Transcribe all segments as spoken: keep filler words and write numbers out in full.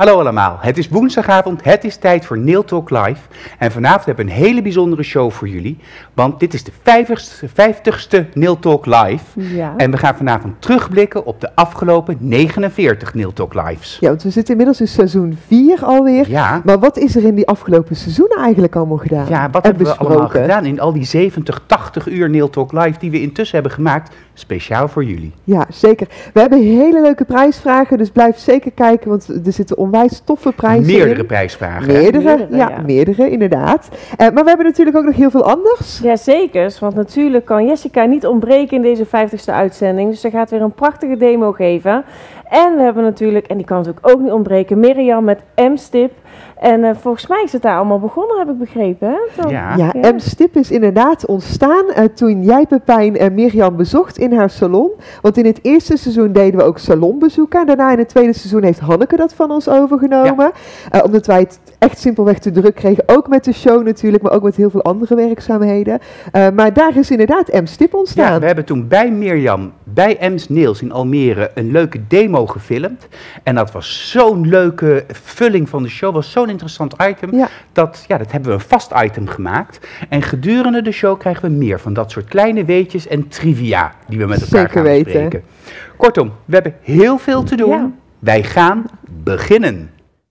Hallo allemaal, het is woensdagavond, het is tijd voor Nail Talk Live. En vanavond hebben we een hele bijzondere show voor jullie. Want dit is de vijftigste Nail Talk Live. Ja. En we gaan vanavond terugblikken op de afgelopen negenenveertig Nail Talk Lives. Ja, want we zitten inmiddels in seizoen vier alweer. Ja. Maar wat is er in die afgelopen seizoenen eigenlijk allemaal gedaan? Ja, wat en hebben we besproken? allemaal gedaan in al die zeventig, tachtig uur Nail Talk Live die we intussen hebben gemaakt, speciaal voor jullie. Ja, zeker. We hebben hele leuke prijsvragen, dus blijf zeker kijken, want er zitten onwijs toffe prijzen Meerdere in. prijsvragen. hè? Meerdere, Meerdere, ja, ja. meerdere inderdaad. Uh, maar we hebben natuurlijk ook nog heel veel anders. Jazeker, want natuurlijk kan Jessica niet ontbreken in deze vijftigste uitzending. Dus ze gaat weer een prachtige demo geven. En we hebben natuurlijk, en die kan natuurlijk ook niet ontbreken, Mirjam met M-Stip. En uh, volgens mij is het daar allemaal begonnen, heb ik begrepen. Hè? Toch? Ja. Ja, Ja. M-Stip is inderdaad ontstaan uh, toen jij, Pepijn, en Mirjam bezocht in haar salon. Want in het eerste seizoen deden we ook salonbezoeken. En daarna in het tweede seizoen heeft Hanneke dat van ons overgenomen. Uh, omdat wij het echt simpelweg te druk kregen. Ook met de show natuurlijk, maar ook met heel veel andere werkzaamheden. Uh, maar daar is inderdaad M-Stip ontstaan. Ja, we hebben toen bij Mirjam, bij Ems Nails in Almere, een leuke demo gefilmd. En dat was zo'n leuke vulling van de show, was zo'n interessant item. Ja. Dat, ja, dat hebben we een vast item gemaakt. En gedurende de show krijgen we meer van dat soort kleine weetjes en trivia die we met elkaar Zeker gaan weten. bespreken. Kortom, we hebben heel veel te doen. Ja. Wij gaan beginnen.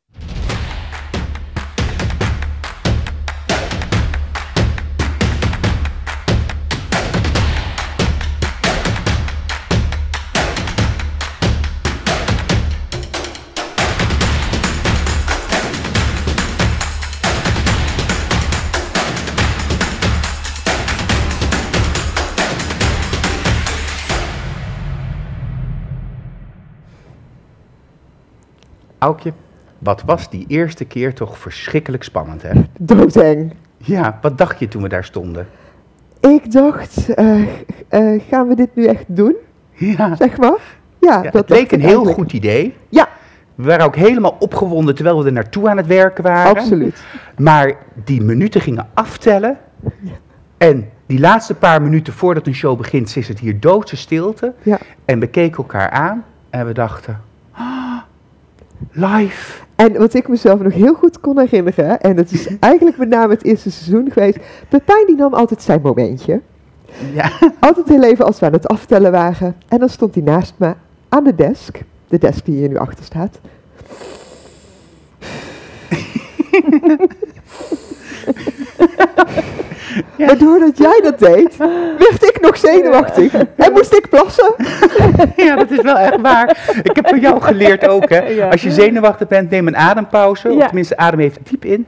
Aukje, wat was die eerste keer toch verschrikkelijk spannend, hè? Doodeng. Ja, wat dacht je toen we daar stonden? Ik dacht, uh, uh, gaan we dit nu echt doen? Ja, Zeg maar. Ja, ja dat het dacht leek ik een heel eigenlijk. goed idee. Ja, We waren ook helemaal opgewonden terwijl we er naartoe aan het werken waren. absoluut. Maar die minuten gingen aftellen. En die laatste paar minuten voordat een show begint, is het hier doodse stilte. Ja. En we keken elkaar aan en we dachten, ah, live. En wat ik mezelf nog heel goed kon herinneren, en dat is eigenlijk met name het eerste seizoen geweest, Pepijn die nam altijd zijn momentje. Ja. Altijd heel even als we aan het aftellen waren. En dan stond hij naast me aan de desk, de desk die hier nu achter staat. Ja. Maar doordat jij dat deed, werd ik nog zenuwachtig. En moest ik plassen. Ja, dat is wel echt waar. Ik heb van jou geleerd ook, hè. Ja. Als je zenuwachtig bent, neem een adempauze. Of Ja. tenminste, adem even diep in.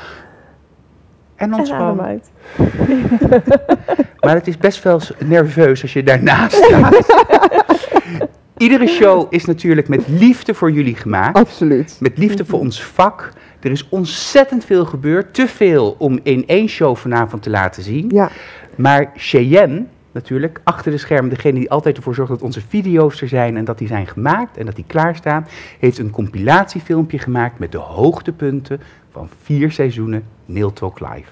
En En ontspan. adem uit. Maar het is best wel s- nerveus als je daarnaast staat. Iedere show is natuurlijk met liefde voor jullie gemaakt. Absoluut. Met liefde voor ons vak. Er is ontzettend veel gebeurd. Te veel om in één show vanavond te laten zien. Ja, Maar Cheyenne, natuurlijk, achter de schermen, degene die altijd ervoor zorgt dat onze video's er zijn en dat die zijn gemaakt en dat die klaarstaan, heeft een compilatiefilmpje gemaakt met de hoogtepunten van vier seizoenen Nail Talk Live.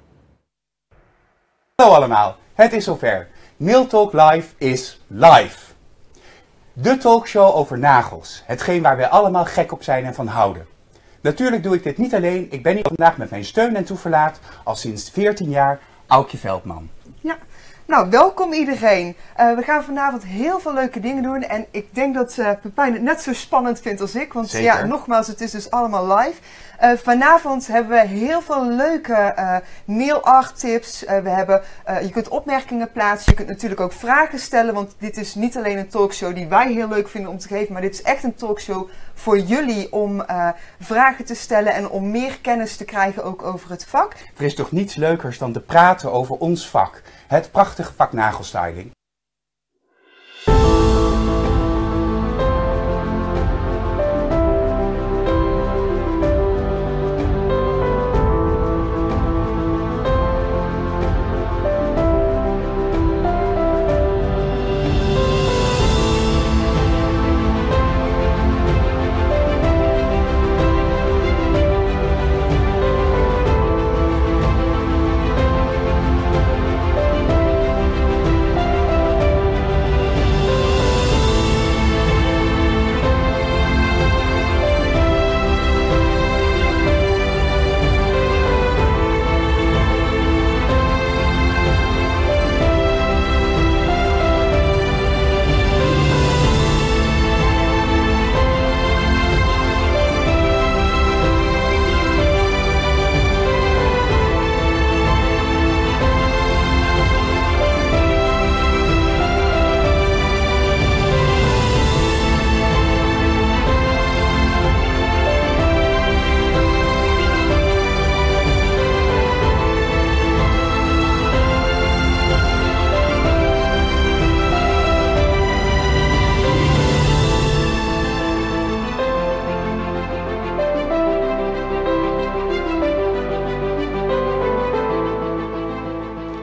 Hallo allemaal, het is zover. Nail Talk Live is live. De talkshow over nagels, hetgeen waar wij allemaal gek op zijn en van houden. Natuurlijk doe ik dit niet alleen, ik ben hier vandaag met mijn steun en toeverlaat al sinds veertien jaar, Aukje Veldman. Ja, nou welkom iedereen. Uh, we gaan vanavond heel veel leuke dingen doen en ik denk dat uh, Pepijn het net zo spannend vindt als ik. Want Zeker. ja, nogmaals, het is dus allemaal live. Uh, vanavond hebben we heel veel leuke uh, nail art tips. Uh, we hebben, uh, je kunt opmerkingen plaatsen, je kunt natuurlijk ook vragen stellen. Want dit is niet alleen een talkshow die wij heel leuk vinden om te geven, maar dit is echt een talkshow voor jullie om uh, vragen te stellen en om meer kennis te krijgen ook over het vak. Er is toch niets leukers dan te praten over ons vak, het prachtige vak nagelstyling.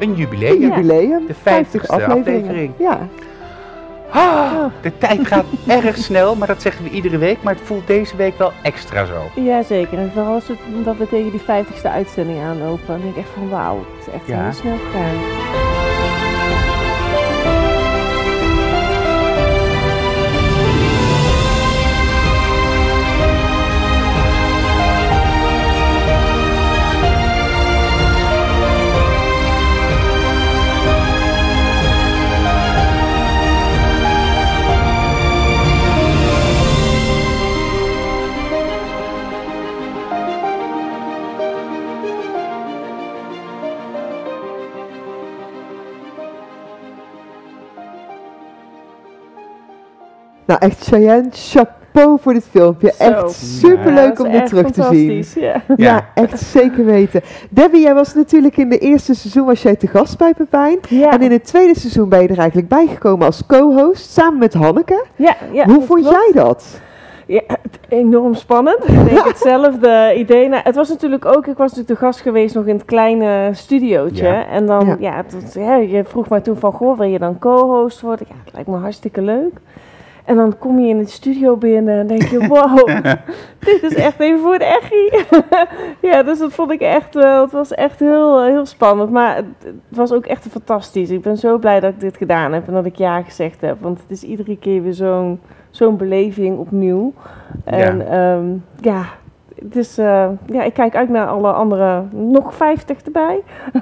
Een jubileum. Een jubileum. De vijftigste aflevering. aflevering. Ja. Ah, de tijd gaat erg snel, maar dat zeggen we iedere week. Maar het voelt deze week wel extra zo. Jazeker, en vooral als het, omdat we tegen die vijftigste uitzending aanlopen, dan denk ik echt van wauw, het is echt Ja. heel snel gegaan. Nou, echt Cheyenne, chapeau voor dit filmpje. Zo. Echt superleuk Ja, dat om is dit echt terug te zien. fantastisch, Ja. Ja. Ja. echt zeker weten. Debbie, jij was natuurlijk in de eerste seizoen was jij te gast bij Pepijn. Ja. En in het tweede seizoen ben je er eigenlijk bijgekomen als co-host, samen met Hanneke. Ja, ja, Hoe dat vond klopt. jij dat? Ja, het- enorm spannend. Ik denk hetzelfde idee. Nou, het was natuurlijk ook, ik was natuurlijk de gast geweest nog in het kleine studiootje. Ja. En dan, Ja. ja, het- ja, je vroeg mij toen van, goh, wil je dan co-host worden? Ja, het lijkt me hartstikke leuk. En dan kom je in het studio binnen en denk je, wow, dit is echt even voor de echie. Ja, dus dat vond ik echt wel, het was echt heel, heel spannend. Maar het, het was ook echt fantastisch. Ik ben zo blij dat ik dit gedaan heb en dat ik ja gezegd heb. Want het is iedere keer weer zo'n zo'n beleving opnieuw. En ja, um, ja, het is, uh, ja, ik kijk uit naar alle andere, nog vijftig erbij.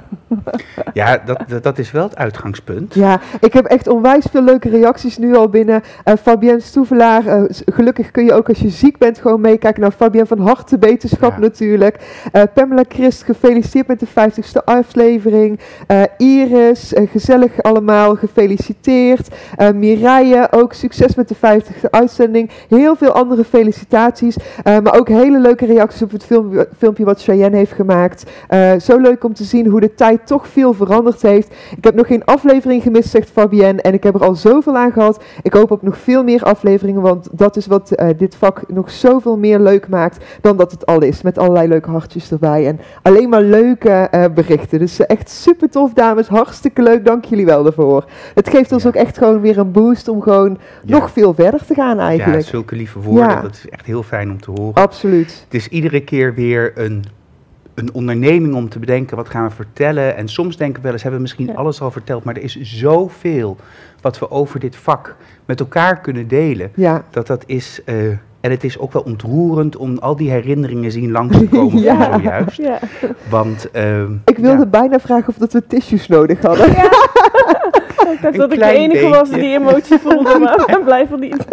Ja, dat, dat, dat is wel het uitgangspunt. Ja, ik heb echt onwijs veel leuke reacties nu al binnen. Uh, Fabienne Stoevelaar, uh, gelukkig kun je ook als je ziek bent gewoon meekijken. Nou, Fabienne van harte beterschap Ja. natuurlijk. Uh, Pamela Christ, gefeliciteerd met de vijftigste aflevering. Uh, Iris, uh, gezellig allemaal, gefeliciteerd. Uh, Mireille, ook succes met de vijftigste uitzending. Heel veel andere felicitaties. Uh, maar ook hele leuke reacties op het film, filmpje wat Cheyenne heeft gemaakt. Uh, zo leuk om te zien hoe de tijd toch veel veranderd heeft. Ik heb nog geen aflevering gemist, zegt Fabienne. En ik heb er al zoveel aan gehad. Ik hoop op nog veel meer afleveringen. Want dat is wat uh, dit vak nog zoveel meer leuk maakt dan dat het al is. Met allerlei leuke hartjes erbij. En alleen maar leuke uh, berichten. Dus uh, echt super tof, dames. Hartstikke leuk. Dank jullie wel daarvoor. Het geeft ons Ja. ook echt gewoon weer een boost om gewoon Ja. nog veel verder te gaan eigenlijk. Ja, zulke lieve woorden. Ja. Dat is echt heel fijn om te horen. Absoluut. Het is iedere keer weer een, een onderneming om te bedenken wat gaan we vertellen. En soms denken we wel eens, hebben we misschien Ja. alles al verteld. Maar er is zoveel wat we over dit vak met elkaar kunnen delen. Ja. Dat dat is... Uh, en het is ook wel ontroerend om al die herinneringen zien langskomen Ja. van zojuist. Ja. Want... Uh, Ik wilde ja. bijna vragen of dat we tissues nodig hadden. Ik dacht Een dat ik de klein enige was beetje. die emotie voelde, maar ik ben blij van niet.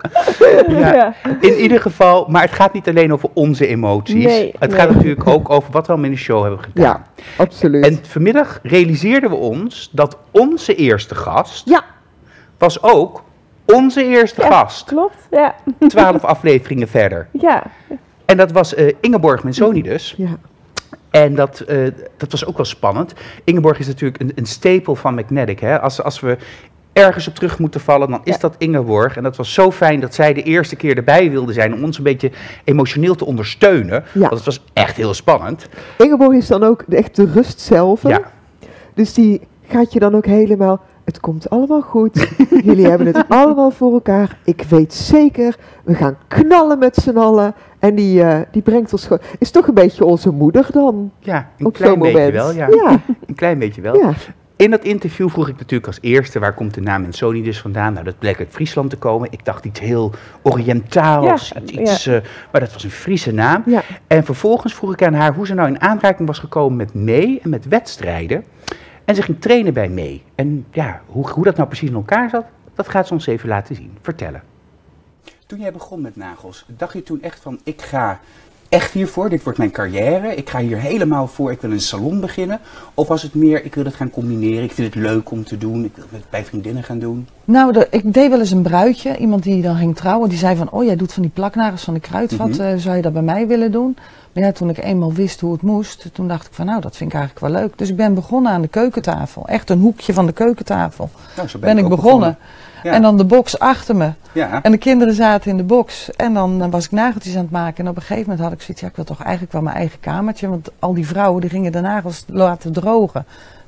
Ja. Ja. In ieder geval, maar het gaat niet alleen over onze emoties. Nee, het nee. gaat natuurlijk ook over wat we allemaal in de show hebben gedaan. Ja, absoluut. En vanmiddag realiseerden we ons dat onze eerste gast Ja. was ook onze eerste Ja, gast. Klopt, ja. Twaalf afleveringen verder. Ja, En dat was uh, Ingeborg Mensonius. Ja. En dat, uh, dat was ook wel spannend. Ingeborg is natuurlijk een, een stapel van Magnetic. Hè? Als, als we ergens op terug moeten vallen, dan is Ja. dat Ingeborg. En dat was zo fijn dat zij de eerste keer erbij wilde zijn om ons een beetje emotioneel te ondersteunen. Ja. Want het was echt heel spannend. Ingeborg is dan ook de, echt de rust zelf. hè? Ja. Dus die gaat je dan ook helemaal... Het komt allemaal goed. Jullie hebben het allemaal voor elkaar. Ik weet zeker, we gaan knallen met z'n allen. En die, uh, die brengt ons gewoon... Is toch een beetje onze moeder dan? Ja, een Op klein zo'n beetje moment. wel. Ja. Ja, Een klein beetje wel. ja. In dat interview vroeg ik natuurlijk als eerste, waar komt de naam Mensonius vandaan? Nou, dat bleek uit Friesland te komen. Ik dacht iets heel Oriëntaals, Ja, iets, iets, ja. uh, maar dat was een Friese naam. Ja. En vervolgens vroeg ik aan haar hoe ze nou in aanraking was gekomen met mee en met wedstrijden. En ze ging trainen bij mee. En ja, hoe, hoe dat nou precies in elkaar zat, dat gaat ze ons even laten zien, vertellen. Toen jij begon met nagels, dacht je toen echt van, ik ga echt hiervoor, dit wordt mijn carrière, ik ga hier helemaal voor, ik wil een salon beginnen? Of was het meer, ik wil het gaan combineren, ik vind het leuk om te doen, ik wil het bij vriendinnen gaan doen? Nou, de, ik deed wel eens een bruidje, iemand die dan ging trouwen, die zei van, oh jij doet van die plaknagels van de kruidvat, Mhm. uh, zou je dat bij mij willen doen? Maar ja, toen ik eenmaal wist hoe het moest, toen dacht ik van, nou dat vind ik eigenlijk wel leuk. Dus ik ben begonnen aan de keukentafel, echt een hoekje van de keukentafel. Nou, zo Ben, ik ook begonnen. Ja. En dan de box achter me. Ja. En de kinderen zaten in de box. En dan uh, was ik nageltjes aan het maken. En op een gegeven moment had ik zoiets, ja, ik wil toch eigenlijk wel mijn eigen kamertje. Want al die vrouwen die gingen de nagels laten drogen.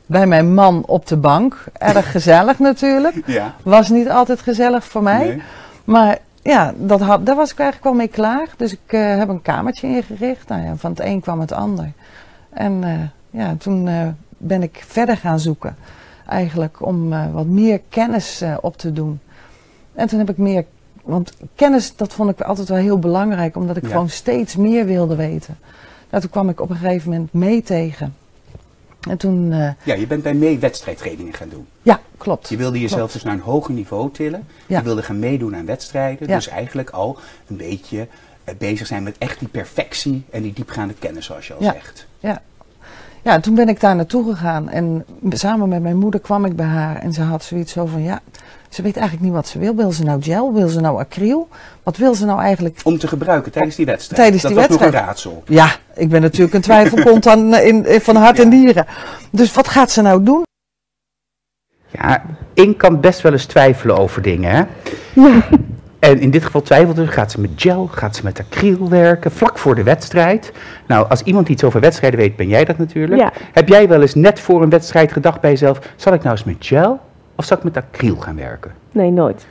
bij mijn man op de bank. Erg gezellig natuurlijk. Ja. Was niet altijd gezellig voor mij. Nee. Maar ja, dat had, daar was ik eigenlijk wel mee klaar. Dus ik uh, heb een kamertje ingericht. Nou ja, van het een kwam het ander. En uh, ja, toen uh, ben ik verder gaan zoeken. Eigenlijk om uh, wat meer kennis uh, op te doen. En toen heb ik meer... Want kennis, dat vond ik altijd wel heel belangrijk. Omdat ik Ja. gewoon steeds meer wilde weten. Nou, toen kwam ik op een gegeven moment mee tegen. En toen... Uh, Ja, je bent bij mee wedstrijdtrainingen gaan doen. ja, klopt. Je wilde jezelf Klopt. dus naar een hoger niveau tillen. Ja. Je wilde gaan meedoen aan wedstrijden. Ja. Dus eigenlijk al een beetje uh, bezig zijn met echt die perfectie en die diepgaande kennis, zoals je al Ja. zegt. Ja. Ja, toen ben ik daar naartoe gegaan. En samen met mijn moeder kwam ik bij haar. En ze had zoiets zo van, ja, ze weet eigenlijk niet wat ze wil. Wil ze nou gel? Wil ze nou acryl? Wat wil ze nou eigenlijk? Om te gebruiken tijdens die wedstrijd. Tijdens dat die was wedstrijd. nog een raadsel. Ja, ik ben natuurlijk een twijfelkont aan, in, in, van hart Ja. en nieren. Dus wat gaat ze nou doen? Ja, Ink kan best wel eens twijfelen over dingen, hè? Ja. En in dit geval twijfelt ze, gaat ze met gel, gaat ze met acryl werken, vlak voor de wedstrijd. Nou, als iemand iets over wedstrijden weet, ben jij dat natuurlijk. Ja. Heb jij wel eens net voor een wedstrijd gedacht bij jezelf, zal ik nou eens met gel of zal ik met acryl gaan werken? Nee, nooit.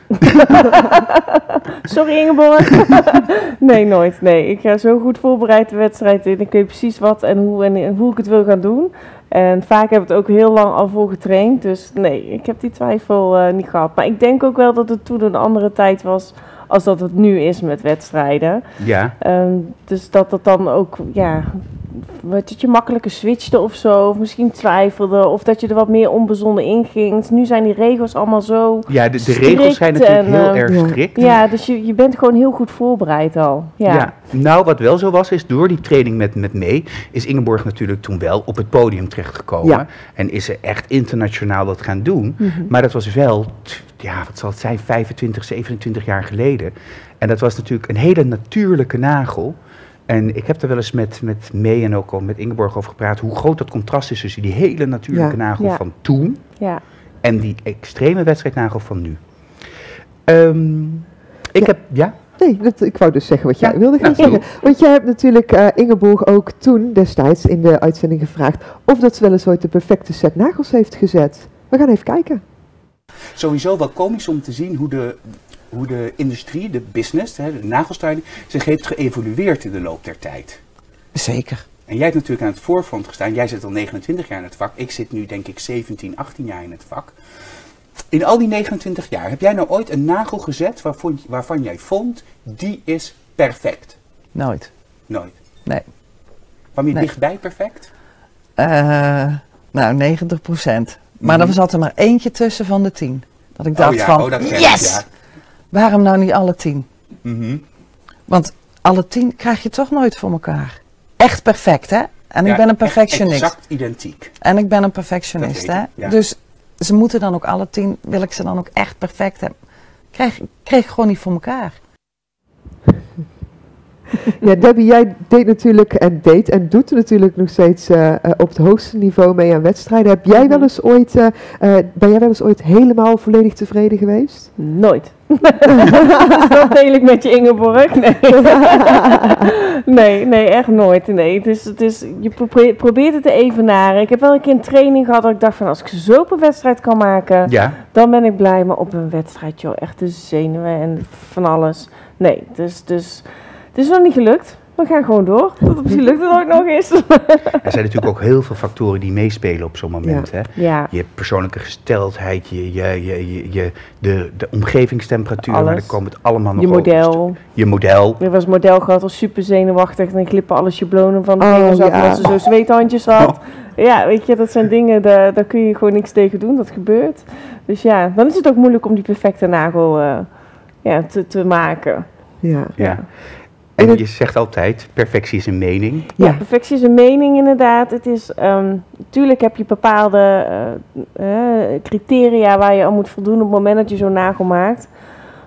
Sorry Ingeborg. Nee, nooit. Nee, ik ga zo goed voorbereid de wedstrijd in. Ik weet precies wat en hoe, en, en hoe ik het wil gaan doen. En vaak heb ik het ook heel lang al voor getraind. Dus nee, ik heb die twijfel uh, niet gehad. Maar ik denk ook wel dat het toen een andere tijd was als dat het nu is met wedstrijden. Ja. Um, dus dat het dan ook, ja, dat je makkelijker switchte of zo. Of misschien twijfelde. Of dat je er wat meer onbezonnen in ging. Nu zijn die regels allemaal zo Ja, de, de strikt regels zijn natuurlijk en, heel uh, erg ja. strikt. Ja, dus je, je bent gewoon heel goed voorbereid al. Ja. Ja, nou wat wel zo was, is door die training met, met mee, is Ingeborg natuurlijk toen wel op het podium terechtgekomen. Ja. En is ze echt internationaal dat gaan doen. Mhm. Maar dat was wel, t- ja wat zal het zijn, vijfentwintig, zevenentwintig jaar geleden. En dat was natuurlijk een hele natuurlijke nagel. En ik heb er wel eens met, met mee en ook al met Ingeborg over gepraat, hoe groot dat contrast is tussen die hele natuurlijke Ja. nagel Ja. van toen Ja. en die extreme wedstrijdnagel van nu. Ehm, ik Ja. heb, ja? Nee, dat, ik wou dus zeggen wat jij Ja. wilde gaan Nou, zeggen. Want jij hebt natuurlijk uh, Ingeborg ook toen destijds in de uitzending gevraagd of dat ze wel eens ooit de perfecte set nagels heeft gezet. We gaan even kijken. Sowieso wel komisch om te zien hoe de, hoe de industrie, de business, hè, de nagelstyling, zich heeft geëvolueerd in de loop der tijd. Zeker. En jij hebt natuurlijk aan het voorfront gestaan. Jij zit al negenentwintig jaar in het vak. Ik zit nu denk ik zeventien, achttien jaar in het vak. In al die negenentwintig jaar, heb jij nou ooit een nagel gezet waarvan, waarvan jij vond, die is perfect? Nooit. Nooit. Nee. Kwam je Nee. dichtbij perfect? Uh, nou, negentig procent. Maar Mhm. er zat er maar eentje tussen van de tien. Dat ik dacht oh ja, van, oh, dat ken ik, yes! ja. Waarom nou niet alle tien? Mhm. Want alle tien krijg je toch nooit voor elkaar. Echt perfect, hè? En Ja, ik ben een echt perfectionist. Exact identiek. En ik ben een Dat perfectionist, weet hè? ik, ja. Dus ze moeten dan ook alle tien, wil ik ze dan ook echt perfect hebben. Krijg, kreeg ik gewoon niet voor elkaar. Ja, Debbie, jij deed natuurlijk en deed en doet natuurlijk nog steeds uh, uh, op het hoogste niveau mee aan wedstrijden. Heb jij wel eens ooit, uh, uh, ben jij wel eens ooit helemaal volledig tevreden geweest? Nooit. Dat deel ik met je Ingeborg. Nee. nee, nee, echt nooit. Nee. Het is, het is, je probeert, probeert het te evenaren. Ik heb wel een keer een training gehad dat ik dacht van als ik zo op een wedstrijd kan maken, Ja. dan ben ik blij. Maar op een wedstrijd, joh, echt de zenuwen en van alles. Nee, dus, dus het is nog niet gelukt. We gaan gewoon door. Tot misschien lukt het ook nog eens. Er zijn natuurlijk ook heel veel factoren die meespelen op zo'n moment. Hè? Ja, Je persoonlijke gesteldheid, je, je, je, je, je, de, de omgevingstemperatuur, maar Alles. dan komt het allemaal nog je overst- model. Je model. Er was een model gehad, was super zenuwachtig. En dan glippen alle schablonen van de Oh, vingers af, ja. omdat ze zo zweethandjes had. Ja, weet je, dat zijn dingen, daar, daar kun je gewoon niks tegen doen. Dat gebeurt. Dus ja, dan is het ook moeilijk om die perfecte nagel uh, ja, te, te maken. Ja. Ja. En En het- je zegt altijd, perfectie is een mening. Ja, Ja. perfectie is een mening inderdaad. Het is, um, natuurlijk heb je bepaalde uh, uh, criteria waar je aan moet voldoen op het moment dat je zo'n nagel maakt.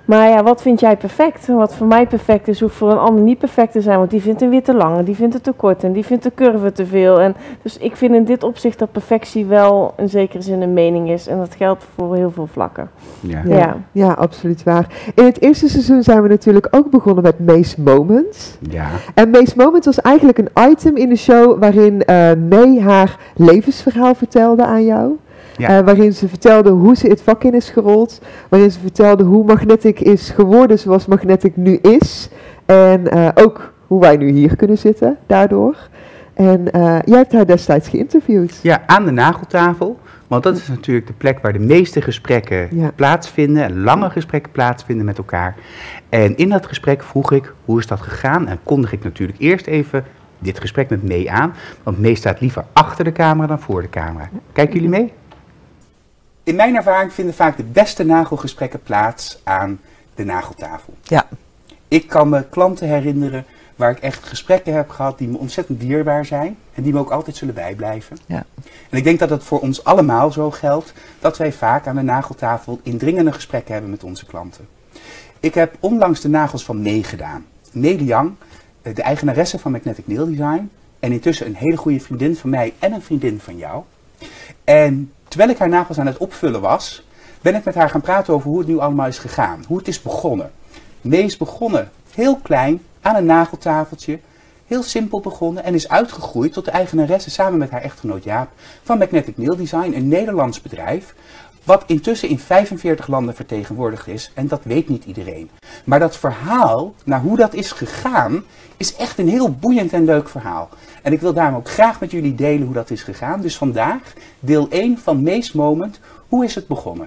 Maar ja, wat vind jij perfect? En wat voor mij perfect is, hoeft voor een ander niet perfect te zijn. Want die vindt een weer te lang, en die vindt het te kort en die vindt de curve te veel. En dus ik vind in dit opzicht dat perfectie wel in zekere zin een mening is. En dat geldt voor heel veel vlakken. Ja. Ja, Ja. ja, absoluut waar. In het eerste seizoen zijn we natuurlijk ook begonnen met May's Moments. Ja. En May's Moments was eigenlijk een item in de show waarin uh, May haar levensverhaal vertelde aan jou. Ja. Uh, waarin ze vertelde hoe ze het vak in is gerold. Waarin ze vertelde hoe Magnetic is geworden zoals Magnetic nu is. En uh, ook hoe wij nu hier kunnen zitten daardoor. En uh, jij hebt haar destijds geïnterviewd. Ja, aan de nageltafel. Want dat is natuurlijk de plek waar de meeste gesprekken Ja. plaatsvinden. En lange gesprekken plaatsvinden met elkaar. En in dat gesprek vroeg ik, hoe is dat gegaan? En kondig ik natuurlijk eerst even dit gesprek met May aan. Want May staat liever achter de camera dan voor de camera. Kijken jullie mee? In mijn ervaring vinden vaak de beste nagelgesprekken plaats aan de nageltafel. Ja. Ik kan me klanten herinneren waar ik echt gesprekken heb gehad die me ontzettend dierbaar zijn. En die me ook altijd zullen bijblijven. Ja. En ik denk dat het voor ons allemaal zo geldt dat wij vaak aan de nageltafel indringende gesprekken hebben met onze klanten. Ik heb onlangs de nagels van May gedaan. May de Jong, de eigenaresse van Magnetic Nail Design. En intussen een hele goede vriendin van mij en een vriendin van jou. En terwijl ik haar nagels aan het opvullen was, ben ik met haar gaan praten over hoe het nu allemaal is gegaan. Hoe het is begonnen. May is begonnen heel klein aan een nageltafeltje. Heel simpel begonnen en is uitgegroeid tot de eigenaresse samen met haar echtgenoot Jaap van Magnetic Nail Design, een Nederlands bedrijf. Wat intussen in vijfenveertig landen vertegenwoordigd is. En dat weet niet iedereen. Maar dat verhaal, naar hoe dat is gegaan, is echt een heel boeiend en leuk verhaal. En ik wil daarom ook graag met jullie delen hoe dat is gegaan. Dus vandaag deel één van May's Moment. Hoe is het begonnen?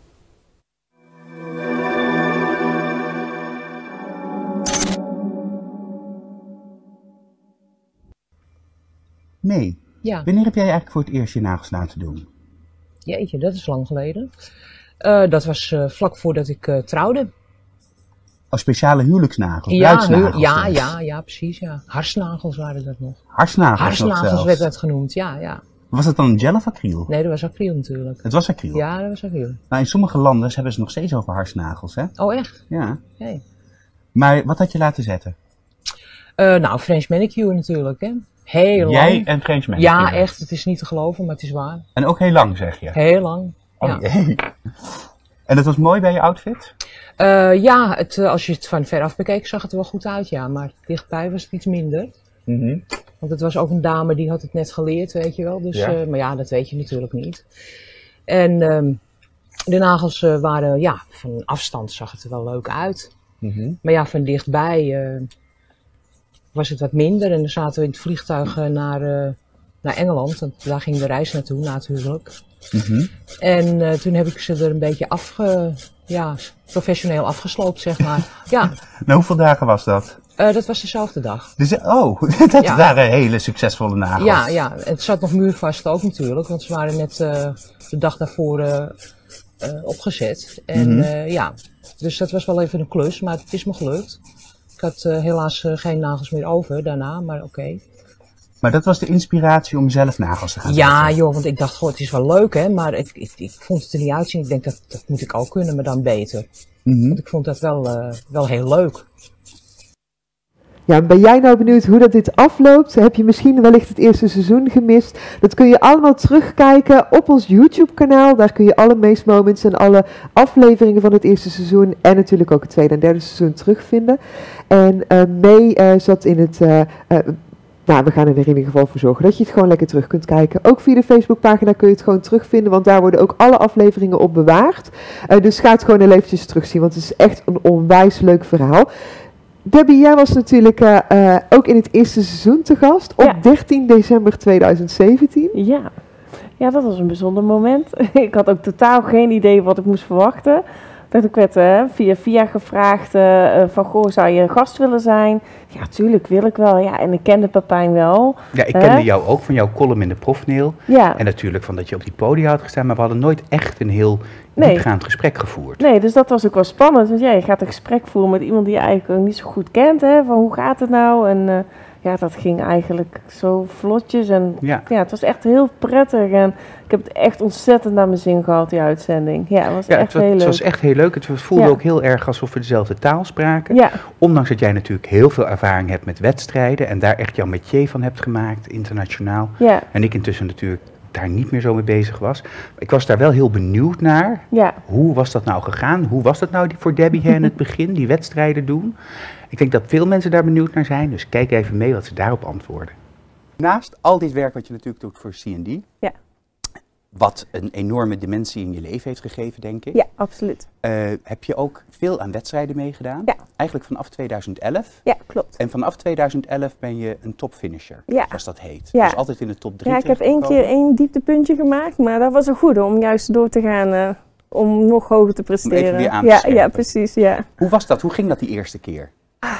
May, Ja, wanneer heb jij eigenlijk voor het eerst je nagels laten doen? jeetje, dat is lang geleden. Eh, dat was eh, vlak voordat ik eh, trouwde. Als speciale huwelijksnagels, Ja, bruidsnagels hu- ja, zelfs. ja, ja, precies. Ja. Harsnagels waren dat nog. Harsnagels, nog Harsnagels zelfs. werd dat genoemd, ja, ja. Was het dan gel of acryl? Nee, dat was acryl natuurlijk. Het was acryl. Ja, dat was acryl. Nou, in sommige landen hebben ze nog steeds over harsnagels, hè? Oh, echt? Ja. Hey. Maar wat had je laten zetten? Eh, nou, French manicure natuurlijk, hè. Heel lang. Jij en French manicure. Ja, echt. Het is niet te geloven, maar het is waar. En ook heel lang, zeg je? Heel lang. Oh, Ja, jee. En dat was mooi bij je outfit? Eh, ja het, eh, als je het van veraf bekeek, zag het er wel goed uit, ja. Maar dichtbij was het iets minder. Mhm. Want het was ook een dame die had het net geleerd, weet je wel. Dus, Ja. eh, maar ja, dat weet je natuurlijk niet. En ehm, de nagels eh, waren, ja, van afstand zag het er wel leuk uit. Mhm. Maar ja, van dichtbij eh, was het wat minder. En dan zaten we in het vliegtuig eh, naar, eh, naar Engeland. Want daar ging de reis naartoe, na het huwelijk. Mhm. En eh, toen heb ik ze er een beetje afge, ja, professioneel afgesloopt, zeg maar. Ja, Nou, hoeveel dagen was dat? eh, dat was dezelfde dag. Dus, oh, dat Ja. waren hele succesvolle nagels. Ja, ja, het zat nog muurvast ook natuurlijk, want ze waren net eh, de dag daarvoor eh, eh, opgezet. En Mhm. eh, ja, dus dat was wel even een klus, maar het is me gelukt. Ik had eh, helaas eh, geen nagels meer over daarna, maar oké. Maar dat was de inspiratie om zelf nagels te gaan Ja zetten? joh, want ik dacht, goh, het is wel leuk hè, maar ik, ik, ik vond het er niet uitzien. Ik denk, dat, dat moet ik ook kunnen, maar dan beter. Mhm. Want ik vond dat wel, eh, wel heel leuk. Ja, ben jij nou benieuwd hoe dat dit afloopt? Heb je misschien wellicht het eerste seizoen gemist? Dat kun je allemaal terugkijken op ons YouTube-kanaal. Daar kun je alle May's Moments en alle afleveringen van het eerste seizoen en natuurlijk ook het tweede en derde seizoen terugvinden. En uh, May uh, zat in het... Uh, uh, nou, we gaan er in ieder geval voor zorgen dat je het gewoon lekker terug kunt kijken. Ook via de Facebookpagina kun je het gewoon terugvinden, want daar worden ook alle afleveringen op bewaard. Uh, dus ga het gewoon heel eventjes terugzien, want het is echt een onwijs leuk verhaal. Debbie, jij was natuurlijk uh, uh, ook in het eerste seizoen te gast op Ja. dertien december tweeduizend zeventien. Ja. Ja, dat was een bijzonder moment. Ik had ook totaal geen idee wat ik moest verwachten. Dat ik werd uh, via via gevraagd uh, van, goh, zou je gast willen zijn? Ja, tuurlijk wil ik wel. Ja, en ik kende Pepijn wel. Ja, ik Hè? kende jou ook van jouw column in de Profneel. Ja. En natuurlijk van dat je op die podium had gestaan, maar we hadden nooit echt een heel Nee. diepgaand gesprek gevoerd. Nee, dus dat was ook wel spannend. Want ja, je gaat een gesprek voeren met iemand die je eigenlijk ook niet zo goed kent. Hè? Van hoe gaat het nou? En uh, ja, dat ging eigenlijk zo vlotjes. En Ja. ja, het was echt heel prettig. En ik heb het echt ontzettend naar mijn zin gehad, die uitzending. Ja, het was Ja, echt het was, heel het leuk. was echt heel leuk. Het voelde Ja. ook heel erg alsof we dezelfde taal spraken. Ja, Ondanks dat jij natuurlijk heel veel ervaring hebt met wedstrijden en daar echt jouw métier van hebt gemaakt, internationaal. ja, En ik intussen natuurlijk daar niet meer zo mee bezig was. Ik was daar wel heel benieuwd naar. ja. Hoe was dat nou gegaan? Hoe was dat nou die- voor Debbie hè, in het begin, die wedstrijden doen? Ik denk dat veel mensen daar benieuwd naar zijn, dus kijk even mee wat ze daarop antwoorden. Naast al dit werk wat je natuurlijk doet voor C en D, Ja. wat een enorme dimensie in je leven heeft gegeven, denk ik, Ja, absoluut. eh, heb je ook veel aan wedstrijden meegedaan. Ja. Eigenlijk vanaf tweeduizend elf. Ja, klopt. En vanaf tweeduizend elf ben je een topfinisher, Ja. zoals dat heet. Ja. Dus altijd in de top drie Ja, ik heb één keer terechtgekomen. één dieptepuntje gemaakt, maar dat was een goede om juist door te gaan, eh, om nog hoger te presteren. weer aan te ja, scherpen. ja, precies, ja. Hoe was dat? Hoe ging dat die eerste keer?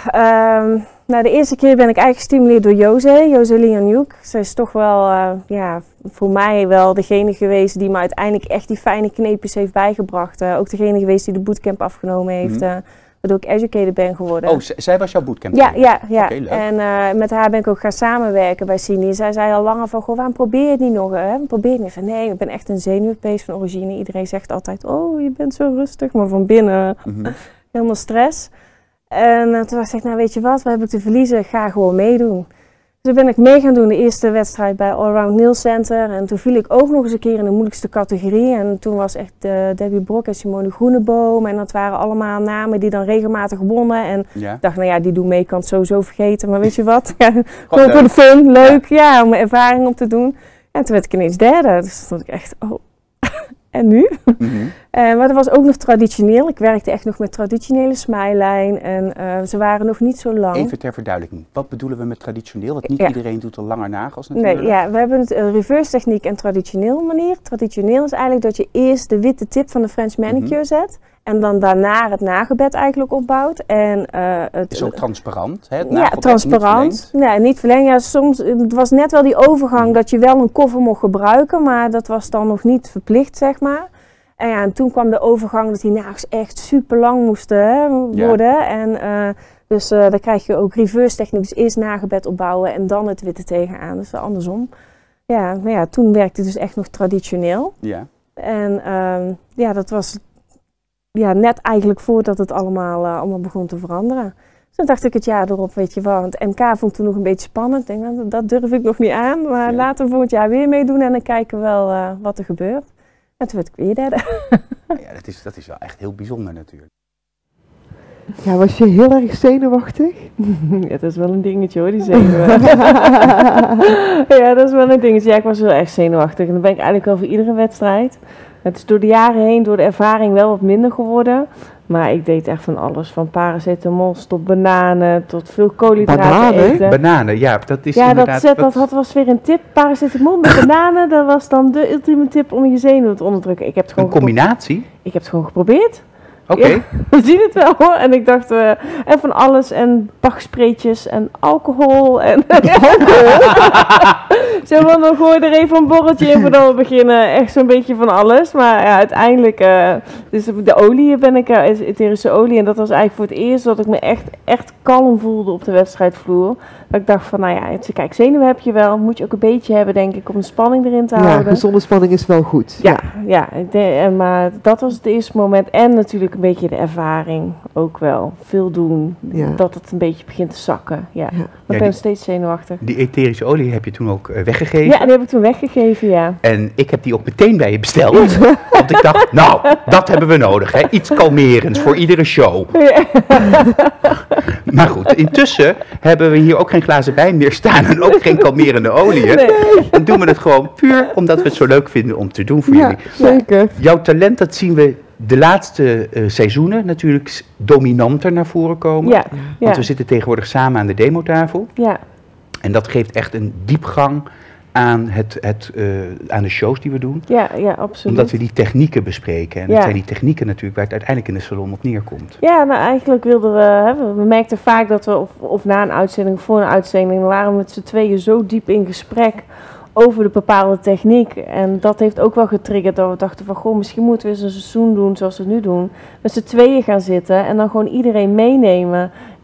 Ehm, nou, de eerste keer ben ik eigenlijk gestimuleerd door José, José Leonjoek. Zij is toch wel, eh, ja, voor mij wel degene geweest die me uiteindelijk echt die fijne kneepjes heeft bijgebracht. Eh, ook degene geweest die de bootcamp afgenomen heeft, Mhm. eh, waardoor ik educator ben geworden. Oh, z- zij was jouw bootcamp? Ja, ja, ja. Oké, leuk. En eh, met haar ben ik ook gaan samenwerken bij Cini. Zij zei al langer van, goh, waarom probeer je het niet nog? Hè? Probeer het niet. Ik zei, nee, ik ben echt een zenuwpees van origine. Iedereen zegt altijd, oh, je bent zo rustig. Maar van binnen Mhm. helemaal stress. En uh, toen dacht ik, nou weet je wat, wat heb ik te verliezen? Ik ga gewoon meedoen. Dus toen ben ik mee gaan doen, de eerste wedstrijd bij Allround Nail Center. En toen viel ik ook nog eens een keer in de moeilijkste categorie. En toen was echt uh, Debbie Brok en Simone Groeneboom. En dat waren allemaal namen die dan regelmatig wonnen. En Ja. ik dacht, nou ja, die doen mee, ik kan het sowieso vergeten. Maar weet je wat? Ja, Gewoon gewoon voor de leuk. fun, leuk, ja, om mijn ervaring op te doen. En toen werd ik ineens derde. Dus toen stond ik echt, oh, en nu? Mhm. Uh, maar dat was ook nog traditioneel. Ik werkte echt nog met traditionele smijlijn en uh, ze waren nog niet zo lang. Even ter verduidelijking, wat bedoelen we met traditioneel? Want niet Ja. iedereen doet al langer nagels natuurlijk. Nee, ja, we hebben het uh, reverse techniek en traditioneel manier. Traditioneel is eigenlijk dat je eerst de witte tip van de French manicure Mhm. zet en dan daarna het nagelbed eigenlijk opbouwt. En, uh, het Het is ook transparant, hè? Het ja, nagelbed, niet transparant. verlengd. Nee, niet verlengen. Ja, soms, het was net wel die overgang dat je wel een koffer mocht gebruiken, maar dat was dan nog niet verplicht, zeg maar. En, ja, en toen kwam de overgang dat die nagels echt super lang moesten hè, worden. En uh, dus uh, dan krijg je ook reverse techniek. Dus eerst nagelbed opbouwen en dan het witte tegenaan. Dus andersom. Ja, maar ja, toen werkte het dus echt nog traditioneel. Ja. En uh, ja, dat was ja, net eigenlijk voordat het allemaal, uh, allemaal begon te veranderen. Dus toen dacht ik het jaar erop, weet je wel. Want M K vond ik toen nog een beetje spannend. Ik denk, nou, dat durf ik nog niet aan. Maar Ja. laten we volgend jaar weer meedoen en dan kijken we wel uh, wat er gebeurt. En toen werd ik weer derde. Ja, dat is, dat is wel echt heel bijzonder natuurlijk. Ja, was je heel erg zenuwachtig? Ja, dat is wel een dingetje hoor, die zenuwen. Ja, dat is wel een dingetje. Ja, ik was wel echt zenuwachtig. En dat ben ik eigenlijk wel voor iedere wedstrijd. Het is door de jaren heen, door de ervaring wel wat minder geworden. Maar ik deed echt van alles. Van paracetamol tot bananen, tot veel koolhydraten Bananen? eten. Bananen, ja, dat is Ja, dat, inderdaad... zet, wat- dat had, was weer een tip. Paracetamol met bananen, dat was dan de ultieme tip om je zenuwen te onderdrukken. Ik heb het Een gewoon, gepro- combinatie? ik heb het gewoon geprobeerd. Oké. Ja, we zien het wel hoor. En ik dacht, uh, en van alles en bachspreetjes en alcohol en alcohol. Zo van, dan gooi je er even een borreltje in voordat we beginnen. Echt zo'n beetje van alles. Maar ja, uiteindelijk, uh, dus de olie ben ik, uh, etherische olie. En dat was eigenlijk voor het eerst dat ik me echt, echt kalm voelde op de wedstrijdvloer. Dat ik dacht van, nou ja, het, kijk, zenuwen heb je wel. Moet je ook een beetje hebben, denk ik, om de spanning erin te Ja, houden. gezonde spanning is wel goed. Ja, ja ik denk, en maar dat was het eerste moment. En natuurlijk een beetje de ervaring ook wel. Veel doen, Ja. dat het een beetje begint te zakken. Ja. Ja. Maar Ja, ik ben die- steeds zenuwachtig. Die etherische olie heb je toen ook eh, weggegeven. Ja, die heb ik toen weggegeven, ja. En ik heb die ook meteen bij je besteld. Want ik dacht, nou, dat hebben we nodig. Hè? Iets kalmerends voor iedere show. Maar goed, intussen hebben we hier ook geen glazen wijn meer staan. En ook geen kalmerende olie. Nee. Dan doen we het gewoon puur omdat we het zo leuk vinden om te doen voor Ja, jullie. zeker. Jouw talent, dat zien we de laatste eh, seizoenen natuurlijk s- dominanter naar voren komen. Ja, ja, Want we zitten tegenwoordig samen aan de demotafel. ja, En dat geeft echt een diepgang aan, het, het, eh, aan de shows die we doen. ja, ja, absoluut. Omdat we die technieken bespreken. En Ja. het zijn die technieken natuurlijk waar het uiteindelijk in de salon op neerkomt. Ja, nou eigenlijk wilden we, hè, we- we merkten vaak dat we, of, of na een uitzending of voor een uitzending, dan waren we met z'n tweeën zo diep in gesprek over de bepaalde techniek. En dat heeft ook wel getriggerd dat we dachten van, goh, misschien moeten we eens een seizoen doen zoals we het nu doen. Met z'n tweeën gaan zitten en dan gewoon iedereen meenemen.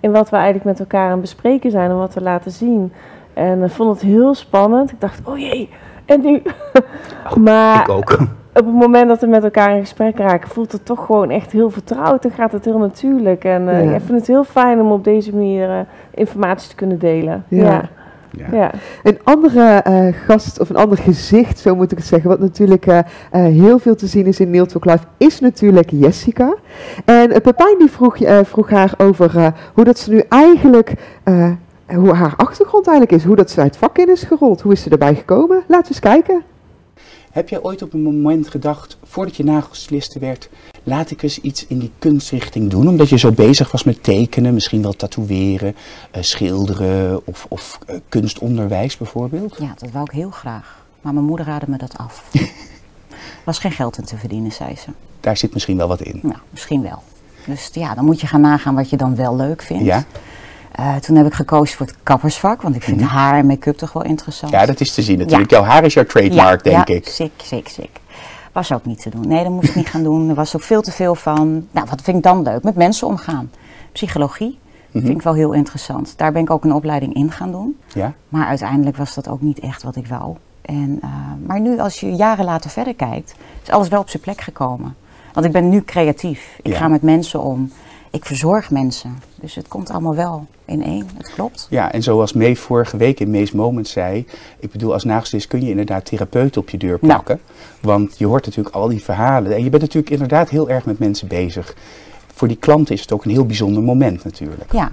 in wat we eigenlijk met elkaar aan het bespreken zijn en wat we laten zien. En ik vond het heel spannend. Ik dacht, oh jee, en nu? Oh, maar ik ook. op het moment dat we met elkaar in gesprek raken, voelt het toch gewoon echt heel vertrouwd en gaat het heel natuurlijk. En uh, Ja. ik vind het heel fijn om op deze manier uh, informatie te kunnen delen. Ja. Ja. Ja. Ja. Een andere eh, gast, of een ander gezicht, zo moet ik het zeggen, wat natuurlijk uh, uh, heel veel te zien is in Nail Talk Live, is natuurlijk Jessica. En uh, Pepijn die vroeg, uh, vroeg haar over uh, hoe dat ze nu eigenlijk, uh, hoe haar achtergrond eigenlijk is, hoe dat ze uit het vak in is gerold. Hoe is ze erbij gekomen? Laten we eens kijken. Heb jij ooit op een moment gedacht, voordat je nagelstyliste werd, laat ik eens iets in die kunstrichting doen? Omdat je zo bezig was met tekenen, misschien wel tatoeëren, uh, schilderen of, of uh, kunstonderwijs bijvoorbeeld? Ja, dat wou ik heel graag. Maar mijn moeder raadde me dat af. Er was geen geld in te verdienen, zei ze. Daar zit misschien wel wat in. Nou, misschien wel. Dus ja, dan moet je gaan nagaan wat je dan wel leuk vindt. Ja? Uh, toen heb ik gekozen voor het kappersvak, want ik vind Mm-hmm. haar en make-up toch wel interessant. Ja, dat is te zien natuurlijk. Ja. Jouw haar is jouw trademark, ja, denk ja, ik. Sick, sick, sick. Was ook niet te doen. Nee, dat moest ik niet gaan doen. Er was ook veel te veel van. Nou, wat vind ik dan leuk? Met mensen omgaan. Psychologie Mhm. vind ik wel heel interessant. Daar ben ik ook een opleiding in gaan doen. Ja? Maar uiteindelijk was dat ook niet echt wat ik wou. En, uh, maar nu, als je jaren later verder kijkt, is alles wel op zijn plek gekomen. Want ik ben nu creatief. Ik Ja. ga met mensen om. Ik verzorg mensen. Dus het komt allemaal wel in één. Het klopt. Ja, en zoals Mee vorige week in Mees Moment zei, ik bedoel, als nagelstylist kun je inderdaad therapeuten op je deur Nou. plakken. Want je hoort natuurlijk al die verhalen. En je bent natuurlijk inderdaad heel erg met mensen bezig. Voor die klanten is het ook een heel bijzonder moment natuurlijk. Ja.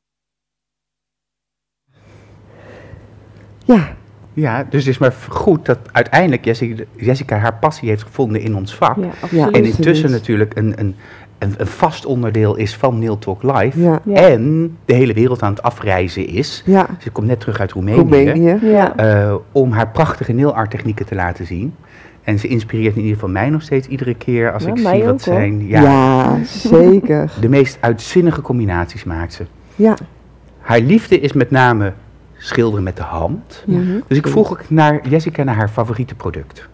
Ja, Ja, dus het is maar goed dat uiteindelijk Jessica, Jessica haar passie heeft gevonden in ons vak. Ja, absoluut. En intussen natuurlijk een, een, een, een vast onderdeel is van Nail Talk Live. ja, Ja. En de hele wereld aan het afreizen is. ja. Ze komt net terug uit Roemenië. Roemenië. Ja. Uh, om haar prachtige nail art technieken te laten zien. En ze inspireert in ieder geval mij nog steeds iedere keer als Ja, ik mij zie ook, wat hoor. zijn. Ja, Ja, zeker. de meest uitzinnige combinaties maakt ze. Ja. Haar liefde is met name schilderen met de hand. Ja. Dus ik vroeg ook naar Jessica naar haar favoriete product.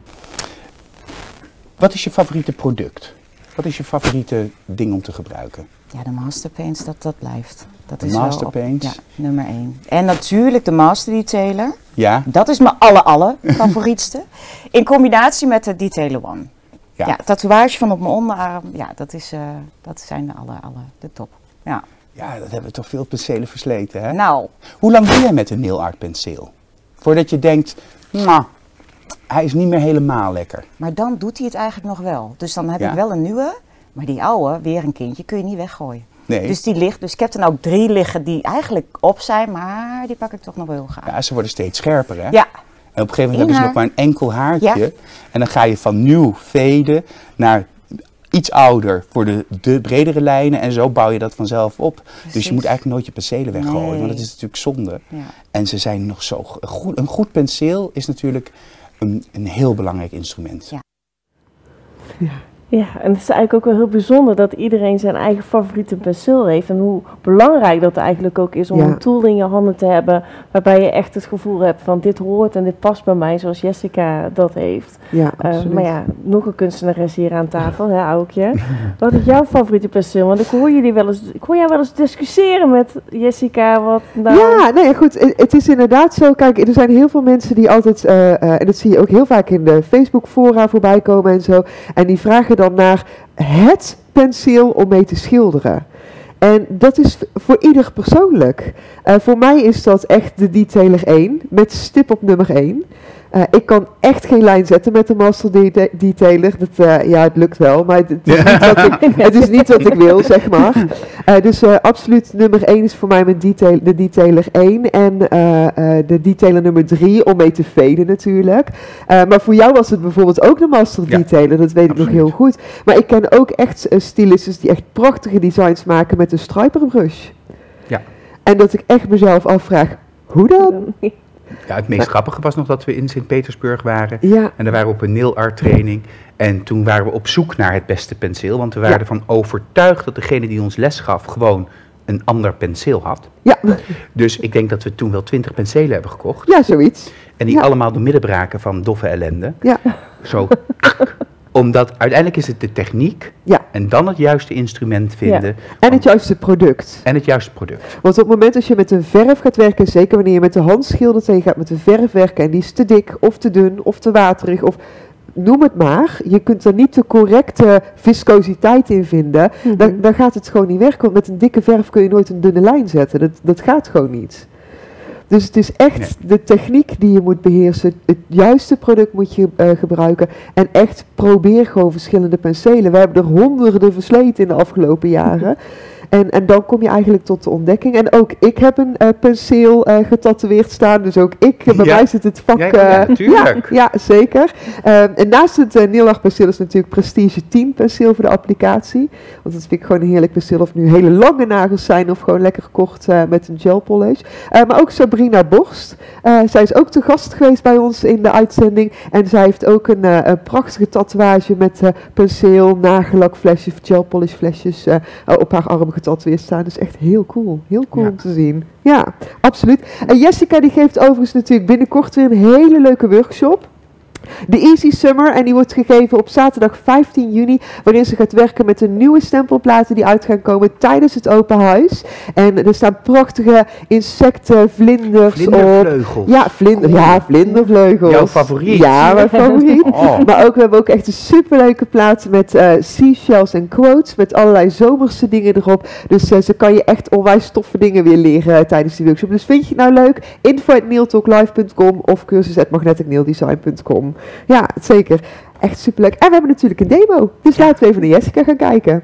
Wat is je favoriete product? Wat is je favoriete ding om te gebruiken? Ja, de Masterpaints, dat, dat blijft. Dat De is wel op- Masterpaints? Ja, nummer één. En natuurlijk de Master Detailer. Ja? Dat is mijn alle alle favorietste. In combinatie met de Detailer One. Ja. Ja, tatoeage van op mijn onderarm. Ja, dat, is, uh, dat zijn de alle, alle, de top. Ja. Ja, dat hebben we toch veel penselen versleten, hè? Nou, Hoe lang doe jij met een nail art penseel? Voordat je denkt, nou, hij is niet meer helemaal lekker. maar dan doet hij het eigenlijk nog wel. Dus dan heb Ja. ik wel een nieuwe. Maar die oude, weer een kindje, kun je niet weggooien. Nee, Dus die ligt, dus ik heb er nou ook drie liggen die eigenlijk op zijn, maar die pak ik toch nog wel heel graag. ja, ze worden steeds scherper, hè? Ja, En op een gegeven moment Eén hebben ze haar. nog maar een enkel haartje. Ja. En dan ga je van nieuw veden naar iets ouder voor de, de bredere lijnen. En zo bouw je dat vanzelf op. Dus Precies. je moet eigenlijk nooit je penselen weggooien. Nee. Want dat is natuurlijk zonde. ja. En ze zijn nog zo go- goed. Een goed penseel is natuurlijk een, een heel belangrijk instrument. Ja. Ja, en het is eigenlijk ook wel heel bijzonder dat iedereen zijn eigen favoriete penseel heeft. En hoe belangrijk dat eigenlijk ook is om Ja. een tool in je handen te hebben. Waarbij je echt het gevoel hebt van dit hoort en dit past bij mij zoals Jessica dat heeft. Ja, Uh, absoluut. maar ja, nog een kunstenares hier aan tafel, hè Aukje. Wat is jouw favoriete penseel? Want ik hoor jullie wel eens, ik hoor jou wel eens discussiëren met Jessica. Wat nou... Ja, nee, ja, goed. Het, het is inderdaad zo. Kijk, er zijn heel veel mensen die altijd, uh, uh, en dat zie je ook heel vaak in de Facebook-fora voorbij komen en zo. En die vragen dan naar het penseel om mee te schilderen. En dat is v- voor ieder persoonlijk. Uh, voor mij is dat echt de Detailer één, met stip op nummer één. Uh, ik kan echt geen lijn zetten met de Master de- Detailer. Dat, uh, ja, het lukt wel, maar het, het, is niet wat ik, het is niet wat ik wil, zeg maar. Uh, dus uh, absoluut nummer één is voor mij mijn detail, de Detailer één. En uh, uh, de Detailer nummer drie om mee te veden natuurlijk. Uh, maar voor jou was het bijvoorbeeld ook de Master Ja, Detailer. Dat weet ik nog absoluut. heel goed. Maar ik ken ook echt uh, stylistes die echt prachtige designs maken met een striperbrush. Ja. En dat ik echt mezelf afvraag, hoe dan? Ja, het meest grappige was nog dat we in Sint-Petersburg waren. Ja, En daar waren we op een nail art training. En toen waren we op zoek naar het beste penseel. Want we waren Ja. ervan overtuigd dat degene die ons les gaf gewoon een ander penseel had. ja, Dus ik denk dat we toen wel twintig penselen hebben gekocht. ja, zoiets. En die Ja. allemaal door midden braken van doffe ellende. Ja, Zo Omdat uiteindelijk is het de techniek Ja. en dan het juiste instrument vinden. Ja. En het juiste product. En het juiste product. Want op het moment dat je met een verf gaat werken, zeker wanneer je met de hand schildert en je gaat met een verf werken en die is te dik of te dun of te waterig of noem het maar, je kunt er niet de correcte viscositeit in vinden, Mhm. dan, dan gaat het gewoon niet werken. Want met een dikke verf kun je nooit een dunne lijn zetten. Dat, dat gaat gewoon niet. Dus het is echt de techniek die je moet beheersen. Het juiste product moet je uh, gebruiken. En echt probeer gewoon verschillende penselen. We hebben er honderden versleten in de afgelopen jaren. En, en dan kom je eigenlijk tot de ontdekking. En ook ik heb een uh, penseel uh, getatoeëerd staan. Dus ook ik, bij Ja. mij zit het vak... Ja, ja, uh, tuurlijk. ja, ja, zeker. Um, en naast het uh, Nail Art penseel is natuurlijk Prestige tien penseel voor de applicatie. Want dat vind ik gewoon een heerlijk penseel. Of nu hele lange nagels zijn of gewoon lekker kort uh, met een gel polish. Uh, maar ook Sabrina Borst. Uh, zij is ook te gast geweest bij ons in de uitzending. En zij heeft ook een, uh, een prachtige tatoeage met uh, penseel, nagellakflesjes, gel polish flesjes uh, uh, op haar arm getatoeëerd staan. Dus echt heel cool. Heel cool Ja. om te zien. Ja, absoluut. En Jessica die geeft overigens natuurlijk binnenkort weer een hele leuke workshop. De Easy Summer, en die wordt gegeven op zaterdag vijftien juni, waarin ze gaat werken met de nieuwe stempelplaten die uit gaan komen tijdens het open huis. En er staan prachtige insecten, vlinders op. Vlindervleugels. Ja, vlinder, ja, vlindervleugels. Jouw favoriet. Ja, mijn favoriet. Oh. Maar ook, we hebben ook echt een superleuke plaat met uh, seashells en quotes, met allerlei zomerse dingen erop. Dus uh, ze kan je echt onwijs toffe dingen weer leren uh, tijdens die workshop. Dus vind je het nou leuk? info at nail talk live punt com of cursus at magnetic nail design punt com. Ja, zeker. Echt superleuk. En we hebben natuurlijk een demo. Dus laten we even naar Jessica gaan kijken.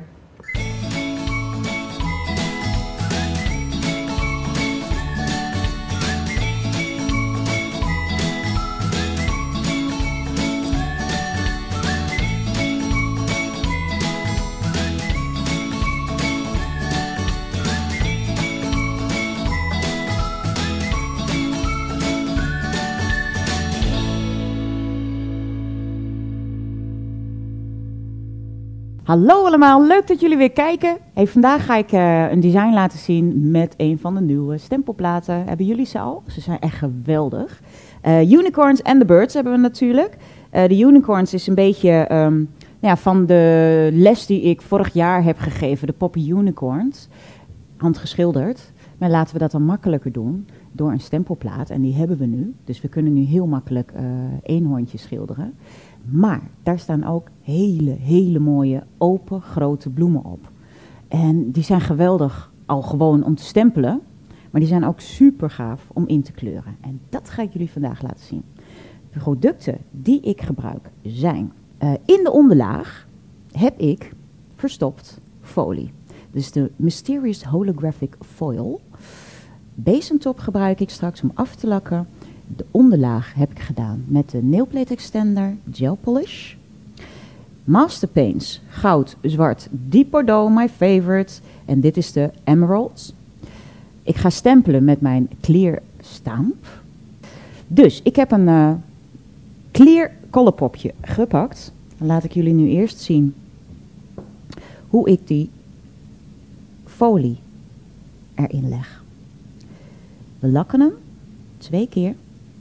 Hallo allemaal, leuk dat jullie weer kijken. Hey, vandaag ga ik uh, een design laten zien met een van de nieuwe stempelplaten. Hebben jullie ze al? Ze zijn echt geweldig. Uh, unicorns en the birds hebben we natuurlijk. Uh, de unicorns is een beetje um, nou ja, van de les die ik vorig jaar heb gegeven, de Poppy Unicorns. Handgeschilderd. Maar laten we dat dan makkelijker doen door een stempelplaat. En die hebben we nu. Dus we kunnen nu heel makkelijk uh, eenhoorntjes schilderen. Maar daar staan ook hele, hele mooie open grote bloemen op. En die zijn geweldig al gewoon om te stempelen. Maar die zijn ook super gaaf om in te kleuren. En dat ga ik jullie vandaag laten zien. De producten die ik gebruik zijn... Uh, in de onderlaag heb ik verstopt folie. Dus de Mysterious Holographic Foil. Bezemtop gebruik ik straks om af te lakken. De onderlaag heb ik gedaan met de Nail Plate Extender Gel Polish. Master Paints, goud, zwart, Deep Bordeaux, my favorite. En dit is de Emerald. Ik ga stempelen met mijn Clear Stamp. Dus ik heb een uh, Clear Colourpopje gepakt. Dan laat ik jullie nu eerst zien hoe ik die folie erin leg. We lakken hem twee keer.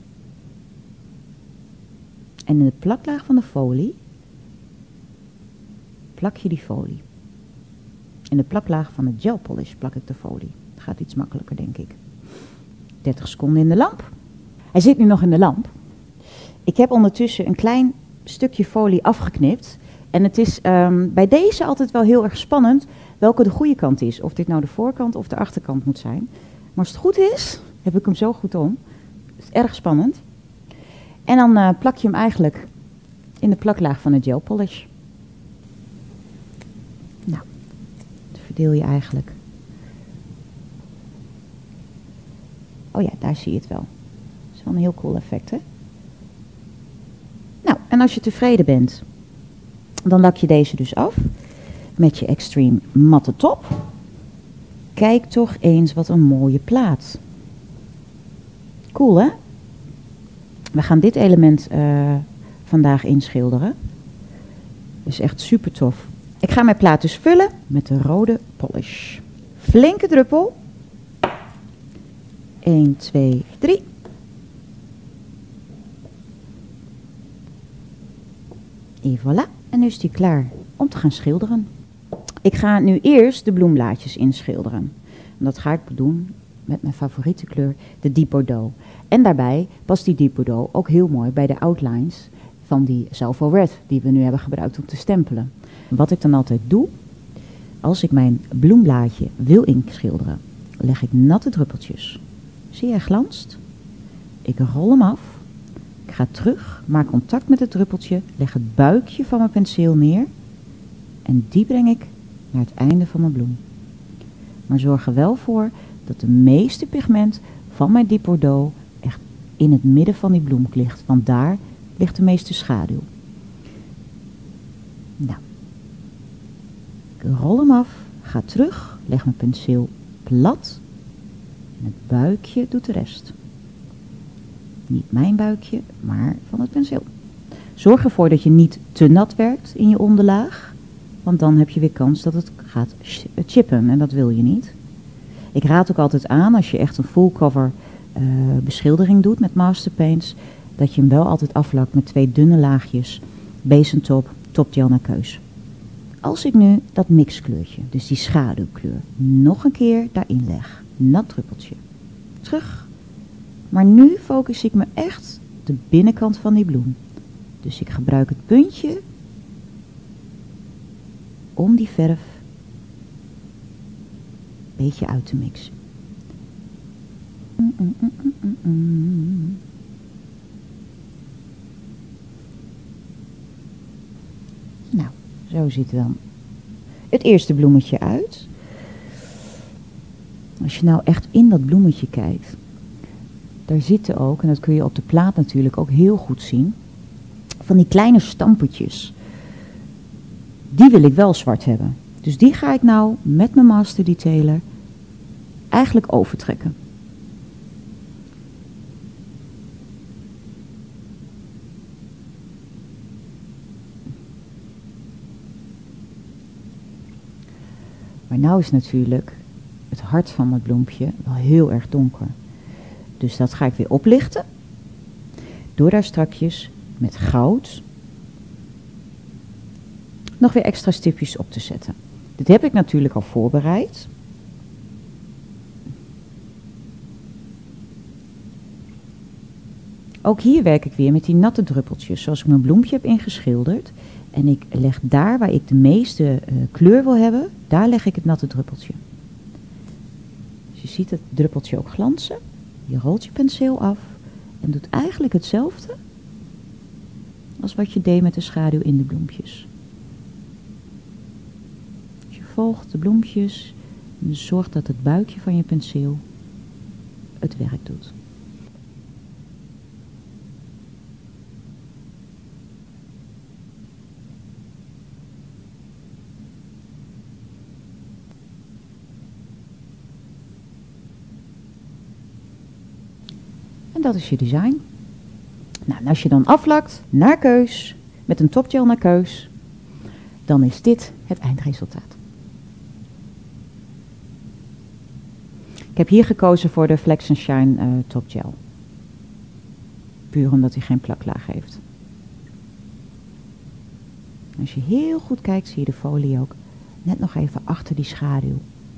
En in de plaklaag van de folie plak je die folie. In de plaklaag van de gel polish plak ik de folie. Dat gaat iets makkelijker, denk ik. dertig seconden in de lamp. Hij zit nu nog in de lamp. Ik heb ondertussen een klein stukje folie afgeknipt. En het is um, bij deze altijd wel heel erg spannend welke de goede kant is. Of dit nou de voorkant of de achterkant moet zijn. Maar als het goed is, heb ik hem zo goed om. Het is erg spannend. En dan uh, plak je hem eigenlijk in de plaklaag van de gel polish. Nou, dat verdeel je eigenlijk. Oh ja, daar zie je het wel. Dat is wel een heel cool effect, hè? Nou, en als je tevreden bent, dan lak je deze dus af met je Extreme matte top. Kijk toch eens wat een mooie plaat. Cool, hè? We gaan dit element uh, vandaag inschilderen. Dat is echt super tof. Ik ga mijn plaat dus vullen met de rode polish. Flinke druppel. één, twee, drie. En voilà. En nu is die klaar om te gaan schilderen. Ik ga nu eerst de bloemblaadjes inschilderen. En dat ga ik doen met mijn favoriete kleur, de Deep Bordeaux. En daarbij past die Deep Bordeaux ook heel mooi bij de outlines van die Salvo Red die we nu hebben gebruikt om te stempelen. Wat ik dan altijd doe, als ik mijn bloemblaadje wil inschilderen, leg ik natte druppeltjes. Zie je glanst? Ik rol hem af. Ik ga terug, maak contact met het druppeltje, leg het buikje van mijn penseel neer en die breng ik naar het einde van mijn bloem. Maar zorg er wel voor dat de meeste pigment van mijn Deep Bordeaux echt in het midden van die bloem ligt, want daar ligt de meeste schaduw. Nou, ik rol hem af, ga terug, leg mijn penseel plat en het buikje doet de rest. Niet mijn buikje, maar van het penseel. Zorg ervoor dat je niet te nat werkt in je onderlaag, want dan heb je weer kans dat het gaat chippen en dat wil je niet. Ik raad ook altijd aan, als je echt een full cover uh, beschildering doet met masterpaints, dat je hem wel altijd aflakt met twee dunne laagjes base top, topgel naar keus. Als ik nu dat mixkleurtje, dus die schaduwkleur, nog een keer daarin leg, nat druppeltje, terug. Maar nu focus ik me echt op de binnenkant van die bloem. Dus ik gebruik het puntje om die verf een beetje uit te mixen. Mm, mm, mm, mm, mm. Nou, zo ziet dan het eerste bloemetje uit. Als je nou echt in dat bloemetje kijkt, daar zitten ook, en dat kun je op de plaat natuurlijk ook heel goed zien, van die kleine stampertjes. Die wil ik wel zwart hebben. Dus die ga ik nou met mijn master detailer eigenlijk overtrekken. Maar nou is natuurlijk het hart van het bloempje wel heel erg donker. Dus dat ga ik weer oplichten. Door daar strakjes met goud nog weer extra stipjes op te zetten. Dit heb ik natuurlijk al voorbereid. Ook hier werk ik weer met die natte druppeltjes, zoals ik mijn bloempje heb ingeschilderd. En ik leg daar waar ik de meeste uh, kleur wil hebben, daar leg ik het natte druppeltje. Dus je ziet het druppeltje ook glanzen. Je rolt je penseel af en doet eigenlijk hetzelfde als wat je deed met de schaduw in de bloempjes. Dus je volgt de bloempjes en zorgt dat het buikje van je penseel het werk doet. En dat is je design. Nou, en als je dan aflakt naar keus, met een topgel naar keus, dan is dit het eindresultaat. Ik heb hier gekozen voor de Flex and Shine uh, topgel. Puur omdat hij geen plaklaag heeft. Als je heel goed kijkt, zie je de folie ook net nog even achter die schaduw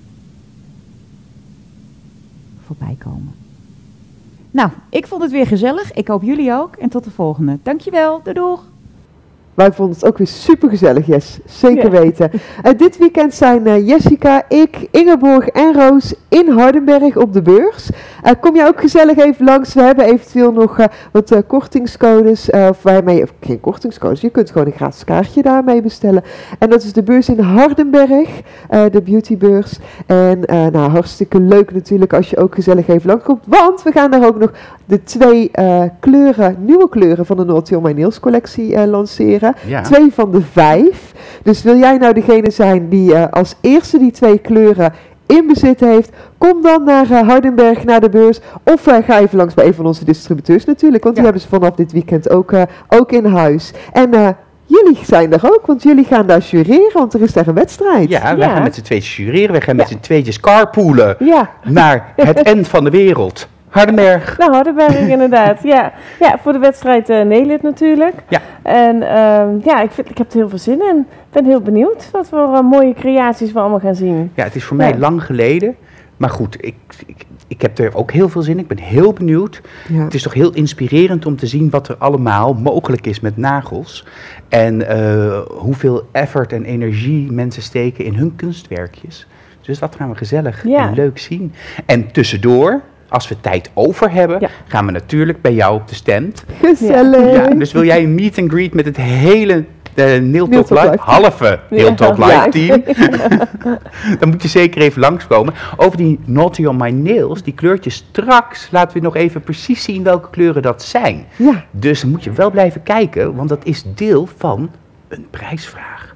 voorbij komen. Nou, ik vond het weer gezellig. Ik hoop jullie ook. En tot de volgende. Dankjewel. Doei doeg. Wij vonden het ook weer super gezellig, Jess. Zeker ja. weten. Uh, dit weekend zijn uh, Jessica, ik, Ingeborg en Roos in Hardenberg op de beurs. Uh, kom jij ook gezellig even langs. We hebben eventueel nog uh, wat uh, kortingscodes. Uh, of waarmee, of geen kortingscodes, je kunt gewoon een gratis kaartje daarmee bestellen. En dat is de beurs in Hardenberg, uh, de beautybeurs. En uh, nou, hartstikke leuk natuurlijk als je ook gezellig even langskomt. Want we gaan daar ook nog de twee uh, kleuren, nieuwe kleuren van de Naughty on My Nails collectie uh, lanceren. Ja. Twee van de vijf. Dus wil jij nou degene zijn die uh, als eerste die twee kleuren in bezit heeft, kom dan naar uh, Hardenberg, naar de beurs. Of uh, ga even langs bij een van onze distributeurs natuurlijk, want ja. die hebben ze vanaf dit weekend ook, uh, ook in huis. En uh, jullie zijn er ook, want jullie gaan daar jureren, want er is daar een wedstrijd. Ja, wij ja. gaan met z'n tweetjes jureren. Wij gaan ja. met z'n tweetjes carpoolen ja. naar het eind van de wereld. Hardenberg. Nou, Hardenberg inderdaad. Ja. Ja, voor de wedstrijd uh, Nelit natuurlijk. Ja. En uh, ja, ik, vind, ik heb er heel veel zin in. Ik ben heel benieuwd wat voor uh, mooie creaties we allemaal gaan zien. Ja, het is voor mij Ja. lang geleden. Maar goed, ik, ik, ik heb er ook heel veel zin in. Ik ben heel benieuwd. Ja. Het is toch heel inspirerend om te zien wat er allemaal mogelijk is met nagels. En uh, hoeveel effort en energie mensen steken in hun kunstwerkjes. Dus dat gaan we gezellig Ja. en leuk zien. En tussendoor, als we tijd over hebben, Ja. gaan we natuurlijk bij jou op de stand. Gezellig. Ja, dus wil jij een meet and greet met het hele uh, Nail Talk Talk Live, Live. halve Nail Talk Ja. Live team, dan moet je zeker even langskomen. Over die Naughty on My Nails, die kleurtjes straks, laten we nog even precies zien welke kleuren dat zijn. Ja. Dus dan moet je wel blijven kijken, want dat is deel van een prijsvraag.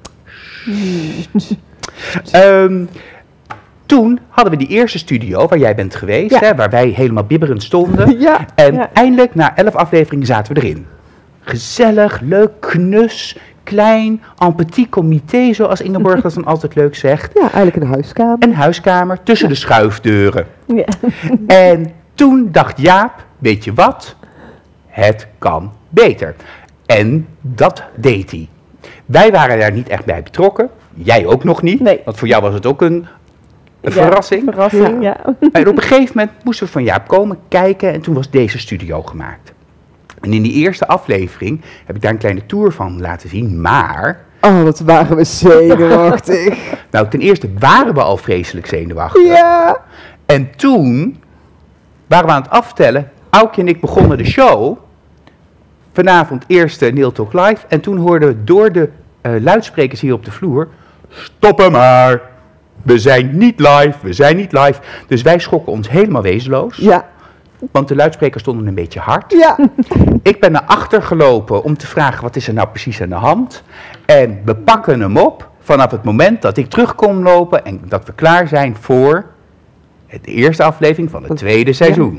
um, Toen hadden we die eerste studio waar jij bent geweest, Ja. hè, waar wij helemaal bibberend stonden. Ja. En Ja. eindelijk, na elf afleveringen, zaten we erin. Gezellig, leuk, knus, klein, en petit comité, zoals Ingeborg dat dan altijd leuk zegt. Ja, eigenlijk een huiskamer. Een huiskamer tussen de schuifdeuren. Ja. En toen dacht Jaap, weet je wat? Het kan beter. En dat deed hij. Wij waren daar niet echt bij betrokken. Jij ook nog niet. Nee. Want voor jou was het ook een, een Ja, verrassing. Verrassing, ja. En op een gegeven moment moesten we van Jaap komen kijken en toen was deze studio gemaakt. En in die eerste aflevering heb ik daar een kleine tour van laten zien, maar... Oh, wat waren we zenuwachtig. Nou, ten eerste waren we al vreselijk zenuwachtig. Ja. En toen waren we aan het aftellen, Aukje en ik begonnen de show. Vanavond eerste Nail Talk Live en toen hoorden we door de uh, luidsprekers hier op de vloer, stoppen maar, we zijn niet live, we zijn niet live. Dus wij schrokken ons helemaal wezenloos. Ja. Want de luidsprekers stonden een beetje hard. Ja. Ik ben naar achter gelopen om te vragen wat is er nou precies aan de hand. En we pakken hem op vanaf het moment dat ik terug kom lopen en dat we klaar zijn voor de eerste aflevering van het tweede seizoen.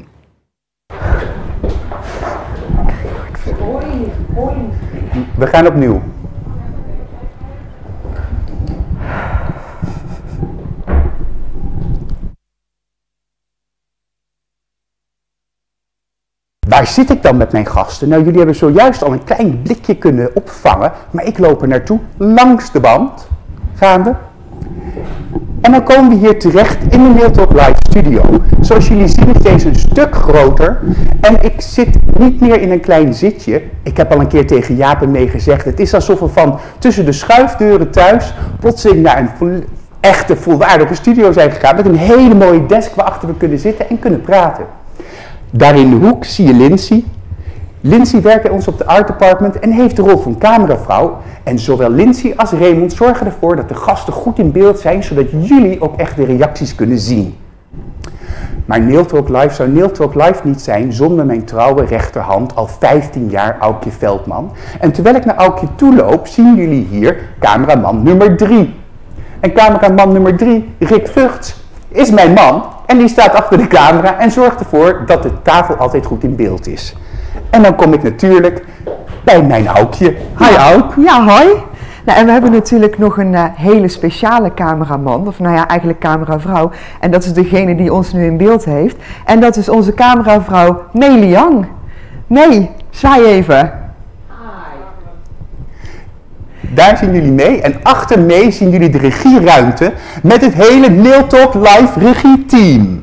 We gaan opnieuw. Waar zit ik dan met mijn gasten? Nou, jullie hebben zojuist al een klein blikje kunnen opvangen, maar ik loop er naartoe langs de band, gaande. En dan komen we hier terecht in de Nail Talk Live studio. Zoals jullie zien is deze een stuk groter en ik zit niet meer in een klein zitje. Ik heb al een keer tegen Jaap en mee gezegd, het is alsof we van tussen de schuifdeuren thuis plotseling naar een vo echte volwaardige studio zijn gegaan met een hele mooie desk waarachter we kunnen zitten en kunnen praten. Daar in de hoek zie je Lindsay. Lindsay werkt bij ons op de art department en heeft de rol van cameravrouw. En zowel Lindsay als Raymond zorgen ervoor dat de gasten goed in beeld zijn, zodat jullie ook echt de reacties kunnen zien. Maar Nail Talk Live zou Nail Talk Live niet zijn zonder mijn trouwe rechterhand, al vijftien jaar, Aukje Veldman. En terwijl ik naar Aukje toeloop, zien jullie hier cameraman nummer drie. En cameraman nummer drie, Rick Vugts, is mijn man. En die staat achter de camera en zorgt ervoor dat de tafel altijd goed in beeld is. En dan kom ik natuurlijk bij mijn Aukje. Hi Auk. Ja, hoi. Nou, en we hebben natuurlijk nog een uh, hele speciale cameraman, of nou ja, eigenlijk cameravrouw. En dat is degene die ons nu in beeld heeft. En dat is onze cameravrouw Mei Liang. Mei, zwaai even. Daar zien jullie mee en achter mee zien jullie de regieruimte met het hele Nail Talk Live regieteam.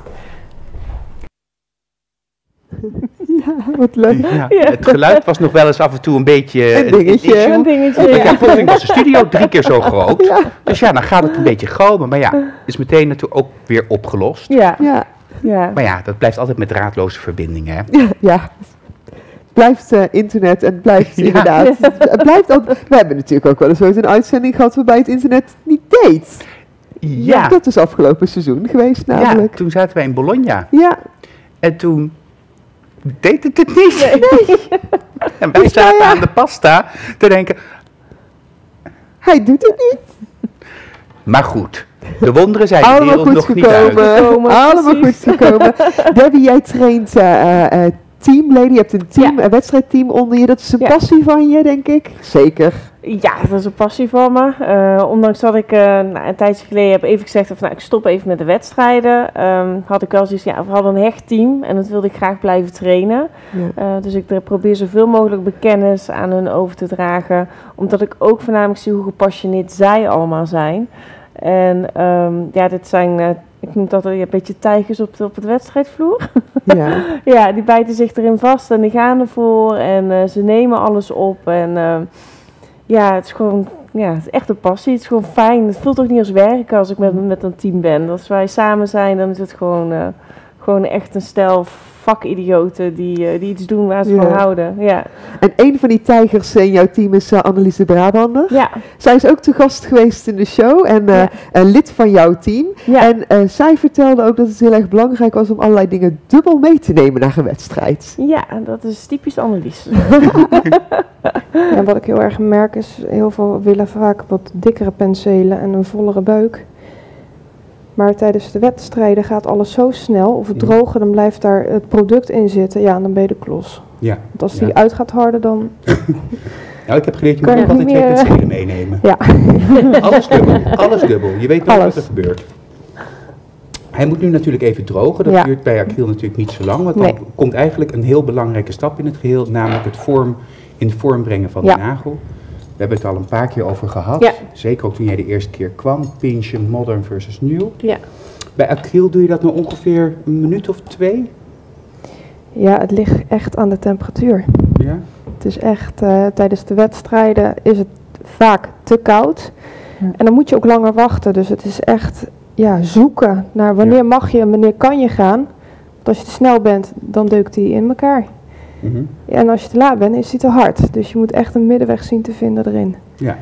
Ja, wat leuk. Ja, het geluid was nog wel eens af en toe een beetje Een dingetje. issue. Een dingetje, Want ja. ja, plotseling was de studio drie keer zo groot. Ja. Dus ja, dan gaat het een beetje galmen. Maar ja, is meteen natuurlijk ook weer opgelost. Ja. Ja. Ja. Maar ja, dat blijft altijd met draadloze verbindingen. Hè? Ja, ja. Het blijft uh, internet en het blijft Ja. inderdaad. Het blijft altijd, we hebben natuurlijk ook wel eens ooit een uitzending gehad waarbij het internet niet deed. Ja, Dat is afgelopen seizoen geweest ja, namelijk. toen zaten wij in Bologna. Ja, En toen deed het het niet. En wij Dus nou zaten ja. aan de pasta te denken, hij doet het niet. maar goed, de wonderen zijn de Allemaal wereld goed nog niet uit. gekomen. Gekomen, Allemaal goed precies. gekomen. Debbie, jij traint uh, uh, teamlady. Je hebt een team, Ja. een wedstrijdteam onder je. Dat is een Ja. passie van je, denk ik. Zeker. Ja, dat is een passie van me. Uh, ondanks dat ik uh, nou, een tijdje geleden heb even gezegd van, nou, ik stop even met de wedstrijden. Um, had ik wel zoiets, ja, we hadden een hecht team en dat wilde ik graag blijven trainen. Ja. Uh, dus ik probeer zoveel mogelijk kennis aan hun over te dragen. Omdat ik ook voornamelijk zie hoe gepassioneerd zij allemaal zijn. En um, ja, dit zijn, uh, ik noem dat een beetje tijgers op de, op het wedstrijdvloer. Ja. Ja, die bijten zich erin vast en die gaan ervoor en uh, ze nemen alles op. En uh, ja, het is gewoon, ja, het is echt een passie. Het is gewoon fijn. Het voelt ook niet als werken als ik met, met een team ben. Als wij samen zijn, dan is het gewoon, uh, gewoon echt een stel vakidioten die, uh, die iets doen waar ze ja. van houden. Ja. En een van die tijgers in jouw team is uh, Annelies de Brabander. Ja. Zij is ook te gast geweest in de show en uh, ja. uh, lid van jouw team. Ja. En uh, zij vertelde ook dat het heel erg belangrijk was om allerlei dingen dubbel mee te nemen naar een wedstrijd. Ja, dat is typisch Annelies. Ja, wat ik heel erg merk is, heel veel willen vaak wat dikkere penselen en een vollere buik. Maar tijdens de wedstrijden gaat alles zo snel, of het drogen, dan blijft daar het product in zitten. Ja, dan ben je de klos. Ja. Want als die ja. uit gaat harden, dan... Nou, ik heb geleerd, je moet ook altijd twee penselen meenemen. Ja. Alles dubbel, alles dubbel. Je weet nooit wat er gebeurt. Hij moet nu natuurlijk even drogen. Dat ja. duurt bij acryl natuurlijk niet zo lang. Want nee. dan komt eigenlijk een heel belangrijke stap in het geheel, namelijk het vorm, in vorm brengen van ja. de nagel. We hebben het al een paar keer over gehad. Ja. Zeker ook toen jij de eerste keer kwam. Pinchen, modern versus nieuw. Ja. Bij acryl doe je dat nou ongeveer een minuut of twee? Ja, het ligt echt aan de temperatuur. Ja. Het is echt, uh, tijdens de wedstrijden is het vaak te koud. Ja. En dan moet je ook langer wachten. Dus het is echt ja, zoeken naar wanneer ja. mag je en wanneer kan je gaan. Want als je te snel bent, dan deukt die in elkaar. Mm-hmm. Ja, en als je te laat bent, is hij te hard. Dus je moet echt een middenweg zien te vinden erin. Ja.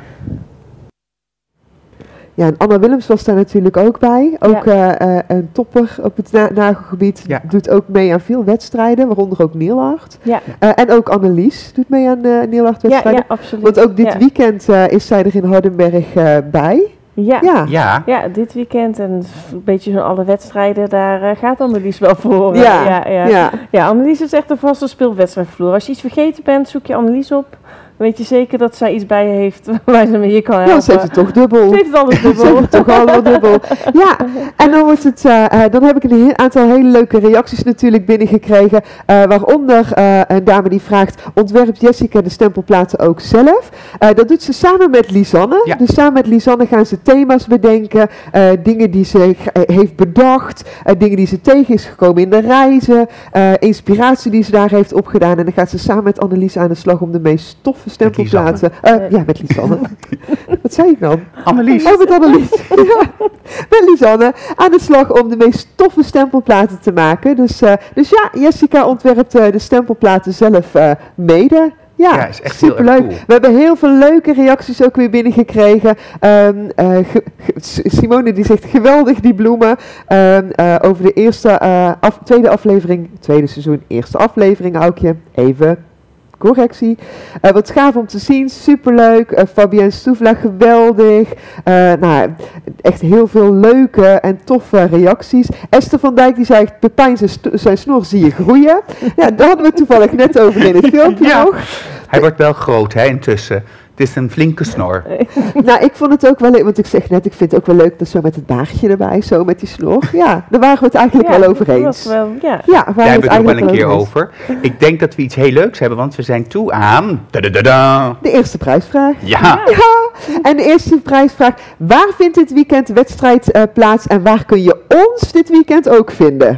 Ja, en Anna Willems was daar natuurlijk ook bij. Ook ja. uh, uh, een topper op het na nagelgebied. Ja. Doet ook mee aan veel wedstrijden, waaronder ook Neelacht. Ja. Uh, en ook Annelies doet mee aan uh, Neelacht wedstrijden. Ja, ja, absoluut. Want ook dit ja. weekend uh, is zij er in Hardenberg uh, bij. Ja. Ja. Ja. ja, dit weekend en een beetje zo'n alle wedstrijden, daar uh, gaat Annelies wel voor. Ja. Ja, ja. Ja. ja, Annelies is echt een vaste speelwedstrijdvloer. Als je iets vergeten bent, zoek je Annelies op. Weet je zeker dat zij iets bij je heeft waar ze me hier kan helpen. Ja, ze heeft het toch dubbel. Ze heeft het alles dubbel. Ze heeft het toch allemaal dubbel. Ja, en dan wordt het, uh, uh, dan heb ik een heel aantal hele leuke reacties natuurlijk binnengekregen. Uh, waaronder uh, een dame die vraagt, ontwerpt Jessica de stempelplaten ook zelf? Uh, dat doet ze samen met Lisanne. Ja. Dus samen met Lisanne gaan ze thema's bedenken. Uh, dingen die ze uh, heeft bedacht. Uh, dingen die ze tegen is gekomen in de reizen. Uh, inspiratie die ze daar heeft opgedaan. En dan gaat ze samen met Annelies aan de slag om de meest toffe stempelplaten. Uh, ja, met Lisanne. Wat zei ik dan? Annelies. Oh, met Annelies. Ja, met Lisanne aan de slag om de meest toffe stempelplaten te maken. Dus, uh, dus ja, Jessica ontwerpt uh, de stempelplaten zelf uh, mede. Ja, ja, is echt superleuk. Heel erg cool. We hebben heel veel leuke reacties ook weer binnengekregen. Um, uh, ge, ge, Simone die zegt geweldig die bloemen. Um, uh, over de eerste, uh, af, tweede aflevering, tweede seizoen, eerste aflevering, Aukje. Even correctie. Uh, wat gaaf om te zien, superleuk. Uh, Fabienne Stoevla, geweldig. Uh, nou, echt heel veel leuke en toffe reacties. Esther van Dijk die zegt, Pepijn zijn, zijn snor zie je groeien. Ja, daar hadden we het toevallig net over in het filmpje ja. nog. Hij wordt wel groot, hè, intussen. Het is een flinke snor. Nou, ik vond het ook wel leuk, want ik zeg net, ik vind het ook wel leuk dat zo met het baagje erbij, zo met die snor. Ja, daar waren we het eigenlijk ja, wel over eens. Wel, ja, ja daar hebben we het nog wel een keer over. Ik denk dat we iets heel leuks hebben, want we zijn toe aan... Da-da-da-da. De eerste prijsvraag. Ja. ja. En de eerste prijsvraag, waar vindt dit weekend de wedstrijd uh, plaats en waar kun je ons dit weekend ook vinden?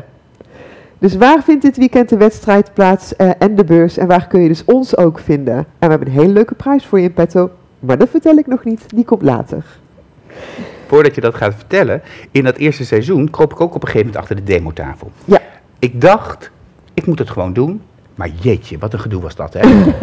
Dus waar vindt dit weekend de wedstrijd plaats uh, en de beurs en waar kun je dus ons ook vinden? En we hebben een hele leuke prijs voor je in petto, maar dat vertel ik nog niet, die komt later. Voordat je dat gaat vertellen, in dat eerste seizoen kroop ik ook op een gegeven moment achter de demotafel. Ja. Ik dacht, ik moet het gewoon doen, maar jeetje, wat een gedoe was dat, hè?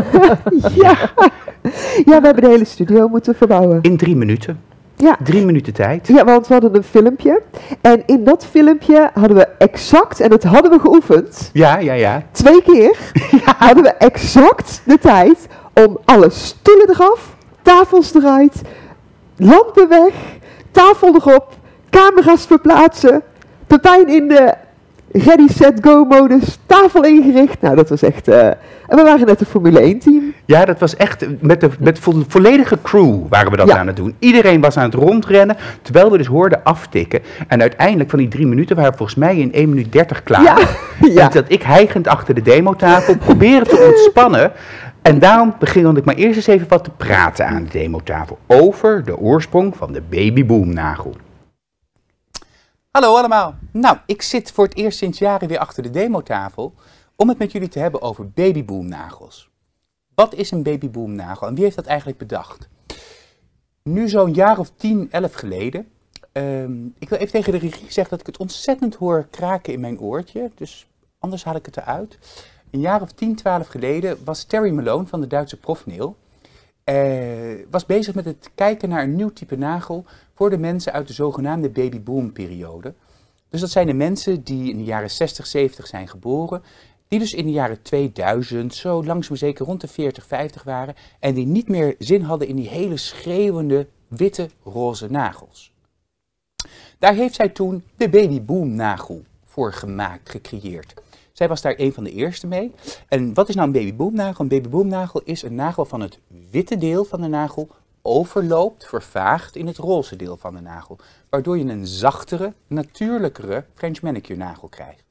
ja. ja, we hebben de hele studio moeten verbouwen. In drie minuten. Ja. Drie minuten tijd. Ja, want we hadden een filmpje. En in dat filmpje hadden we exact, en dat hadden we geoefend. Ja, ja, ja. Twee keer ja. hadden we exact de tijd om alle stoelen eraf, tafels eruit, lampen weg, tafel erop, camera's verplaatsen, Pepijn in de ready, set, go modus, tafel ingericht. Nou, dat was echt... Uh, en we waren net een Formule één team. Ja, dat was echt... Met de met vo volledige crew waren we dat ja. aan het doen. Iedereen was aan het rondrennen, terwijl we dus hoorden aftikken. En uiteindelijk van die drie minuten waren we volgens mij in één minuut dertig klaar. Ja. Ja. En dat ik hijgend achter de demotafel proberen te ontspannen. En daarom begin ik maar eerst eens even wat te praten aan de demotafel over de oorsprong van de babyboomnagel. Hallo allemaal. Nou, ik zit voor het eerst sinds jaren weer achter de demotafel om het met jullie te hebben over babyboomnagels. Wat is een babyboomnagel en wie heeft dat eigenlijk bedacht? Nu zo'n jaar of tien, elf geleden. Um, ik wil even tegen de regie zeggen dat ik het ontzettend hoor kraken in mijn oortje, dus anders haal ik het eruit. Een jaar of tien, twaalf geleden was Terry Malone van de Duitse profnail uh, was bezig met het kijken naar een nieuw type nagel voor de mensen uit de zogenaamde babyboomperiode. Dus dat zijn de mensen die in de jaren zestig, zeventig zijn geboren, die dus in de jaren tweeduizend zo langzaam zeker rond de veertig, vijftig waren en die niet meer zin hadden in die hele schreeuwende witte roze nagels. Daar heeft zij toen de babyboomnagel voor gemaakt, gecreëerd. Zij was daar een van de eerste mee. En wat is nou een babyboomnagel? Een babyboomnagel is een nagel van het witte deel van de nagel overloopt, vervaagt in het roze deel van de nagel. Waardoor je een zachtere, natuurlijkere French manicure nagel krijgt.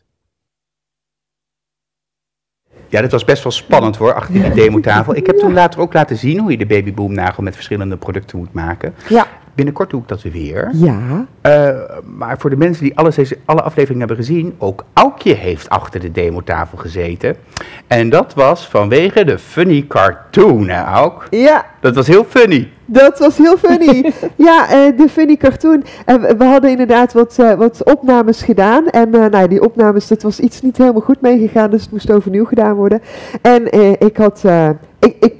Ja, dat was best wel spannend hoor, achter die demotafel. Ik heb toen later ook laten zien hoe je de babyboomnagel met verschillende producten moet maken. Ja. Binnenkort doe ik dat weer. Ja. Uh, maar voor de mensen die alles deze, alle afleveringen hebben gezien, ook Aukje heeft achter de demotafel gezeten. En dat was vanwege de funny cartoon, hè Auk? Ja. Dat was heel funny. Dat was heel funny. Ja, uh, de funny cartoon. Uh, we hadden inderdaad wat, uh, wat opnames gedaan. En uh, nou, die opnames, dat was iets niet helemaal goed meegegaan, dus het moest overnieuw gedaan worden. En uh, ik had... Uh, ik, ik,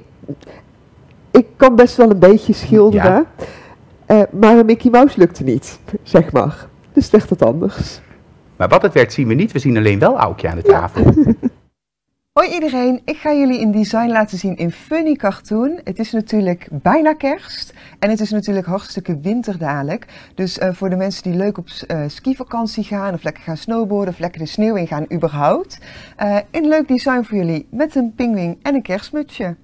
ik kan best wel een beetje schilderen. Ja. Uh, maar een Mickey Mouse lukte niet, zeg maar. Dus het werd wat anders. Maar wat het werd zien we niet, we zien alleen wel Aukje aan de tafel. Ja. Hoi iedereen, ik ga jullie een design laten zien in funny cartoon. Het is natuurlijk bijna kerst en het is natuurlijk hartstikke winter dadelijk. Dus uh, voor de mensen die leuk op uh, skivakantie gaan of lekker gaan snowboarden of lekker de sneeuw in gaan überhaupt. Uh, een leuk design voor jullie met een pinguïn en een kerstmutsje.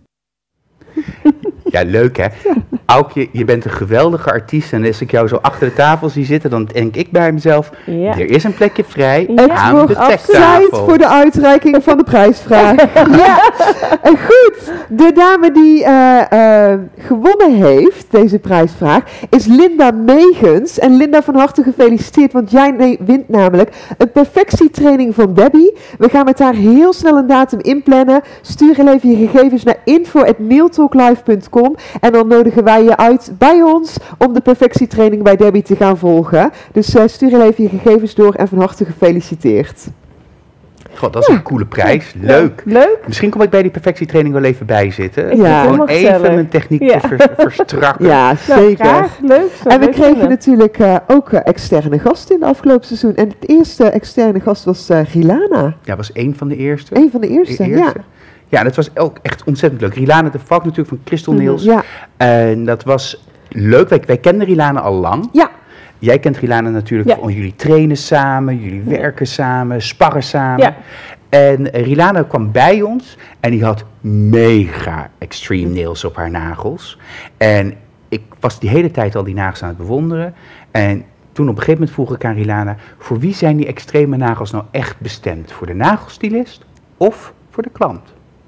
Ja, leuk hè. Aukje, je bent een geweldige artiest en als ik jou zo achter de tafel zie zitten, dan denk ik bij mezelf, ja. Er is een plekje vrij ja. aan de teksttafel. Tijd voor de uitreiking van de prijsvraag. Ja, en goed, de dame die uh, uh, gewonnen heeft, deze prijsvraag, is Linda Megens. En Linda, van harte gefeliciteerd, want jij nee, wint namelijk een perfectietraining van Debbie. We gaan met haar heel snel een datum inplannen. Stuur heel even je gegevens naar info at nailtalklive punt com en dan nodigen wij je uit bij ons om de perfectietraining bij Debbie te gaan volgen. Dus uh, stuur heel even je gegevens door en van harte gefeliciteerd. God, dat is ja. een coole prijs. Leuk. Ja, leuk. Misschien kom ik bij die perfectietraining wel even bij zitten. Ja. Gewoon even mijn techniek ja. te ver, verstrakken. Ja, zeker. Nou, leuk. En we kregen vinden. natuurlijk uh, ook uh, externe gasten in het afgelopen seizoen. En het eerste externe gast was uh, Rilana. Ja, was één van de eerste. Eén van de eerste, de eerste. ja. Ja, dat was ook echt ontzettend leuk. Rilana de Valk natuurlijk van Crystal Nails. Ja. En dat was leuk. Wij, wij kenden Rilana al lang. Ja. Jij kent Rilana natuurlijk ja. van jullie trainen samen, jullie werken samen, sparren samen. Ja. En Rilana kwam bij ons en die had mega extreme nails op haar nagels. En ik was die hele tijd al die nagels aan het bewonderen. En toen op een gegeven moment vroeg ik aan Rilana, voor wie zijn die extreme nagels nou echt bestemd? Voor de nagelstylist of voor de klant?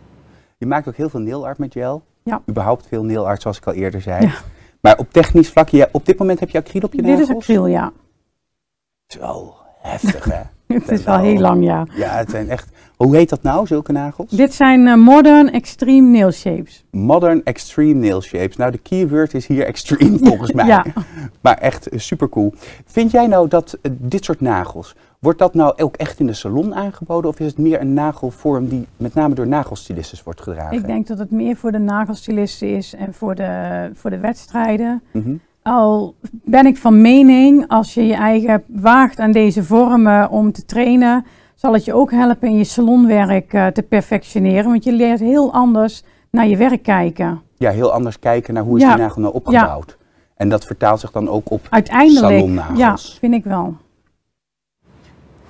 Je maakt ook heel veel nail art met gel. Ja. Überhaupt veel nail art, zoals ik al eerder zei. Ja. Maar op technisch vlak, ja, op dit moment heb je acryl op je nagels? Dit is acryl, ja. Het is wel heftig, hè? Het is wel heel lang, ja. Ja, het zijn echt... Hoe heet dat nou, zulke nagels? Dit zijn uh, Modern Extreme Nail Shapes. Modern Extreme Nail Shapes. Nou, de keyword is hier extreme volgens mij. Ja. Maar echt uh, super cool. Vind jij nou dat uh, dit soort nagels, wordt dat nou ook echt in de salon aangeboden? Of is het meer een nagelvorm die met name door nagelstylisten wordt gedragen? Ik denk dat het meer voor de nagelstylisten is en voor de, voor de wedstrijden. Mm-hmm. Al ben ik van mening, als je je eigen waagt aan deze vormen om te trainen, zal het je ook helpen in je salonwerk uh, te perfectioneren. Want je leert heel anders naar je werk kijken. Ja, heel anders kijken naar hoe is ja. die nagel nou opgebouwd. Ja. En dat vertaalt zich dan ook op uiteindelijk, salonnagels. Ja, vind ik wel.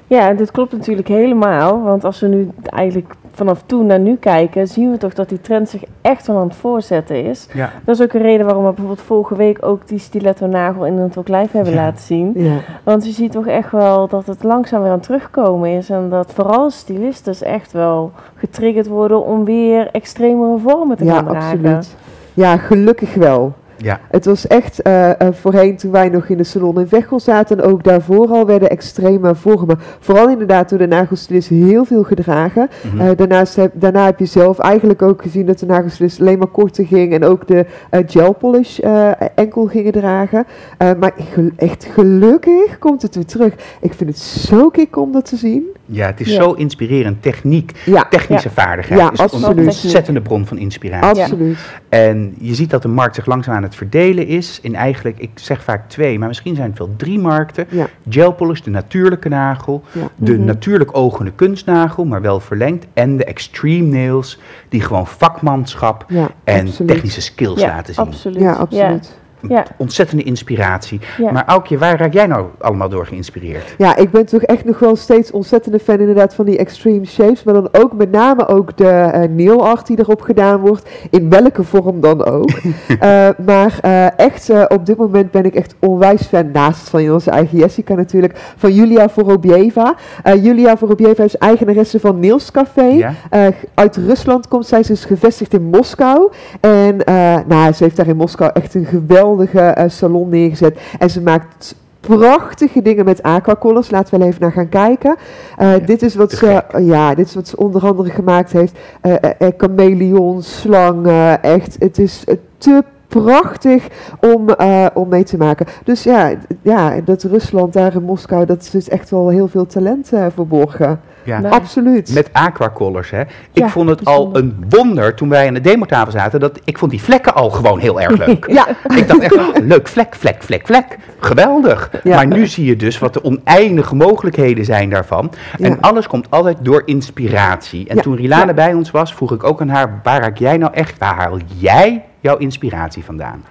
Ja, dit klopt natuurlijk helemaal. Want als we nu eigenlijk vanaf toen naar nu kijken, zien we toch dat die trend zich echt wel aan het voorzetten is. Ja. Dat is ook een reden waarom we bijvoorbeeld vorige week ook die stiletto nagel in het Talk Live hebben Ja. laten zien. Ja. Want je ziet toch echt wel dat het langzaam weer aan het terugkomen is. En dat vooral stylisten echt wel getriggerd worden om weer extremere vormen te Ja, gaan dragen. absoluut. Ja, gelukkig wel. Ja. Het was echt uh, uh, voorheen toen wij nog in de salon in Veghel zaten en ook daarvoor al werden extreme vormen. Vooral inderdaad door de nagelstilist heel veel gedragen. Mm-hmm. Uh, daarnaast heb, daarna heb je zelf eigenlijk ook gezien dat de nagelstilist alleen maar korter ging en ook de uh, gel polish uh, enkel gingen dragen. Uh, maar gel- echt gelukkig komt het weer terug. Ik vind het zo kick om dat te zien. Ja, het is Ja. zo inspirerend. Techniek, Ja, technische Ja. vaardigheid Ja, is een absoluut. ontzettende bron van inspiratie. absoluut. En je ziet dat de markt zich langzaam aan het verdelen is in eigenlijk, ik zeg vaak twee, maar misschien zijn het wel drie markten. Ja. Gel polish, de natuurlijke nagel, Ja. de Mhm. natuurlijk ogende kunstnagel, maar wel verlengd. En de extreme nails, die gewoon vakmanschap Ja, en absoluut. technische skills Ja, laten zien. absoluut. Ja, absoluut. Ja. Ontzettende inspiratie. Ja. Maar Aukje, waar raak jij nou allemaal door geïnspireerd? Ja, ik ben toch echt nog wel steeds ontzettende fan inderdaad van die extreme shapes. Maar dan ook met name ook de uh, nail art die erop gedaan wordt. In welke vorm dan ook. uh, maar uh, echt uh, op dit moment ben ik echt onwijs fan. Naast van onze eigen Jessica natuurlijk. Van Julia Vorobieva. Uh, Julia Vorobieva is eigenaresse van Nails Café. Ja? Uh, uit Rusland komt zij. Ze is gevestigd in Moskou. En uh, nou, ze heeft daar in Moskou echt een geweldige uh, salon neergezet. En ze maakt prachtige dingen met aquacolors. Laten we wel even naar gaan kijken. Uh, Ja, dit is wat te ze, uh, ja, dit is wat ze onder andere gemaakt heeft. Uh, uh, uh, chameleon, slangen. Echt, het is uh, te prachtig om, uh, om mee te maken. Dus ja, d- ja, dat Rusland daar in Moskou, dat is echt wel heel veel talent uh, verborgen. Ja. Nee. Absoluut. Met aquacolors, hè. Ik Ja, vond het bijzonder. al een wonder toen wij aan de demotafel zaten. Dat, ik vond die vlekken al gewoon heel erg leuk. Ja, Ik dacht echt, oh, leuk, vlek, vlek, vlek, vlek. Geweldig. Ja. Maar nu zie je dus wat de oneindige mogelijkheden zijn daarvan. En Ja. alles komt altijd door inspiratie. En Ja. toen Rilane Ja. bij ons was, vroeg ik ook aan haar, waar raak jij nou echt, waar haal jij jouw inspiratie vandaan?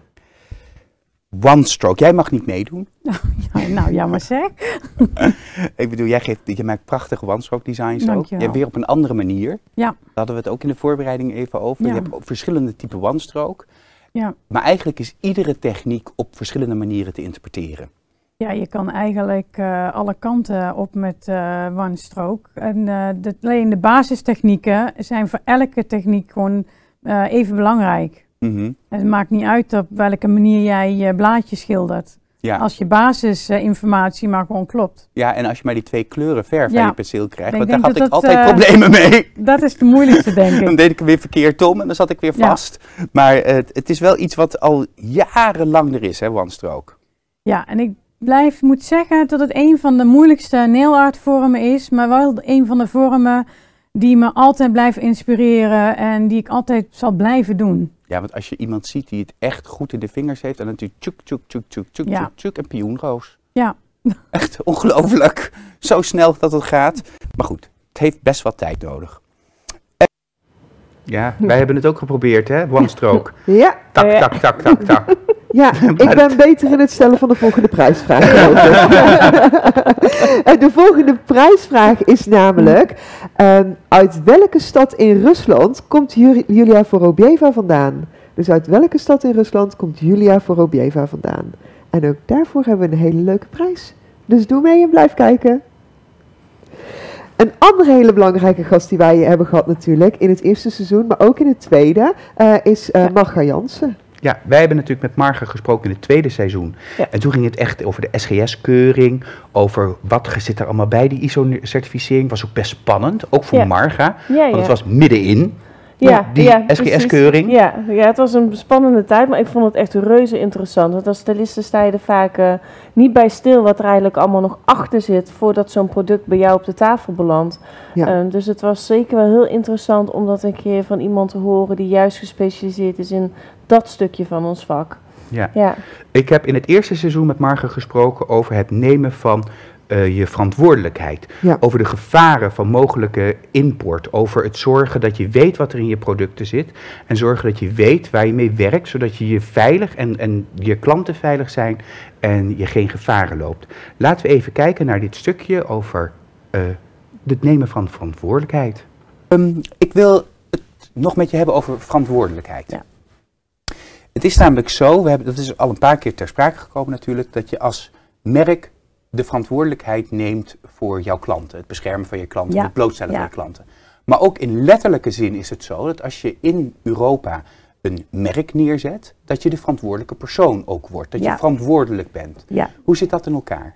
One stroke, jij mag niet meedoen. Ja, nou, jammer zeg. Ik bedoel, jij, geeft, je maakt prachtige one-stroke designs ook. Dankjewel. Ja, weer op een andere manier. Ja. Daar hadden we het ook in de voorbereiding even over. Ja. Je hebt ook verschillende typen one-stroke. Ja. Maar eigenlijk is iedere techniek op verschillende manieren te interpreteren. Ja, je kan eigenlijk uh, alle kanten op met uh, one stroke. En uh, de, alleen de basistechnieken zijn voor elke techniek gewoon uh, even belangrijk. Mm-hmm. Het maakt niet uit op welke manier jij je blaadje schildert. Ja. Als je basisinformatie maar gewoon klopt. Ja, en als je maar die twee kleuren verf Ja. aan je penseel krijgt, Ik want daar denk had ik dat dat, altijd uh, problemen mee. Dat is de moeilijkste, denk Dan ik. deed ik hem weer verkeerd om en dan zat ik weer Ja. vast. Maar uh, het is wel iets wat al jarenlang er is, hè, one-stroke. Ja, en ik blijf, moet zeggen dat het een van de moeilijkste nail art vormen is. Maar wel een van de vormen die me altijd blijven inspireren en die ik altijd zal blijven doen. Ja, want als je iemand ziet die het echt goed in de vingers heeft, dan natuurlijk tjuk, tjuk, tjuk, tjuk, tjuk, Ja. tjuk, tjuk en pioenroos. Ja. Echt ongelooflijk. Zo snel dat het gaat. Maar goed, het heeft best wat tijd nodig. En ja, wij hebben het ook geprobeerd, hè? One stroke. ja. Tak, Ja. tak, tak, tak, tak. Ja, ik ben beter in het stellen van de volgende prijsvraag. geloof ik. En de volgende prijsvraag is namelijk: um, uit welke stad in Rusland komt Ju- Julia Vorobieva vandaan? Dus uit welke stad in Rusland komt Julia Vorobieva vandaan? En ook daarvoor hebben we een hele leuke prijs. Dus doe mee en blijf kijken. Een andere hele belangrijke gast die wij hebben gehad natuurlijk in het eerste seizoen, maar ook in het tweede, uh, is uh, Marga Jansen. Ja, wij hebben natuurlijk met Marga gesproken in het tweede seizoen. Ja. En toen ging het echt over de S G S-keuring, over wat zit er allemaal bij die I S O-certificering. Was ook best spannend, ook voor Ja. Marga, Ja, want ja. het was middenin. Ja, die ja, S G S-keuring. Ja, ja, het was een spannende tijd, maar ik vond het echt reuze interessant. Want als stylisten sta je er vaak uh, niet bij stil wat er eigenlijk allemaal nog achter zit voordat zo'n product bij jou op de tafel belandt. Ja. Uh, dus het was zeker wel heel interessant om dat een keer van iemand te horen die juist gespecialiseerd is in dat stukje van ons vak. Ja. Ja, Ik heb in het eerste seizoen met Marga gesproken over het nemen van uh, je verantwoordelijkheid. Ja. Over de gevaren van mogelijke import. Over het zorgen dat je weet wat er in je producten zit. En zorgen dat je weet waar je mee werkt. Zodat je je veilig en, en je klanten veilig zijn. En je geen gevaren loopt. Laten we even kijken naar dit stukje over uh, het nemen van verantwoordelijkheid. Um, ik wil het nog met je hebben over verantwoordelijkheid. Ja. Het is namelijk zo, we hebben, dat is al een paar keer ter sprake gekomen natuurlijk, dat je als merk de verantwoordelijkheid neemt voor jouw klanten. Het beschermen van je klanten, ja. het blootstellen ja. van je klanten. Maar ook in letterlijke zin is het zo dat als je in Europa een merk neerzet, dat je de verantwoordelijke persoon ook wordt. Dat ja. je verantwoordelijk bent. Ja. Hoe zit dat in elkaar?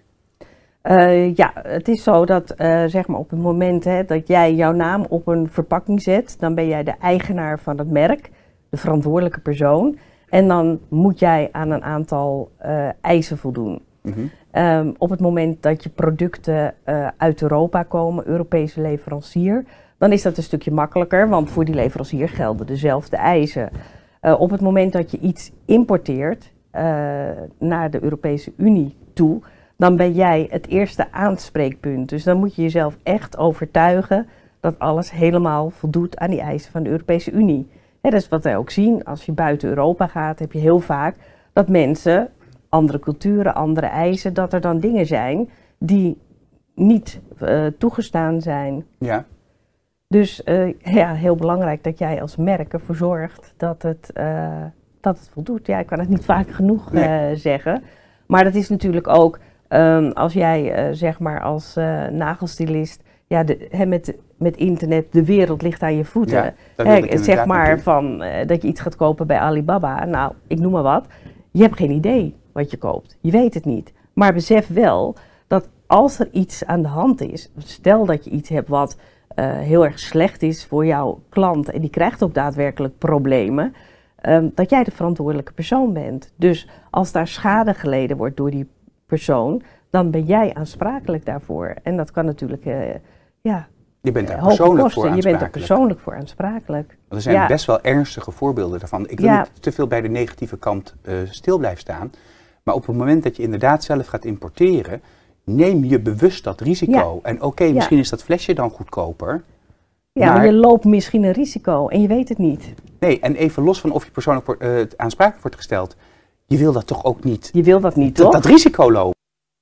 Uh, ja, het is zo dat uh, zeg maar op het moment hè, dat jij jouw naam op een verpakking zet, dan ben jij de eigenaar van het merk, de verantwoordelijke persoon. En dan moet jij aan een aantal uh, eisen voldoen. Mm-hmm. um, op het moment dat je producten uh, uit Europa komen, Europese leverancier, dan is dat een stukje makkelijker, want voor die leverancier gelden dezelfde eisen. Uh, op het moment dat je iets importeert uh, naar de Europese Unie toe, dan ben jij het eerste aanspreekpunt. Dus dan moet je jezelf echt overtuigen dat alles helemaal voldoet aan die eisen van de Europese Unie. He, dat is wat wij ook zien. Als je buiten Europa gaat, heb je heel vaak dat mensen, andere culturen, andere eisen, dat er dan dingen zijn die niet uh, toegestaan zijn. Ja. Dus uh, ja, heel belangrijk dat jij als merk ervoor zorgt dat het, uh, dat het voldoet. Ja, ik kan het niet vaak genoeg uh, nee. zeggen. Maar dat is natuurlijk ook, um, als jij uh, zeg maar als uh, nagelstilist, ja, de, he, met, met internet, de wereld ligt aan je voeten. Ja, he, zeg maar van, uh, dat je iets gaat kopen bij Alibaba, nou, ik noem maar wat. Je hebt geen idee wat je koopt. Je weet het niet. Maar besef wel dat als er iets aan de hand is, stel dat je iets hebt wat uh, heel erg slecht is voor jouw klant en die krijgt ook daadwerkelijk problemen, um, dat jij de verantwoordelijke persoon bent. Dus als daar schade geleden wordt door die persoon, dan ben jij aansprakelijk daarvoor. En dat kan natuurlijk, uh, ja, je bent daar persoonlijk kosten. voor aansprakelijk. Je bent er persoonlijk voor aansprakelijk. Want er zijn ja. best wel ernstige voorbeelden daarvan. Ik wil ja. niet te veel bij de negatieve kant uh, stil blijven staan. Maar op het moment dat je inderdaad zelf gaat importeren, neem je bewust dat risico. Ja. En oké, okay, misschien ja. is dat flesje dan goedkoper. Ja, maar, maar je loopt misschien een risico en je weet het niet. Nee, en even los van of je persoonlijk wordt, uh, aansprakelijk wordt gesteld, je wil dat toch ook niet? Je wil dat niet, dat, toch? Dat risico lopen.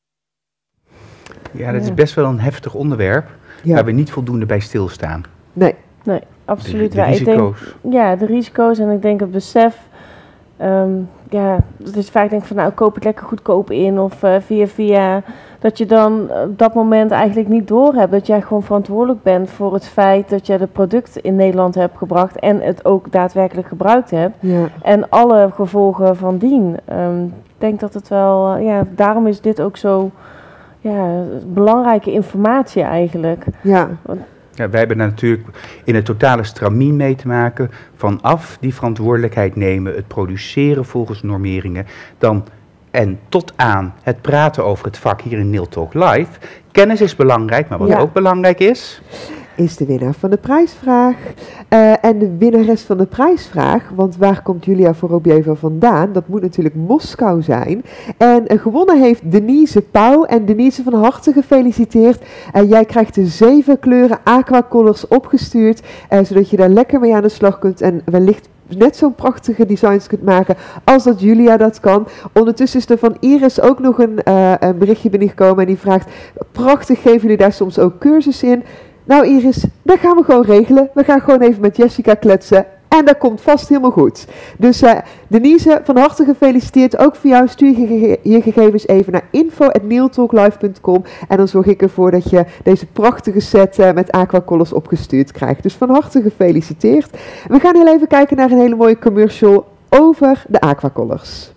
Ja, dat is best wel een heftig onderwerp, ja. waar we niet voldoende bij stilstaan. Nee. Nee, absoluut. De, de risico's. Ik denk, ja, de risico's en ik denk het besef. Um, ja, het is vaak denk ik van nou, koop het lekker goedkoop in of uh, via via. Dat je dan op uh, dat moment eigenlijk niet doorhebt dat jij gewoon verantwoordelijk bent voor het feit dat je de producten in Nederland hebt gebracht en het ook daadwerkelijk gebruikt hebt. Ja. En alle gevolgen van dien. Um, ik denk dat het wel, uh, ja, daarom is dit ook zo ja, belangrijke informatie eigenlijk. Ja. Want, ja, wij hebben natuurlijk in het totale stramien mee te maken, vanaf die verantwoordelijkheid nemen, het produceren volgens normeringen, dan en tot aan het praten over het vak hier in Nil Talk Live. Kennis is belangrijk, maar wat ja. ook belangrijk is, is de winnaar van de prijsvraag. Uh, en de winnares van de prijsvraag, want waar komt Julia Vorobjeva vandaan? Dat moet natuurlijk Moskou zijn. En uh, gewonnen heeft Denise Pauw. En Denise, van harte gefeliciteerd. Uh, jij krijgt de zeven kleuren aquacolors opgestuurd, uh, zodat je daar lekker mee aan de slag kunt en wellicht net zo'n prachtige designs kunt maken als dat Julia dat kan. Ondertussen is er van Iris ook nog een, uh, een berichtje binnengekomen en die vraagt, prachtig, geven jullie daar soms ook cursus in? Nou Iris, dat gaan we gewoon regelen. We gaan gewoon even met Jessica kletsen. En dat komt vast helemaal goed. Dus uh, Denise, van harte gefeliciteerd. Ook voor jou, stuur je, gege je gegevens even naar info at niltalklive punt com. En dan zorg ik ervoor dat je deze prachtige set uh, met aquacolors opgestuurd krijgt. Dus van harte gefeliciteerd. We gaan heel even kijken naar een hele mooie commercial over de aquacolors.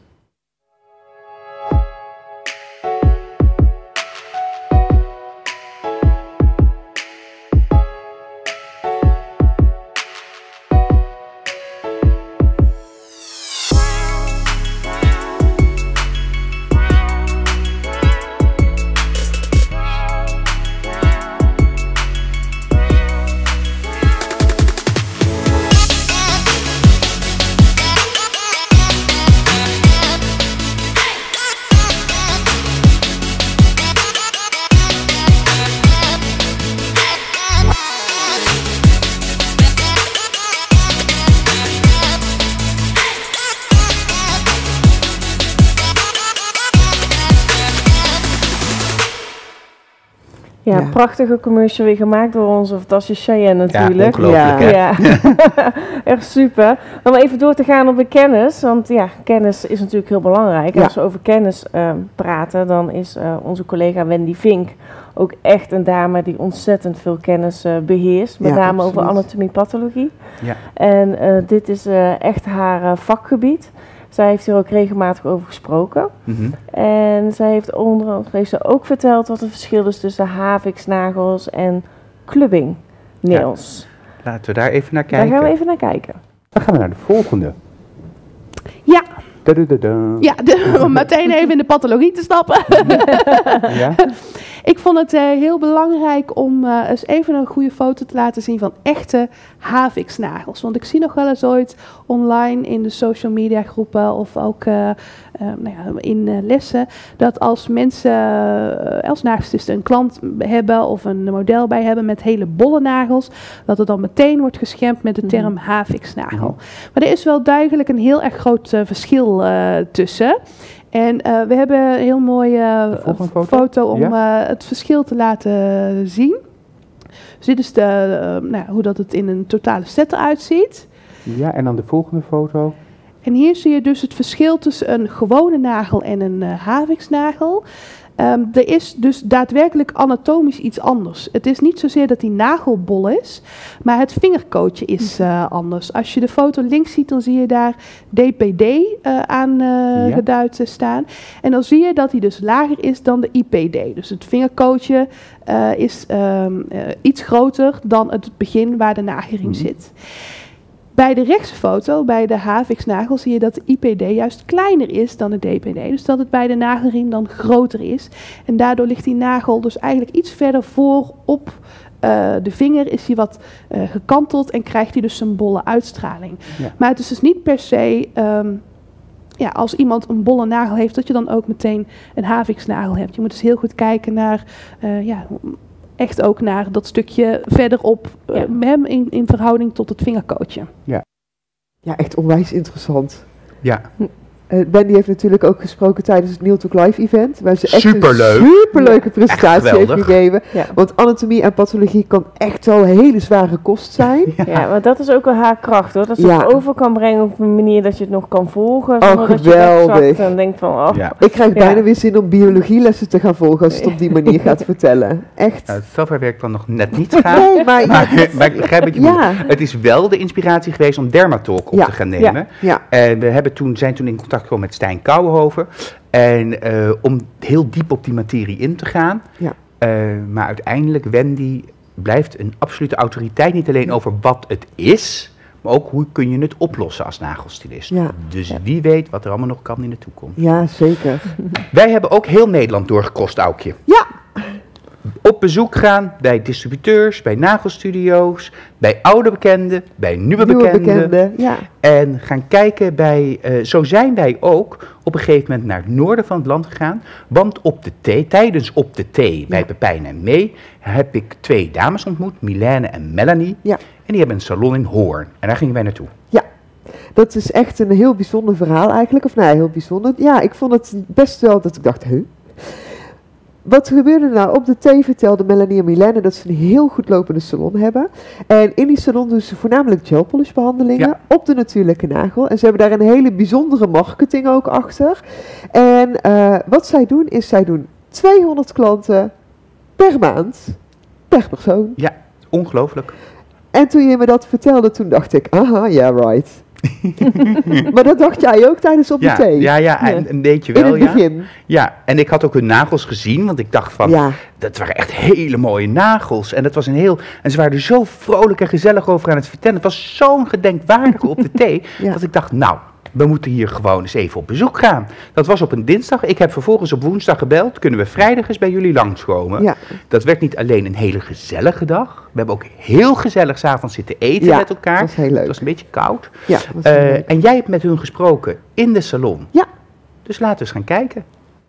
Ja, Ja. prachtige commercial weer gemaakt door onze fantastische Cheyenne natuurlijk. Ja, ongelooflijk, hè? Ja, echt super. Om even door te gaan op de kennis, want ja, kennis is natuurlijk heel belangrijk. Ja. Als we over kennis uh, praten, dan is uh, onze collega Wendy Vink ook echt een dame die ontzettend veel kennis uh, beheerst. Met Ja, name absoluut. over anatomie-pathologie. Ja. En uh, dit is uh, echt haar uh, vakgebied. Zij heeft hier ook regelmatig over gesproken. Mm-hmm. En zij heeft onder andere heeft ze ook verteld wat het verschil is tussen haviksnagels en clubbing nails. Ja. Laten we daar even naar kijken. Daar gaan we even naar kijken. Dan gaan we naar de volgende. Ja. Da-da-da-da. Ja, de, om meteen even in de pathologie te stappen. Ja? Ik vond het uh, heel belangrijk om uh, eens even een goede foto te laten zien van echte haviksnagels. Want ik zie nog wel eens ooit online in de social media groepen of ook uh, uh, nou ja, in uh, lessen, dat als mensen, uh, als nagelstisten een klant hebben of een model bij hebben met hele bolle nagels, dat het dan meteen wordt geschermd met de term mm-hmm. haviksnagel. Maar er is wel duidelijk een heel erg groot uh, verschil uh, tussen. En uh, we hebben een heel mooie uh, foto? foto om ja? uh, het verschil te laten zien. Dus dit is de, uh, nou, hoe dat het in een totale set eruit ziet. Ja, en dan de volgende foto. En hier zie je dus het verschil tussen een gewone nagel en een uh, haviksnagel. Um, er is dus daadwerkelijk anatomisch iets anders. Het is niet zozeer dat die nagel bol is, maar het vingerkootje is uh, anders. Als je de foto links ziet, dan zie je daar D P D uh, aan uh, ja. geduid uh, staan. En dan zie je dat hij dus lager is dan de I P D. Dus het vingerkootje uh, is um, uh, iets groter dan het begin waar de nagelriem mm-hmm. zit. Bij de rechtse foto, bij de haviksnagel, zie je dat de I P D juist kleiner is dan de D P D. Dus dat het bij de nagelriem dan groter is. En daardoor ligt die nagel dus eigenlijk iets verder voor op uh, de vinger. Is hij wat uh, gekanteld en krijgt hij dus een bolle uitstraling. Ja. Maar het is dus niet per se, um, ja, als iemand een bolle nagel heeft, dat je dan ook meteen een haviksnagel hebt. Je moet dus heel goed kijken naar, uh, ja... echt ook naar dat stukje verderop ja. uh, in, in verhouding tot het vingerkootje. Ja, ja echt onwijs interessant. Ja. Uh, Wendy heeft natuurlijk ook gesproken tijdens het Neil Talk Live event, waar ze echt Superleuk. een superleuke presentatie heeft gegeven. Ja. Want anatomie en pathologie kan echt wel een hele zware kost zijn. Ja, ja, maar dat is ook wel haar kracht hoor. Dat ze ja. het over kan brengen op een manier dat je het nog kan volgen. Oh, geweldig. Dat je exact en denkt van, oh. Ja. Ik krijg bijna ja. weer zin om biologielessen te gaan volgen als het op die manier gaat vertellen. Echt. Nou, zover werkt dan nog net niet gaan. Nee, maar, maar, ja, maar ik begrijp wat je ja. bedoelt. Het is wel de inspiratie geweest om Dermatalk op ja. te gaan nemen. Ja. Ja. En we hebben toen, zijn toen in contact gekomen met Stijn Kouwenhoven. En uh, om heel diep op die materie in te gaan. Ja. Uh, maar uiteindelijk, Wendy blijft een absolute autoriteit. Niet alleen over wat het is, maar ook hoe kun je het oplossen als nagelstilist. Ja. Dus ja. wie weet wat er allemaal nog kan in de toekomst. Ja, zeker. Wij hebben ook heel Nederland doorgekost, Aukje. Ja. Op bezoek gaan bij distributeurs, bij nagelstudio's, bij oude bekenden, bij nieuwe, nieuwe bekenden. bekenden ja. En gaan kijken bij, uh, zo zijn wij ook op een gegeven moment naar het noorden van het land gegaan. Want op de thee, tijdens op de thee ja. bij Pepijn en Mee heb ik twee dames ontmoet, Milène en Melanie. Ja. En die hebben een salon in Hoorn. En daar gingen wij naartoe. Ja. Dat is echt een heel bijzonder verhaal eigenlijk. Of nee, heel bijzonder. Ja, ik vond het best wel dat ik dacht, huh? Wat gebeurde er nou? Op de thee vertelde Melanie en Milène dat ze een heel goed lopende salon hebben. En in die salon doen ze voornamelijk gelpolishbehandelingen ja. op de natuurlijke nagel. En ze hebben daar een hele bijzondere marketing ook achter. En uh, wat zij doen is, zij doen tweehonderd klanten per maand, per persoon. Ja, ongelooflijk. En toen je me dat vertelde, toen dacht ik, aha, ja, yeah, right. Maar dat dacht jij ook tijdens op ja, de thee? Ja, ja, en, een beetje wel, In het begin? Ja. ja, en ik had ook hun nagels gezien, want ik dacht van, ja. dat waren echt hele mooie nagels. En dat was een heel, en ze waren er zo vrolijk en gezellig over aan het vertellen. Het was zo'n gedenkwaardige op de thee, ja. dat ik dacht, nou, we moeten hier gewoon eens even op bezoek gaan. Dat was op een dinsdag. Ik heb vervolgens op woensdag gebeld. Kunnen we vrijdag eens bij jullie langskomen? Ja. Dat werd niet alleen een hele gezellige dag. We hebben ook heel gezellig 's avonds zitten eten ja, met elkaar. Dat was heel leuk. Het was een beetje koud. Ja, uh, en jij hebt met hun gesproken in de salon. Ja. Dus laten we eens gaan kijken.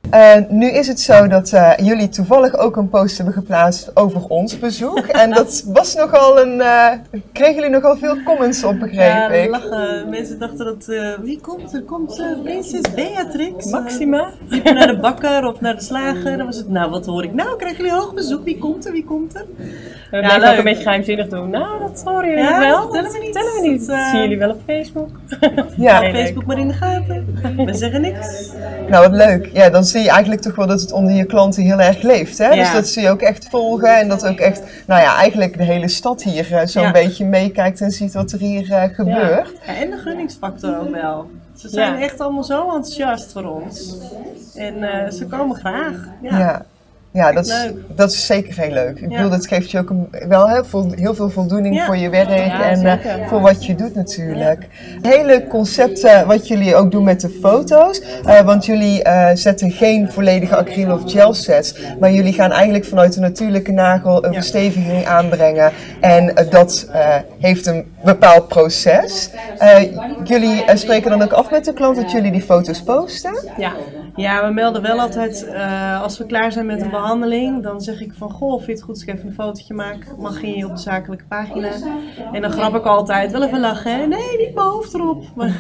Uh, nu is het zo dat uh, jullie toevallig ook een post hebben geplaatst over ons bezoek. En dat was nogal een... Uh, kregen jullie nogal veel comments op, begreep ja, ik. lachen. Mensen dachten dat... Uh, wie komt er? Komt uh, prinses Beatrix? Maxima? Uh, liepen naar de bakker of naar de slager. Dan was het, nou wat hoor ik? Nou, krijgen jullie hoog bezoek? Wie komt er? Wie komt er? We ja, blijven ook een beetje geheimzinnig doen. Nou, dat horen jullie ja, wel. Dat vertellen we niet. Dat vertellen we niet. Dat uh, zien jullie wel op Facebook. Ja, nee, Facebook maar in de gaten. We zeggen niks. Nou, wat leuk. Ja, dan zie je eigenlijk toch wel dat het onder je klanten heel erg leeft. Hè? Ja. Dus dat zie je ook echt volgen en dat ook echt, nou ja, eigenlijk de hele stad hier uh, zo'n ja. beetje meekijkt en ziet wat er hier uh, gebeurt. Ja. Ja, en de gunningsfactor ook wel. Ze zijn ja. echt allemaal zo enthousiast voor ons. En uh, ze komen graag. Ja. Ja. Ja, dat is, dat is zeker heel leuk. Ik ja. bedoel, dat geeft je ook een, wel heel veel, heel veel voldoening ja. voor je werk ja, en uh, voor wat je doet natuurlijk. Ja. Hele concept uh, wat jullie ook doen met de foto's. Uh, want jullie uh, zetten geen volledige acryl of gel sets. Maar jullie gaan eigenlijk vanuit de natuurlijke nagel een ja. versteviging aanbrengen. En uh, dat uh, heeft een bepaald proces. Uh, jullie uh, spreken dan ook af met de klant dat jullie die foto's posten? Ja. Ja, we melden wel altijd, uh, als we klaar zijn met een behandeling, dan zeg ik van, goh, vind je het goed als ik even een fotootje maak? Mag je op de zakelijke pagina? En dan grap ik altijd, wel even lachen, hè? Nee, niet mijn hoofd erop. Maar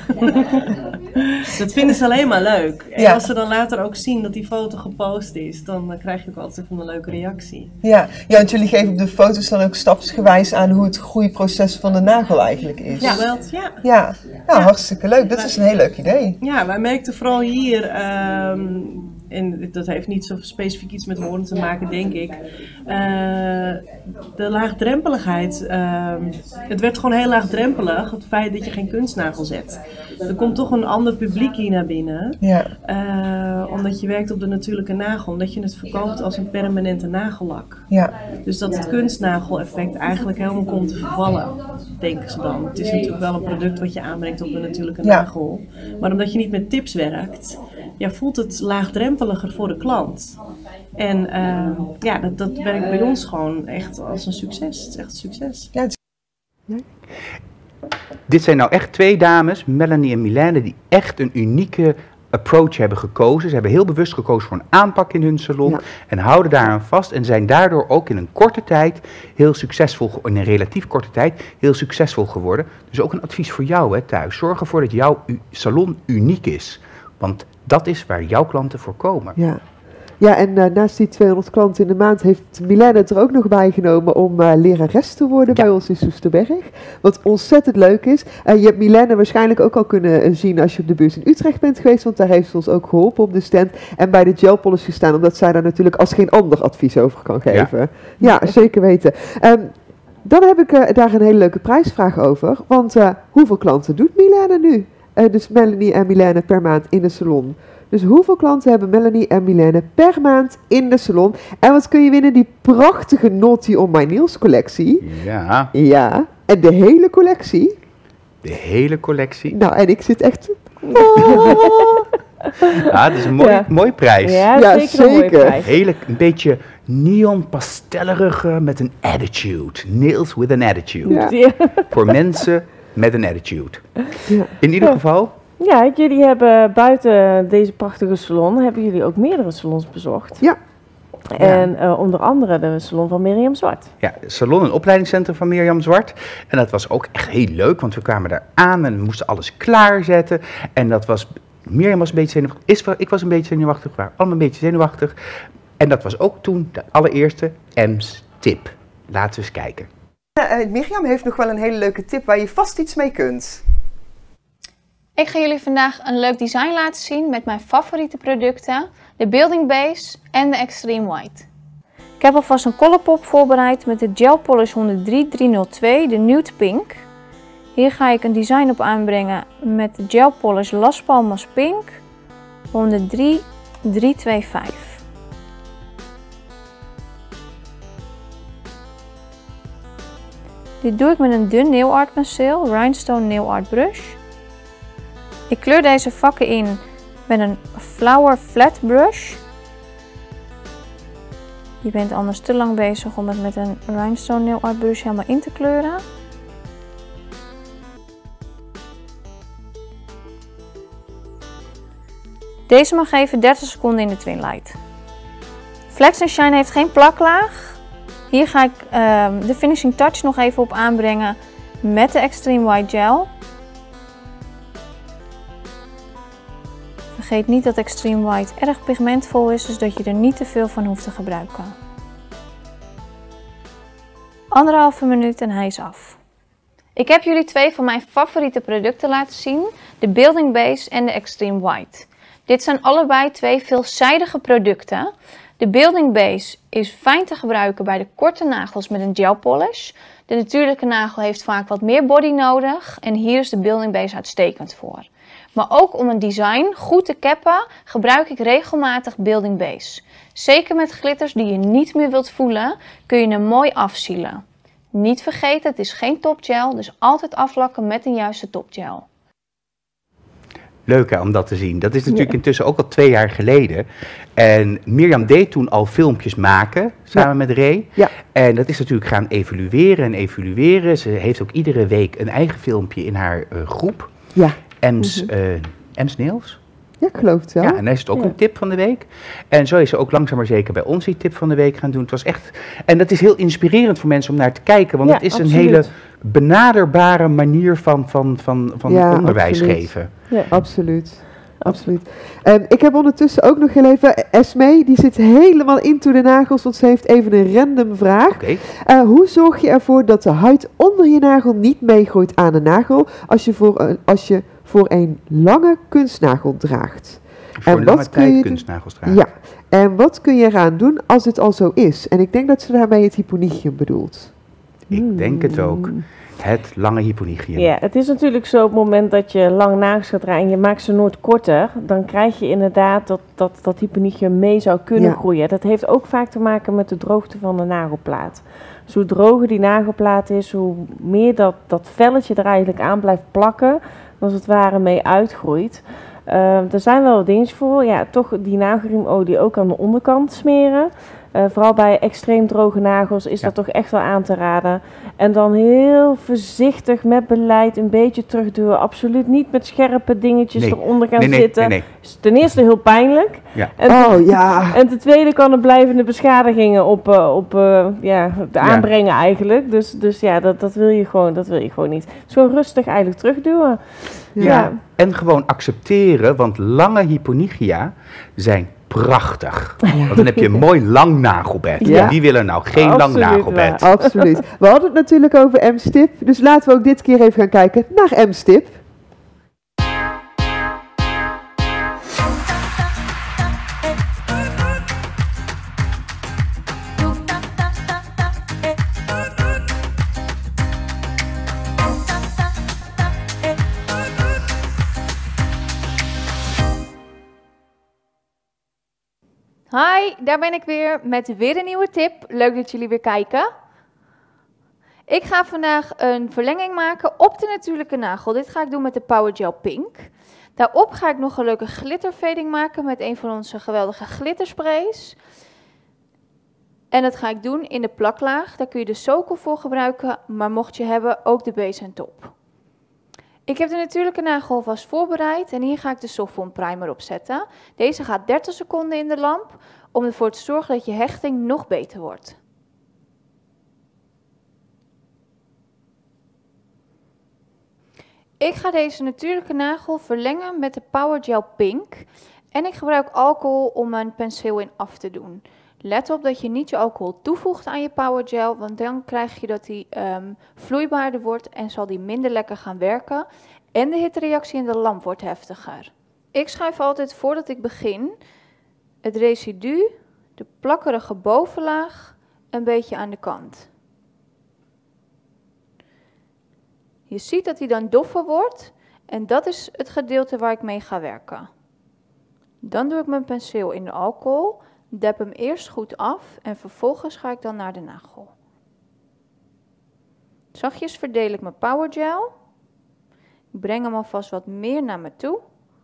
dat vinden ze alleen maar leuk. En ja. als ze dan later ook zien dat die foto gepost is, dan uh, krijg je ook altijd even een leuke reactie. Ja. ja, want jullie geven op de foto's dan ook stapsgewijs aan hoe het groeiproces van de nagel eigenlijk is. Ja, wel, ja. Ja, nou, ja. hartstikke leuk. Dat is een heel leuk idee. Ja, wij merkten vooral hier... Uh, Um, en dat heeft niet zo specifiek iets met woorden te maken, denk ik. Uh, de laagdrempeligheid. Uh, het werd gewoon heel laagdrempelig, het feit dat je geen kunstnagel zet. Er komt toch een ander publiek hier naar binnen. Ja. Uh, omdat je werkt op de natuurlijke nagel. Omdat je het verkoopt als een permanente nagellak. Ja. Dus dat het kunstnagel-effect eigenlijk helemaal komt te vervallen, denken ze dan. Het is natuurlijk wel een product wat je aanbrengt op de natuurlijke ja. nagel. Maar omdat je niet met tips werkt, ja, voelt het laagdrempeliger voor de klant. En uh, ja, dat, dat werkt bij ons gewoon echt als een succes. Het is echt een succes. Ja, het... ja. Dit zijn nou echt twee dames, Melanie en Milène, die echt een unieke approach hebben gekozen. Ze hebben heel bewust gekozen voor een aanpak in hun salon ja. en houden daaraan vast en zijn daardoor ook in een korte tijd heel succesvol, in een relatief korte tijd, heel succesvol geworden. Dus ook een advies voor jou hè, thuis. Zorg ervoor dat jouw salon uniek is. Want dat is waar jouw klanten voor komen. Ja, ja en uh, naast die tweehonderd klanten in de maand heeft Milène het er ook nog bij genomen om uh, lerares te worden ja. bij ons in Soesterberg. Wat ontzettend leuk is. Uh, je hebt Milène waarschijnlijk ook al kunnen uh, zien als je op de beurs in Utrecht bent geweest. Want daar heeft ze ons ook geholpen op de stand. En bij de gel polish gestaan, omdat zij daar natuurlijk als geen ander advies over kan geven. Ja, ja zeker weten. Um, dan heb ik uh, daar een hele leuke prijsvraag over. Want uh, hoeveel klanten doet Milène nu? Uh, dus Melanie en Milène per maand in de salon. Dus hoeveel klanten hebben Melanie en Milène per maand in de salon? En wat kun je winnen? Die prachtige Naughty on My Nails collectie. Ja. Ja. En de hele collectie. De hele collectie. Nou, en ik zit echt... Ja, dat is een mooi, ja. mooi prijs. Ja, ja zeker, zeker. Een mooie prijs. Hele, een beetje neon pastellerige met een attitude. Nails with an attitude. Ja. Ja. Voor mensen met een attitude. Ja. In ieder ja. geval... Ja, jullie hebben buiten deze prachtige salon, hebben jullie ook meerdere salons bezocht. Ja. En uh, onder andere de salon van Mirjam Zwart. Ja, het salon en opleidingscentrum van Mirjam Zwart. En dat was ook echt heel leuk, want we kwamen daar aan en we moesten alles klaarzetten. En dat was, Mirjam was een beetje zenuwachtig, is, ik was een beetje zenuwachtig, we waren allemaal een beetje zenuwachtig. En dat was ook toen de allereerste M's tip. Laten we eens kijken. Uh, Mirjam heeft nog wel een hele leuke tip waar je vast iets mee kunt. Ik ga jullie vandaag een leuk design laten zien met mijn favoriete producten, de Building Base en de Extreme White. Ik heb alvast een Colourpop voorbereid met de Gel Polish honderd drie driehonderdtwee, de Nude Pink. Hier ga ik een design op aanbrengen met de Gel Polish Las Palmas Pink honderd drie driehonderdvijfenveertig. Dit doe ik met een dun nail art penseel, Rhinestone Nail Art Brush. Ik kleur deze vakken in met een Flower Flat Brush. Je bent anders te lang bezig om het met een Rhinestone Nail Art Brush helemaal in te kleuren. Deze mag even dertig seconden in de Twinlight. Flex and Shine heeft geen plaklaag. Hier ga ik uh, de finishing touch nog even op aanbrengen met de Extreme White Gel. Vergeet niet dat Extreme White erg pigmentvol is, dus dat je er niet te veel van hoeft te gebruiken. Anderhalve minuut en hij is af. Ik heb jullie twee van mijn favoriete producten laten zien, de Building Base en de Extreme White. Dit zijn allebei twee veelzijdige producten. De Building Base is fijn te gebruiken bij de korte nagels met een gel polish. De natuurlijke nagel heeft vaak wat meer body nodig en hier is de Building Base uitstekend voor. Maar ook om een design goed te cappen gebruik ik regelmatig Building Base. Zeker met glitters die je niet meer wilt voelen kun je hem mooi afsielen. Niet vergeten, het is geen topgel, dus altijd aflakken met een juiste topgel. Leuk hè, om dat te zien. Dat is natuurlijk ja. intussen ook al twee jaar geleden. En Mirjam deed toen al filmpjes maken, samen ja. met Ray. Ja. En dat is natuurlijk gaan evalueren en evalueren. Ze heeft ook iedere week een eigen filmpje in haar uh, groep. Ja. Ems, mm-hmm. uh, Ems Nails. Ja, ik geloof het wel. Ja, en dan is het ook ja. een tip van de week. En zo is ze ook langzaam maar zeker bij ons die tip van de week gaan doen. Het was echt, en dat is heel inspirerend voor mensen om naar te kijken. Want ja, het is absoluut. een hele benaderbare manier van, van, van, van ja, onderwijs absoluut. geven. Ja, absoluut. Absoluut. Um, ik heb ondertussen ook nog heel even, Esmee, die zit helemaal into de nagels, want ze heeft even een random vraag. Okay. Uh, hoe zorg je ervoor dat de huid onder je nagel niet meegroeit aan de nagel als je voor een, als je voor een lange kunstnagel draagt? Voor en lange tijd kunstnagels dragen. Ja. En wat kun je eraan doen als dit al zo is? En ik denk dat ze daarmee het hyponychium bedoelt. Ik hmm. denk het ook. Het lange hyponychium. Ja, het is natuurlijk zo op het moment dat je lang nagels gaat dragen en je maakt ze nooit korter, dan krijg je inderdaad dat dat, dat hyponychium mee zou kunnen ja. groeien. Dat heeft ook vaak te maken met de droogte van de nagelplaat. Dus hoe droger die nagelplaat is, hoe meer dat, dat velletje er eigenlijk aan blijft plakken, als het ware mee uitgroeit. Uh, er zijn wel wat dingetjes voor. Ja, toch die nagelriemolie ook aan de onderkant smeren. Uh, vooral bij extreem droge nagels is ja. dat toch echt wel aan te raden. En dan heel voorzichtig met beleid een beetje terugduwen. Absoluut niet met scherpe dingetjes nee. eronder gaan nee, nee, zitten. Nee, nee. Is ten eerste heel pijnlijk. Ja. En, oh, ten, ja. en ten tweede kan er blijvende beschadigingen op, uh, op uh, ja, de aanbrengen ja. eigenlijk. Dus, dus ja, dat, dat, wil je gewoon, dat wil je gewoon niet. Dus gewoon rustig eigenlijk terugduwen. Ja. ja. En gewoon accepteren, want lange hyponychia zijn prachtig. Ja. Want dan heb je een mooi lang nagelbed. Ja. Wie wil er nou geen Absoluut lang nagelbed? Waar. Absoluut. We hadden het natuurlijk over M-stip, dus laten we ook dit keer even gaan kijken naar M-stip. Hi, daar ben ik weer met weer een nieuwe tip. Leuk dat jullie weer kijken. Ik ga vandaag een verlenging maken op de natuurlijke nagel. Dit ga ik doen met de Power Gel Pink. Daarop ga ik nog een leuke glitterfading maken met een van onze geweldige glittersprays. En dat ga ik doen in de plaklaag. Daar kun je de Soko voor gebruiken, maar mocht je hebben ook de base en top. Ik heb de natuurlijke nagel alvast voorbereid en hier ga ik de Softform Primer op zetten. Deze gaat dertig seconden in de lamp om ervoor te zorgen dat je hechting nog beter wordt. Ik ga deze natuurlijke nagel verlengen met de Power Gel Pink en ik gebruik alcohol om mijn penseel in af te doen. Let op dat je niet je alcohol toevoegt aan je Power Gel, want dan krijg je dat die um, vloeibaarder wordt en zal die minder lekker gaan werken. En de hittereactie in de lamp wordt heftiger. Ik schuif altijd voordat ik begin het residu, de plakkerige bovenlaag, een beetje aan de kant. Je ziet dat hij dan doffer wordt en dat is het gedeelte waar ik mee ga werken. Dan doe ik mijn penseel in de alcohol. Dep hem eerst goed af en vervolgens ga ik dan naar de nagel. Zachtjes verdeel ik mijn Power Gel. Ik breng hem alvast wat meer naar me toe.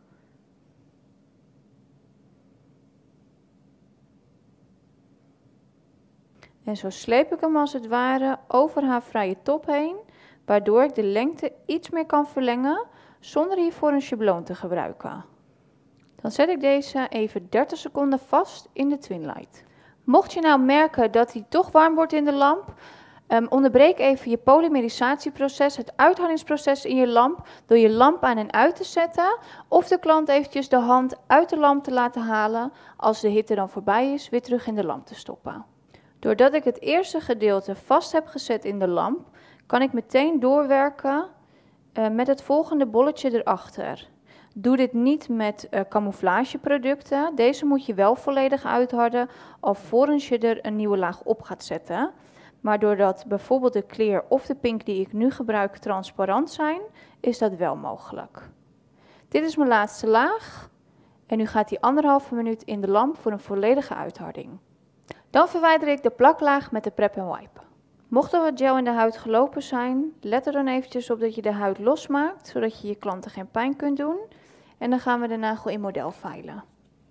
En zo sleep ik hem als het ware over haar vrije top heen, waardoor ik de lengte iets meer kan verlengen zonder hiervoor een schabloon te gebruiken. Dan zet ik deze even dertig seconden vast in de Twinlight. Mocht je nou merken dat hij toch warm wordt in de lamp, um, onderbreek even je polymerisatieproces, het uithoudingsproces in je lamp, door je lamp aan en uit te zetten of de klant eventjes de hand uit de lamp te laten halen, als de hitte dan voorbij is, weer terug in de lamp te stoppen. Doordat ik het eerste gedeelte vast heb gezet in de lamp, kan ik meteen doorwerken uh, met het volgende bolletje erachter. Doe dit niet met uh, camouflageproducten. Deze moet je wel volledig uitharden alvorens je er een nieuwe laag op gaat zetten. Maar doordat bijvoorbeeld de clear of de pink die ik nu gebruik transparant zijn, is dat wel mogelijk. Dit is mijn laatste laag en nu gaat die anderhalve minuut in de lamp voor een volledige uitharding. Dan verwijder ik de plaklaag met de Prep en Wipe. Mocht er wat gel in de huid gelopen zijn, let er dan eventjes op dat je de huid losmaakt, zodat je je klanten geen pijn kunt doen. En dan gaan we de nagel in model veilen.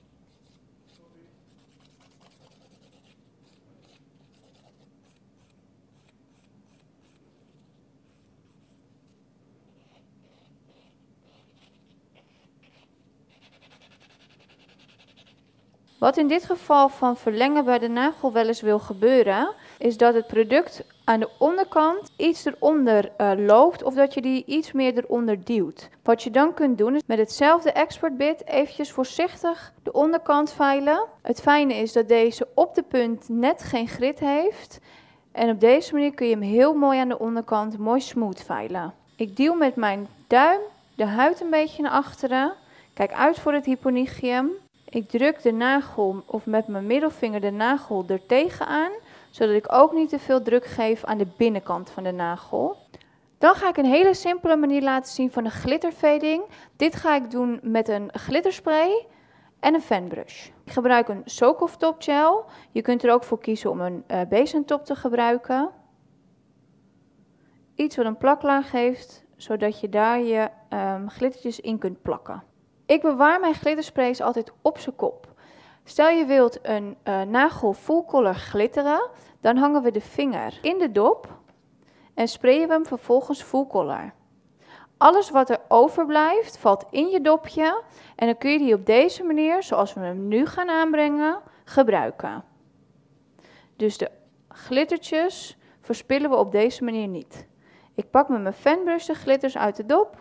Wat in dit geval van verlengen bij de nagel wel eens wil gebeuren, is dat het product aan de onderkant iets eronder uh, loopt of dat je die iets meer eronder duwt. Wat je dan kunt doen is met hetzelfde expert bit eventjes voorzichtig de onderkant veilen. Het fijne is dat deze op de punt net geen grit heeft en op deze manier kun je hem heel mooi aan de onderkant mooi smooth veilen. Ik duw met mijn duim de huid een beetje naar achteren. Kijk uit voor het hyponychium. Ik druk de nagel of met mijn middelvinger de nagel er tegenaan, zodat ik ook niet te veel druk geef aan de binnenkant van de nagel. Dan ga ik een hele simpele manier laten zien van een glitterfading. Dit ga ik doen met een glitterspray en een fanbrush. Ik gebruik een Soak-Off Top Gel. Je kunt er ook voor kiezen om een uh, bezemtop te gebruiken. Iets wat een plaklaag heeft, zodat je daar je um, glittertjes in kunt plakken. Ik bewaar mijn glittersprays altijd op zijn kop. Stel je wilt een uh, nagel full color glitteren, dan hangen we de vinger in de dop en sprayen we hem vervolgens full color. Alles wat er overblijft valt in je dopje en dan kun je die op deze manier, zoals we hem nu gaan aanbrengen, gebruiken. Dus de glittertjes verspillen we op deze manier niet. Ik pak met mijn fanbrush de glitters uit de dop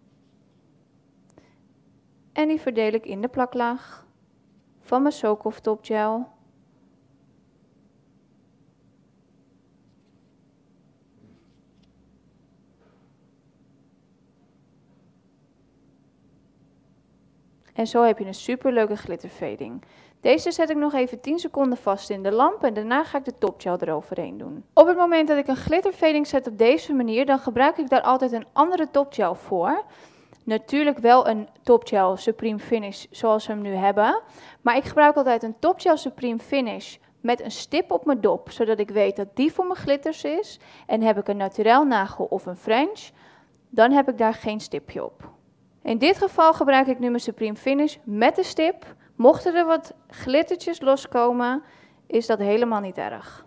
en die verdeel ik in de plaklaag van mijn Soak-Off Top Gel. En zo heb je een superleuke glitterfading. Deze zet ik nog even tien seconden vast in de lamp en daarna ga ik de topgel eroverheen doen. Op het moment dat ik een glitterfading zet op deze manier, dan gebruik ik daar altijd een andere topgel voor. Natuurlijk wel een topgel Supreme Finish zoals we hem nu hebben. Maar ik gebruik altijd een topgel Supreme Finish met een stip op mijn dop, zodat ik weet dat die voor mijn glitters is. En heb ik een naturel nagel of een French, dan heb ik daar geen stipje op. In dit geval gebruik ik nu mijn Supreme Finish met de stip. Mochten er wat glittertjes loskomen, is dat helemaal niet erg.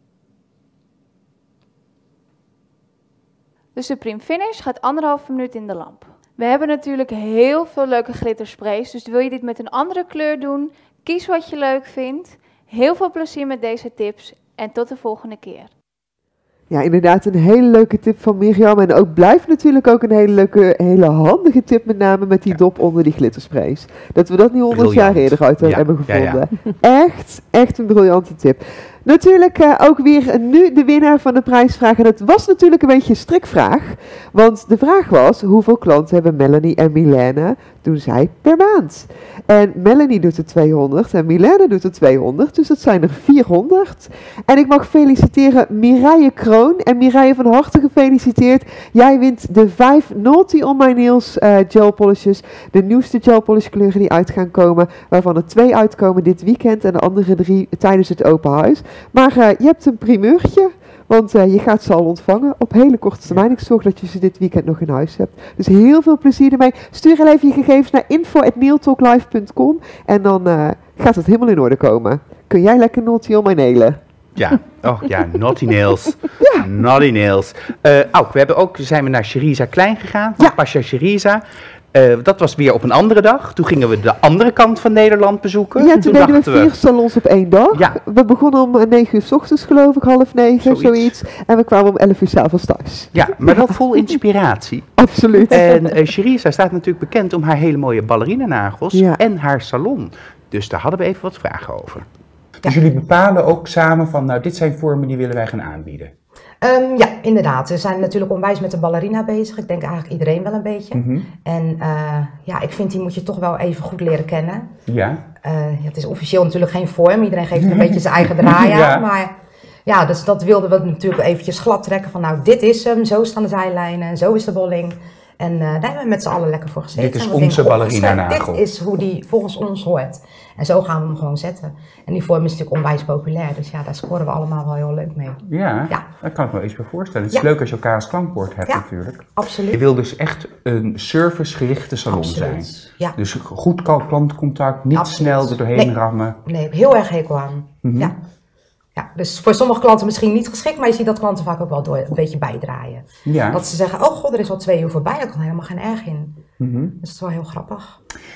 De Supreme Finish gaat anderhalve minuut in de lamp. We hebben natuurlijk heel veel leuke glittersprays, dus wil je dit met een andere kleur doen, kies wat je leuk vindt. Heel veel plezier met deze tips en tot de volgende keer. Ja, inderdaad een hele leuke tip van Mirjam. En ook blijft natuurlijk ook een hele leuke, hele handige tip, met name met die dop onder die glittersprays. Dat we dat niet honderd jaar eerder uit ja, hebben gevonden. Ja, ja. Echt, echt een briljante tip. Natuurlijk uh, ook weer nu de winnaar van de prijsvraag. En dat was natuurlijk een beetje een strikvraag. Want de vraag was, hoeveel klanten hebben Melanie en Milène doen zij per maand? En Melanie doet er tweehonderd en Milène doet er tweehonderd. Dus dat zijn er vierhonderd. En ik mag feliciteren Mireille Kroon. En Mireille, van harte gefeliciteerd. Jij wint de vijf Naughty On My Nails uh, gel polishes. De nieuwste gel polish kleuren die uit gaan komen. Waarvan er twee uitkomen dit weekend en de andere drie tijdens het open huis. Maar uh, je hebt een primeurtje, want uh, je gaat ze al ontvangen op hele korte termijn. Ik zorg dat je ze dit weekend nog in huis hebt. Dus heel veel plezier ermee. Stuur heel even je gegevens naar info at nail talk live punt com en dan uh, gaat het helemaal in orde komen. Kun jij lekker Naughty On My nailen? Ja, oh ja, Naughty Nails. Ja. Naughty Nails. Uh, oh, we hebben ook, zijn we naar Sheriza Klein gegaan, van ja. Pasha Sheriza. Uh, dat was weer op een andere dag. Toen gingen we de andere kant van Nederland bezoeken. Ja, toen, toen, toen deden we vier we... salons op één dag. Ja. We begonnen om negen uur 's ochtends, geloof ik, half negen, zoiets. zoiets. En we kwamen om elf uur 's avonds thuis. Ja, maar dat vol inspiratie. Absoluut. En uh, Charissa staat natuurlijk bekend om haar hele mooie ballerinanagels ja. en haar salon. Dus daar hadden we even wat vragen over. Ja. Dus jullie bepalen ook samen van, nou, dit zijn vormen die willen wij gaan aanbieden. Um, ja, inderdaad. We zijn natuurlijk onwijs met de ballerina bezig. Ik denk eigenlijk iedereen wel een beetje. Mm-hmm. En uh, ja, ik vind die moet je toch wel even goed leren kennen. Ja. Uh, ja, het is officieel natuurlijk geen vorm. Iedereen geeft een beetje zijn eigen draai aan. Ja. Maar ja, dus dat wilden we natuurlijk eventjes glad trekken. Van nou, dit is hem. Zo staan de zijlijnen. En zo is de bolling. En uh, daar hebben we met z'n allen lekker voor gezeten. Dit is onze ballerina-nagel. Dit is hoe die volgens ons hoort. En zo gaan we hem gewoon zetten. En die vorm is natuurlijk onwijs populair. Dus ja, daar scoren we allemaal wel heel leuk mee. Ja, ja. Dat kan ik me eens bij voorstellen. Het is ja. leuk als je elkaar als klankbord hebt ja, natuurlijk. Absoluut. Je wil dus echt een servicegerichte salon absoluut. zijn. Ja. Dus goed klantcontact, niet absoluut. snel er doorheen nee. rammen. Nee, heel erg hekel aan. Mm-hmm. Ja. Ja, dus voor sommige klanten misschien niet geschikt, maar je ziet dat klanten vaak ook wel door een beetje bijdraaien. Ja. Dat ze zeggen, oh god, er is al twee uur voorbij, daar kan helemaal geen erg in. Mm-hmm. Dus dat is wel heel grappig.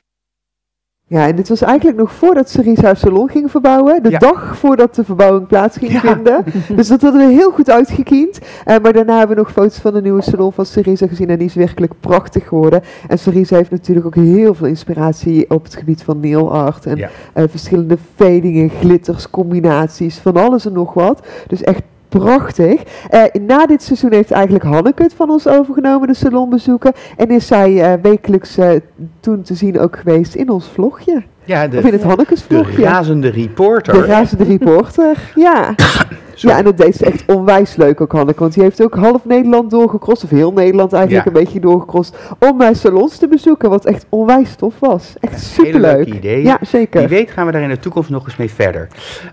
Ja, en dit was eigenlijk nog voordat Charissa haar salon ging verbouwen. De ja. dag voordat de verbouwing plaats ging ja. vinden. Dus dat hadden we heel goed uitgekiend. Uh, maar daarna hebben we nog foto's van de nieuwe salon van Charissa gezien. En die is werkelijk prachtig geworden. En Charissa heeft natuurlijk ook heel veel inspiratie op het gebied van nail art. En ja. uh, verschillende fadingen, glitters, combinaties, van alles en nog wat. Dus echt prachtig. Uh, na dit seizoen heeft eigenlijk Hanneke het van ons overgenomen, de salonbezoeken. En is zij uh, wekelijks uh, toen te zien ook geweest in ons vlogje. Ja, de, of in het Hannekes vlogje. De razende reporter. De razende reporter, ja. Ja, en dat deed ze echt onwijs leuk ook, Hanneke. Want die heeft ook half Nederland doorgecrossed, of heel Nederland eigenlijk ja. een beetje doorgecrossed, om mijn salons te bezoeken, wat echt onwijs tof was. Echt ja, superleuk. Hele leuk idee. Ja, zeker. Wie weet gaan we daar in de toekomst nog eens mee verder.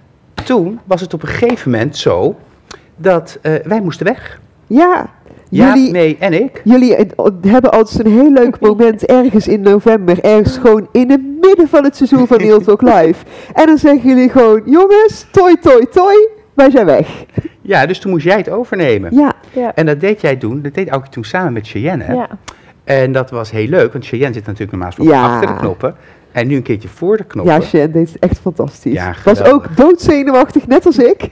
Toen was het op een gegeven moment zo dat uh, wij moesten weg. Ja. Ja, jullie, mee en ik. Jullie uh, hebben altijd een heel leuk moment ergens in november. Ergens gewoon in het midden van het seizoen van Nail Talk Live. En dan zeggen jullie gewoon, jongens, toi, toi, toi, wij zijn weg. Ja, dus toen moest jij het overnemen. Ja. ja. En dat deed jij toen, dat deed ook toen samen met Cheyenne. Ja. En dat was heel leuk, want Cheyenne zit natuurlijk normaal gesproken ja. achter de knoppen. En nu een keertje voor de knoppen. Ja, Cheyenne deed het echt fantastisch. Ja, was ook doodzenuwachtig, net als ik.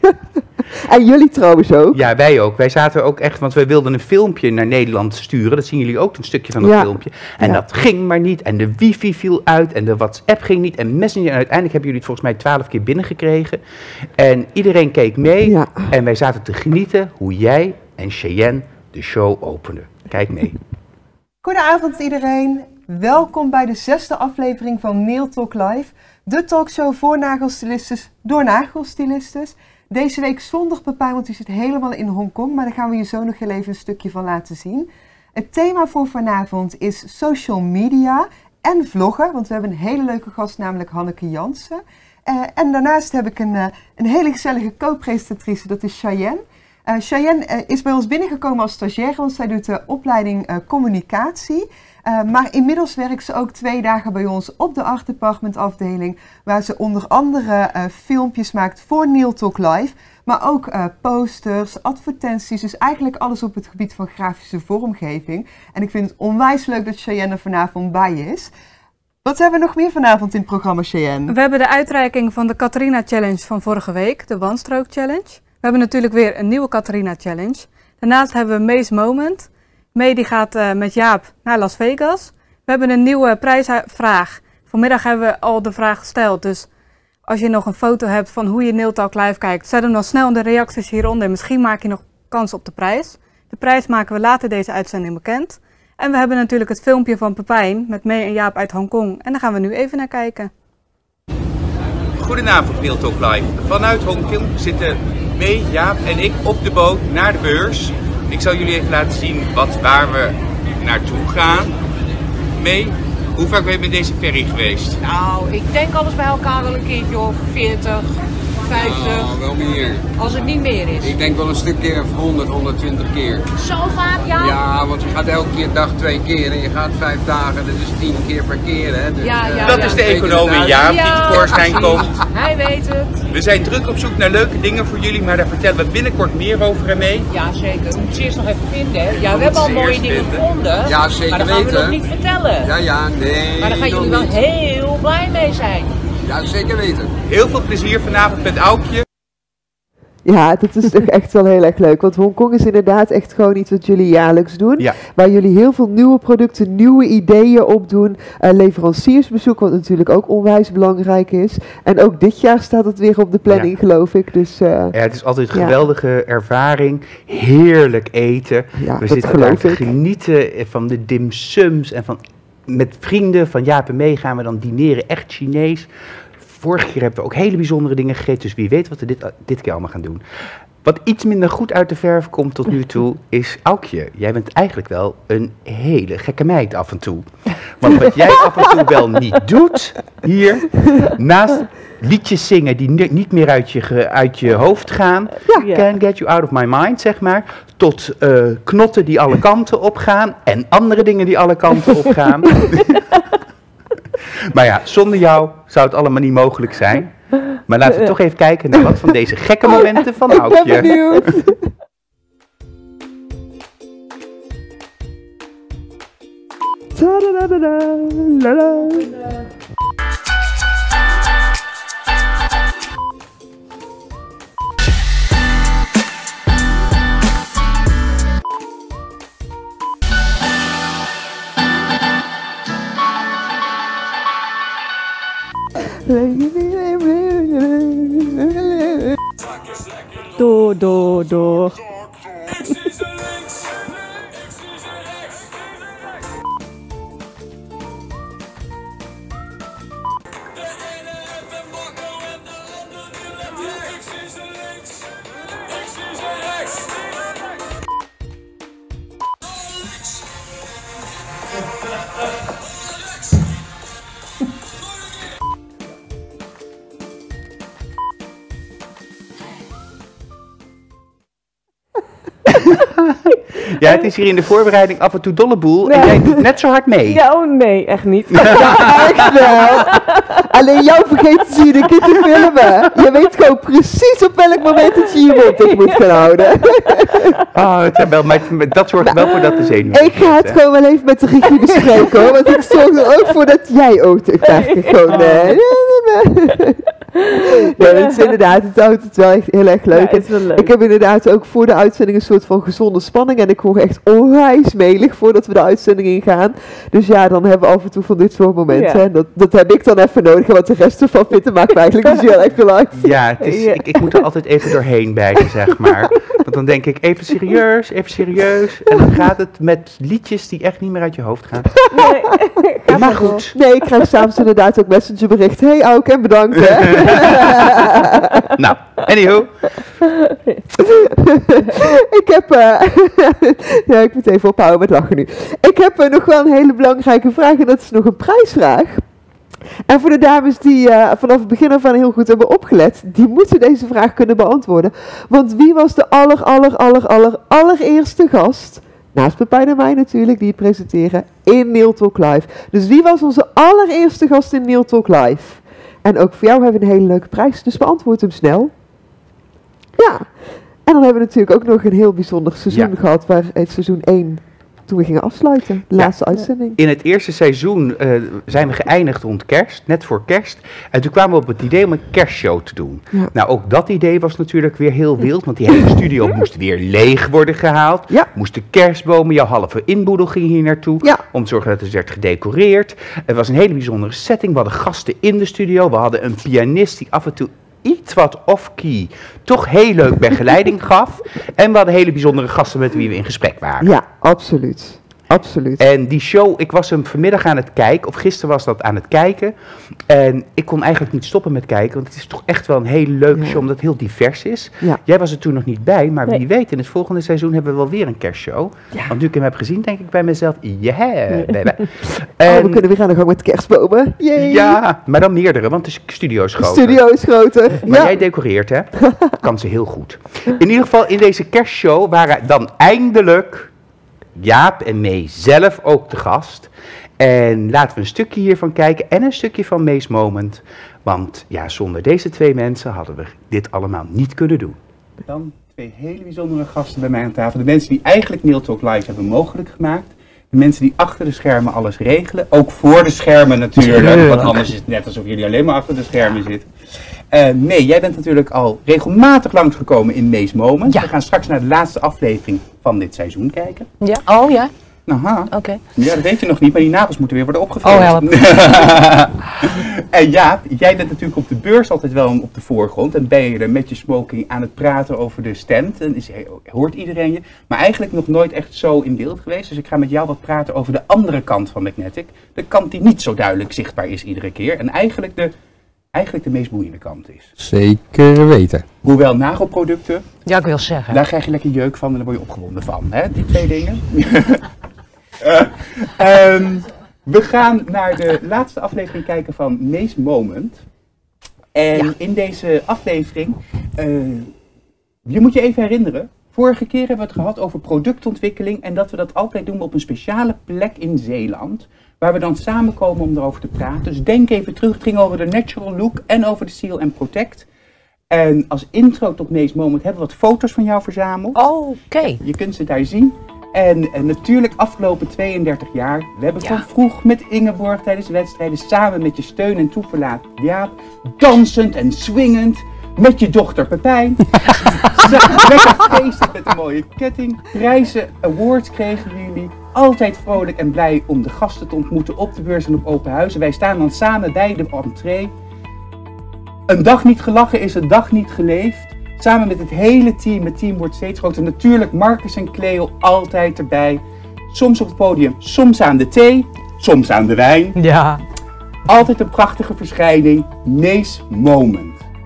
En jullie trouwens ook. Ja, wij ook. Wij zaten ook echt, want wij wilden een filmpje naar Nederland sturen. Dat zien jullie ook, een stukje van dat ja. filmpje. En ja. dat ging maar niet. En de wifi viel uit. En de WhatsApp ging niet. En Messenger. En uiteindelijk hebben jullie het volgens mij twaalf keer binnengekregen. En iedereen keek mee. Ja. En wij zaten te genieten hoe jij en Cheyenne de show openden. Kijk mee. Goedenavond iedereen. Welkom bij de zesde aflevering van Nail Talk Live. De talkshow voor nagelstylistes door nagelstylistes. Deze week zonder Pepijn, want die zit helemaal in Hongkong. Maar daar gaan we je zo nog heel even een stukje van laten zien. Het thema voor vanavond is social media en vloggen. Want we hebben een hele leuke gast, namelijk Hanneke Jansen. Uh, en daarnaast heb ik een, uh, een hele gezellige co-presentatrice, dat is Cheyenne. Uh, Cheyenne uh, is bij ons binnengekomen als stagiaire, want zij doet de opleiding uh, communicatie. Uh, maar inmiddels werkt ze ook twee dagen bij ons op de Art Department afdeling, waar ze onder andere uh, filmpjes maakt voor Nail Talk Live, maar ook uh, posters, advertenties, dus eigenlijk alles op het gebied van grafische vormgeving. En ik vind het onwijs leuk dat Cheyenne er vanavond bij is. Wat hebben we nog meer vanavond in het programma, Cheyenne? We hebben de uitreiking van de Catharina Challenge van vorige week, de One Stroke Challenge. We hebben natuurlijk weer een nieuwe Catharina Challenge. Daarnaast hebben we May's Moment. May die gaat uh, met Jaap naar Las Vegas. We hebben een nieuwe prijsvraag. Vanmiddag hebben we al de vraag gesteld. Dus als je nog een foto hebt van hoe je Nail Talk Live kijkt, zet hem dan snel in de reacties hieronder. Misschien maak je nog kans op de prijs. De prijs maken we later deze uitzending bekend. En we hebben natuurlijk het filmpje van Pepijn met May en Jaap uit Hongkong. En daar gaan we nu even naar kijken. Goedenavond Nail Talk Live. Vanuit Hongkong zitten May, Jaap en ik op de boot naar de beurs. Ik zal jullie even laten zien wat, waar we naartoe gaan. May, hoe vaak ben je met deze ferry geweest? Nou, ik denk alles bij elkaar wel een keertje of veertig, vijftig. Nou, wel meer. Als het niet meer is. Ik denk wel een stukje honderd, honderdtwintig keer. Zo vaak, ja? Ja, want je gaat elke keer dag twee keer en je gaat vijf dagen, dat is tien keer per keer. Hè? Dus, ja, ja, dat ja. is de econoom in Jaap die tevoorschijn komt. Hij weet het. We zijn druk op zoek naar leuke dingen voor jullie, maar daar vertellen we binnenkort meer over en mee. Ja, zeker. We moeten ze eerst nog even vinden. Hè? Ja, we hebben al mooie dingen gevonden. Ja, zeker maar dat gaan weten. we nog niet vertellen. Ja, ja, nee. Maar daar gaan jullie wel niet. heel blij mee zijn. Ja, zeker weten. Heel veel plezier vanavond met Aukje. Ja, dat is toch echt wel heel erg leuk. Want Hongkong is inderdaad echt gewoon iets wat jullie jaarlijks doen. Ja. Waar jullie heel veel nieuwe producten, nieuwe ideeën opdoen. Uh, leveranciersbezoek, wat natuurlijk ook onwijs belangrijk is. En ook dit jaar staat het weer op de planning, ja. geloof ik. Dus, uh, ja, het is altijd een geweldige ja. ervaring. Heerlijk eten. Ja, We zitten daar te genieten van de dim sums. En van, met vrienden van Jaap en mee gaan we dan dineren. Echt Chinees. Vorige keer hebben we ook hele bijzondere dingen gegeten, dus wie weet wat we dit, dit keer allemaal gaan doen. Wat iets minder goed uit de verf komt tot nu toe is Aukje. Jij bent eigenlijk wel een hele gekke meid af en toe. Want wat jij af en toe wel niet doet hier, naast liedjes zingen die niet meer uit je, uit je hoofd gaan, ja. Can't get you out of my mind, zeg maar, tot uh, knotten die alle kanten op gaan en andere dingen die alle kanten op gaan. Maar ja, zonder jou zou het allemaal niet mogelijk zijn. Maar laten we toch even kijken naar wat van deze gekke momenten van Aukje. Ik ben benieuwd. Do, do, do. Ja, het is hier in de voorbereiding af en toe dolle boel nee. En jij doet net zo hard mee. Ja, oh nee, echt niet. Ja, echt wel. Alleen jou vergeten ze je een keer te filmen. Je weet gewoon precies op welk moment dat je je mond op moet gaan houden. Oh, het wel, maar dat zorgt wel voor dat de zenuwen. Ik ga het gewoon wel even met de regie bespreken hoor. Want ik zorg er ook voor dat jij ook eigenlijk gewoon... Nee, nee, het is inderdaad, het houdt het wel echt heel erg leuk. Ja, leuk. Ik heb inderdaad ook voor de uitzending een soort van gezonde spanning. En ik word echt onwijs melig voordat we de uitzending ingaan. Dus ja, dan hebben we af en toe van dit soort momenten. Ja. Dat, dat heb ik dan even nodig. En wat de rest ervan vindt, maakt me eigenlijk dus heel erg veel uit. Ja, het is, ja. Ik, ik moet er altijd even doorheen bijten, zeg maar. Want dan denk ik, even serieus, even serieus. En dan gaat het met liedjes die echt niet meer uit je hoofd gaan. Nee, maar goed. Nee, ik krijg s'avonds inderdaad ook messengerbericht. Hey Aukje, en bedankt hè. Nou, anywho. Ik heb, uh, ja, ik moet even ophouden met lachen nu. Ik heb uh, nog wel een hele belangrijke vraag en dat is nog een prijsvraag. En voor de dames die uh, vanaf het begin af aan heel goed hebben opgelet, die moeten deze vraag kunnen beantwoorden. Want wie was de aller, aller, aller, aller, allereerste gast, naast Pepijn en mij natuurlijk, die het presenteren, in Neil Talk Live? Dus wie was onze allereerste gast in Neil Talk Live? En ook voor jou hebben we een hele leuke prijs, dus beantwoord hem snel. Ja, en dan hebben we natuurlijk ook nog een heel bijzonder seizoen ja. gehad, waar het seizoen één, toen we gingen afsluiten, de ja. laatste uitzending. In het eerste seizoen uh, zijn we geëindigd rond kerst, net voor kerst. En toen kwamen we op het idee om een kerstshow te doen. Ja. Nou, ook dat idee was natuurlijk weer heel wild, want die hele studio moest weer leeg worden gehaald. Ja. Moesten kerstbomen, jouw halve inboedel ging hier naartoe, ja. om te zorgen dat het werd gedecoreerd. Het was een hele bijzondere setting, we hadden gasten in de studio, we hadden een pianist die af en toe iets wat off-key toch heel leuk begeleiding gaf. En we hadden hele bijzondere gasten met wie we in gesprek waren. Ja, absoluut. Absoluut. En die show, ik was hem vanmiddag aan het kijken, of gisteren was dat aan het kijken. En ik kon eigenlijk niet stoppen met kijken, want het is toch echt wel een hele leuke ja. show, omdat het heel divers is. Ja. Jij was er toen nog niet bij, maar nee. wie weet, in het volgende seizoen hebben we wel weer een kerstshow. Ja. Want nu ik hem heb gezien, denk ik bij mezelf, yeah, nee. baby. En, oh, we kunnen weer aan de gang met kerstbomen. Yay. Ja, maar dan meerdere, want de studio is groter. De studio is groter, Maar ja. jij decoreert, hè? Kan ze heel goed. In ieder geval, in deze kerstshow waren dan eindelijk Jaap en May zelf ook te gast. En laten we een stukje hiervan kijken en een stukje van May's Moment. Want ja, zonder deze twee mensen hadden we dit allemaal niet kunnen doen. Dan twee hele bijzondere gasten bij mij aan tafel. De mensen die eigenlijk Nail Talk Live hebben mogelijk gemaakt. De mensen die achter de schermen alles regelen. Ook voor de schermen natuurlijk. Want anders is het net alsof jullie alleen maar achter de schermen zitten. Uh, May, jij bent natuurlijk al regelmatig langsgekomen in May's Moment. Ja. We gaan straks naar de laatste aflevering van dit seizoen kijken. Ja, oh ja. Aha. Oké. Okay. Ja, dat weet je nog niet, maar die nagels moeten weer worden opgevuld. Oh, help. En ja, jij bent natuurlijk op de beurs altijd wel op de voorgrond. En ben je er met je smoking aan het praten over de stand. En is, hoort iedereen je. Maar eigenlijk nog nooit echt zo in beeld geweest. Dus ik ga met jou wat praten over de andere kant van Magnetic. De kant die niet zo duidelijk zichtbaar is iedere keer. En eigenlijk de... eigenlijk de meest boeiende kant is. Zeker weten. Hoewel nagelproducten... Ja, ik wil zeggen. Daar krijg je lekker jeuk van en daar word je opgewonden van. Hè? Die twee dingen. uh, um, we gaan naar de laatste aflevering kijken van May's Moment. En ja. in deze aflevering... Uh, je moet je even herinneren. Vorige keer hebben we het gehad over productontwikkeling. En dat we dat altijd doen op een speciale plek in Zeeland. Waar we dan samenkomen om erover te praten. Dus denk even terug, het ging over de natural look en over de Seal and Protect. En als intro tot May's Moment hebben we wat foto's van jou verzameld. Oh, oké. Okay. Je kunt ze daar zien. En, en natuurlijk afgelopen tweeëndertig jaar. We hebben ja. van vroeg met Ingeborg tijdens wedstrijden samen met je steun en toeverlaat Jaap. Dansend en swingend. Met je dochter Pepijn. Lekker feestend met een mooie ketting. Prijzen, awards kregen jullie. Altijd vrolijk en blij om de gasten te ontmoeten op de beurs en op open huizen. Wij staan dan samen bij de entree. Een dag niet gelachen is een dag niet geleefd. Samen met het hele team. Het team wordt steeds groter. Natuurlijk Marcus en Cleo altijd erbij. Soms op het podium, soms aan de thee. Soms aan de wijn. Ja. Altijd een prachtige verschijning. May's Moment.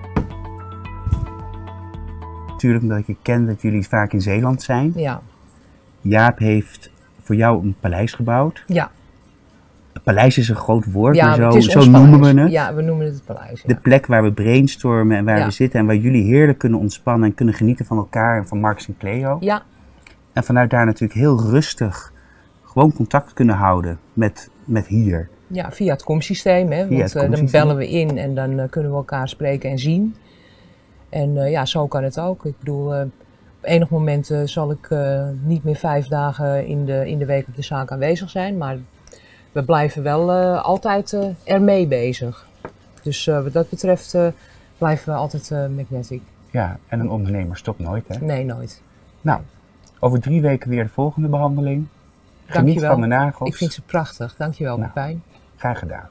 Natuurlijk omdat ik ken dat jullie vaak in Zeeland zijn. Ja. Jaap heeft voor jou een paleis gebouwd. Ja. Een paleis is een groot woord, ja, maar zo, het is zo ons noemen paleis. we het. Ja, we noemen het het paleis. Ja. De plek waar we brainstormen en waar ja. we zitten en waar jullie heerlijk kunnen ontspannen en kunnen genieten van elkaar en van Marcus en Cleo. Ja. En vanuit daar natuurlijk heel rustig gewoon contact kunnen houden met, met hier. Ja, via het komsysteem. Hè? Want uh, dan bellen we in en dan uh, kunnen we elkaar spreken en zien. En uh, ja, zo kan het ook. Ik bedoel, uh, op enig moment uh, zal ik uh, niet meer vijf dagen in de, in de week op de zaak aanwezig zijn. Maar we blijven wel uh, altijd uh, ermee bezig. Dus uh, wat dat betreft uh, blijven we altijd uh, Magnetic. Ja, en een ondernemer stopt nooit, hè? Nee, nooit. Nou, over drie weken weer de volgende behandeling. Geniet Dankjewel. van de nagels. Ik vind ze prachtig. Dankjewel, nou, Pepijn. Graag gedaan.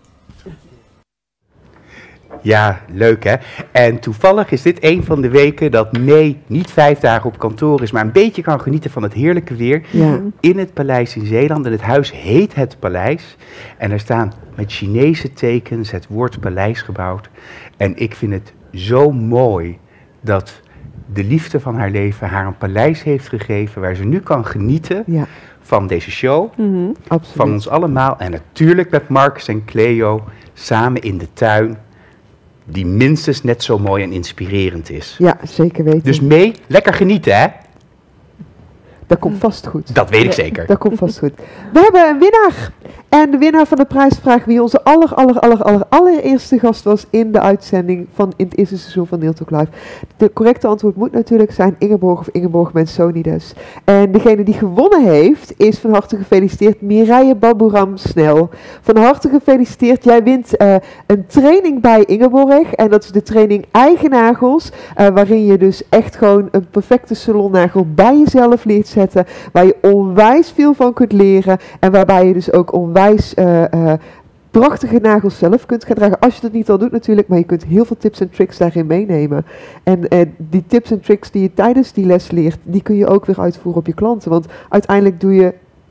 Ja, leuk hè. En toevallig is dit een van de weken dat May niet vijf dagen op kantoor is, maar een beetje kan genieten van het heerlijke weer. Ja. In het paleis in Zeeland. En het huis heet Het Paleis. En er staan met Chinese tekens het woord paleis gebouwd. En ik vind het zo mooi dat de liefde van haar leven haar een paleis heeft gegeven waar ze nu kan genieten ja. van deze show. Mm-hmm, van ons allemaal. En natuurlijk met Marcus en Cleo samen in de tuin. Die minstens net zo mooi en inspirerend is. Ja, zeker weten. Dus May, lekker genieten hè? Dat komt vast goed. Dat weet ik ja, zeker. Dat komt vast goed. We hebben een winnaar. En de winnaar van de prijsvraag wie onze aller, aller, aller, aller, allereerste gast was in de uitzending van in het eerste seizoen van Nail Talk Live. De correcte antwoord moet natuurlijk zijn Ingeborg of Ingeborg Mensonides. En degene die gewonnen heeft is van harte gefeliciteerd Mireille Baburam Snel. Van harte gefeliciteerd. Jij wint uh, een training bij Ingeborg. En dat is de training Eigen Nagels. Uh, waarin je dus echt gewoon een perfecte salonnagel bij jezelf leert zetten. Waar je onwijs veel van kunt leren. En waarbij je dus ook onwijs uh, uh, prachtige nagels zelf kunt gaan dragen. Als je dat niet al doet natuurlijk. Maar je kunt heel veel tips en tricks daarin meenemen. En uh, die tips en tricks die je tijdens die les leert. Die kun je ook weer uitvoeren op je klanten. Want uiteindelijk doe je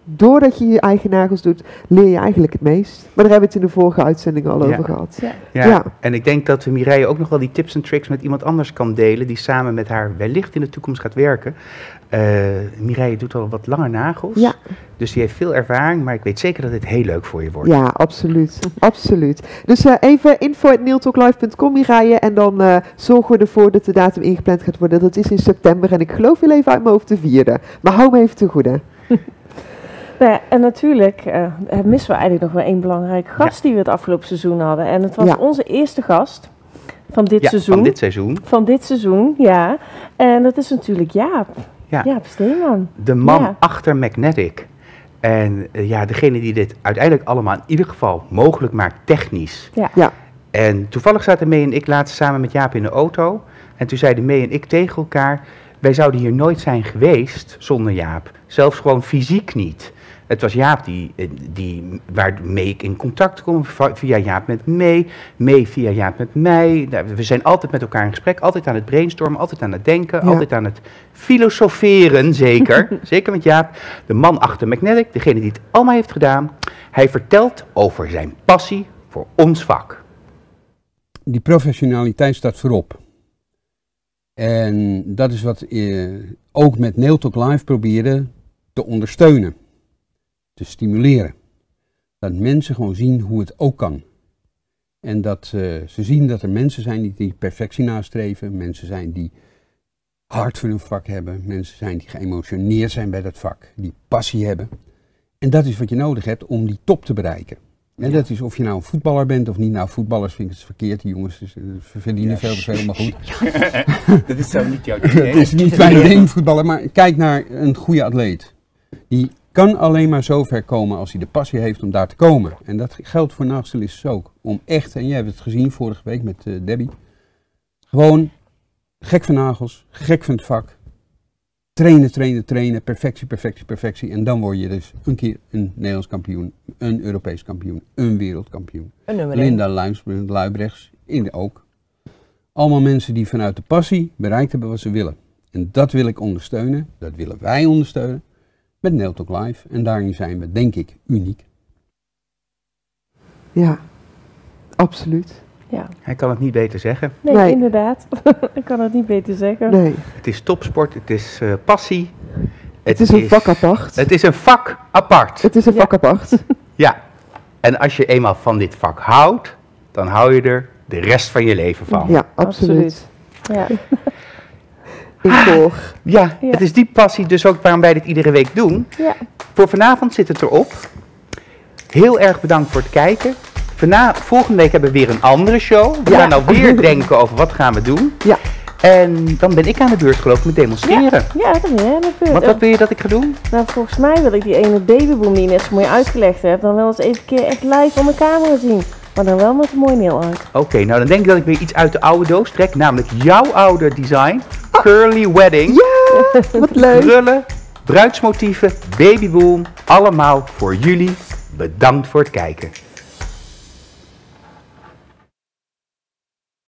doordat je je eigen nagels doet, leer je eigenlijk het meest. Maar daar hebben we het in de vorige uitzending al Ja. over gehad. Ja. Ja. ja, en ik denk dat Mireille ook nog wel die tips en tricks met iemand anders kan delen, die samen met haar wellicht in de toekomst gaat werken. Uh, Mireille doet al wat langer nagels, ja. dus die heeft veel ervaring, maar ik weet zeker dat dit heel leuk voor je wordt. Ja, absoluut. absoluut. Dus uh, even info at nail talk live punt com Mireille en dan uh, zorgen we ervoor dat de datum ingepland gaat worden. Dat is in september en ik geloof heel even uit mijn hoofd de vierde. Maar hou me even te goede. Nou ja, en natuurlijk uh, missen we eigenlijk nog wel één belangrijke gast ja. die we het afgelopen seizoen hadden. En het was ja. onze eerste gast van dit ja, seizoen. van dit seizoen. Van dit seizoen, ja. En dat is natuurlijk Jaap. Ja. Jaap Steeman. De man ja. achter Magnetic. En uh, ja, degene die dit uiteindelijk allemaal in ieder geval mogelijk maakt technisch. Ja. ja. En toevallig zaten Mee en ik laatst samen met Jaap in de auto. En toen zeiden Mee en ik tegen elkaar, wij zouden hier nooit zijn geweest zonder Jaap. Zelfs gewoon fysiek niet. Het was Jaap die, die, waarmee ik in contact kom, via Jaap met Mee, Mee via Jaap met mij. We zijn altijd met elkaar in gesprek, altijd aan het brainstormen, altijd aan het denken, ja. altijd aan het filosoferen, zeker. Zeker met Jaap, de man achter Magnetic, degene die het allemaal heeft gedaan. Hij vertelt over zijn passie voor ons vak. Die professionaliteit staat voorop. En dat is wat we ook met Nail Talk Live proberen te ondersteunen. Te stimuleren. Dat mensen gewoon zien hoe het ook kan. En dat uh, ze zien dat er mensen zijn die, die perfectie nastreven. Mensen zijn die hart voor hun vak hebben. Mensen zijn die geëmotioneerd zijn bij dat vak. Die passie hebben. En dat is wat je nodig hebt om die top te bereiken. En ja. dat is of je nou een voetballer bent of niet. Nou, voetballers vind ik het verkeerd. Die jongens dus, uh, verdienen ja. veel te veel, maar goed. Dat is zo niet jouw ding. Het is niet mijn ding, voetballen. Maar kijk naar een goede atleet. Die kan alleen maar zo ver komen als hij de passie heeft om daar te komen. En dat geldt voor nagelstylisten ook. Om echt, en jij hebt het gezien vorige week met uh, Debbie. Gewoon gek van nagels, gek van het vak. Trainen, trainen, trainen. Perfectie, perfectie, perfectie. En dan word je dus een keer een Nederlands kampioen, een Europees kampioen, een wereldkampioen. Een nummer Linda Luijbrechts, in ook. Allemaal mensen die vanuit de passie bereikt hebben wat ze willen. En dat wil ik ondersteunen. Dat willen wij ondersteunen. Met Nail Talk Live. En daarin zijn we, denk ik, uniek. Ja, absoluut. Ja. Hij kan het niet beter zeggen. Nee, nee. inderdaad. Ik kan het niet beter zeggen. Nee. Het is topsport, het is uh, passie. Het, het is een is, vak apart. Het is een vak apart. Het is een vak ja. apart. Ja. En als je eenmaal van dit vak houdt, dan hou je er de rest van je leven van. Ja, absoluut. absoluut. Ja. Ik hoor. Ja, ja, het is die passie dus ook waarom wij dit iedere week doen. Ja. Voor vanavond zit het erop. Heel erg bedankt voor het kijken. Vana volgende week hebben we weer een andere show. We ja. gaan nou weer denken over wat gaan we doen. Ja. En dan ben ik aan de beurt geloof ik met demonstreren. Ja, ja dat ben jij aan de beurt. Wat, wat wil je dat ik ga doen? Nou, volgens mij wil ik die ene babyboom die je net zo mooi uitgelegd hebt, dan wel eens even een keer echt live op de camera zien. Maar dan wel met een mooi nail art. Oké, okay, nou dan denk ik dat ik weer iets uit de oude doos trek. Namelijk jouw oude design. Curly wedding. Ja, wat leuk. Krullen, bruidsmotieven, babyboom. Allemaal voor jullie. Bedankt voor het kijken.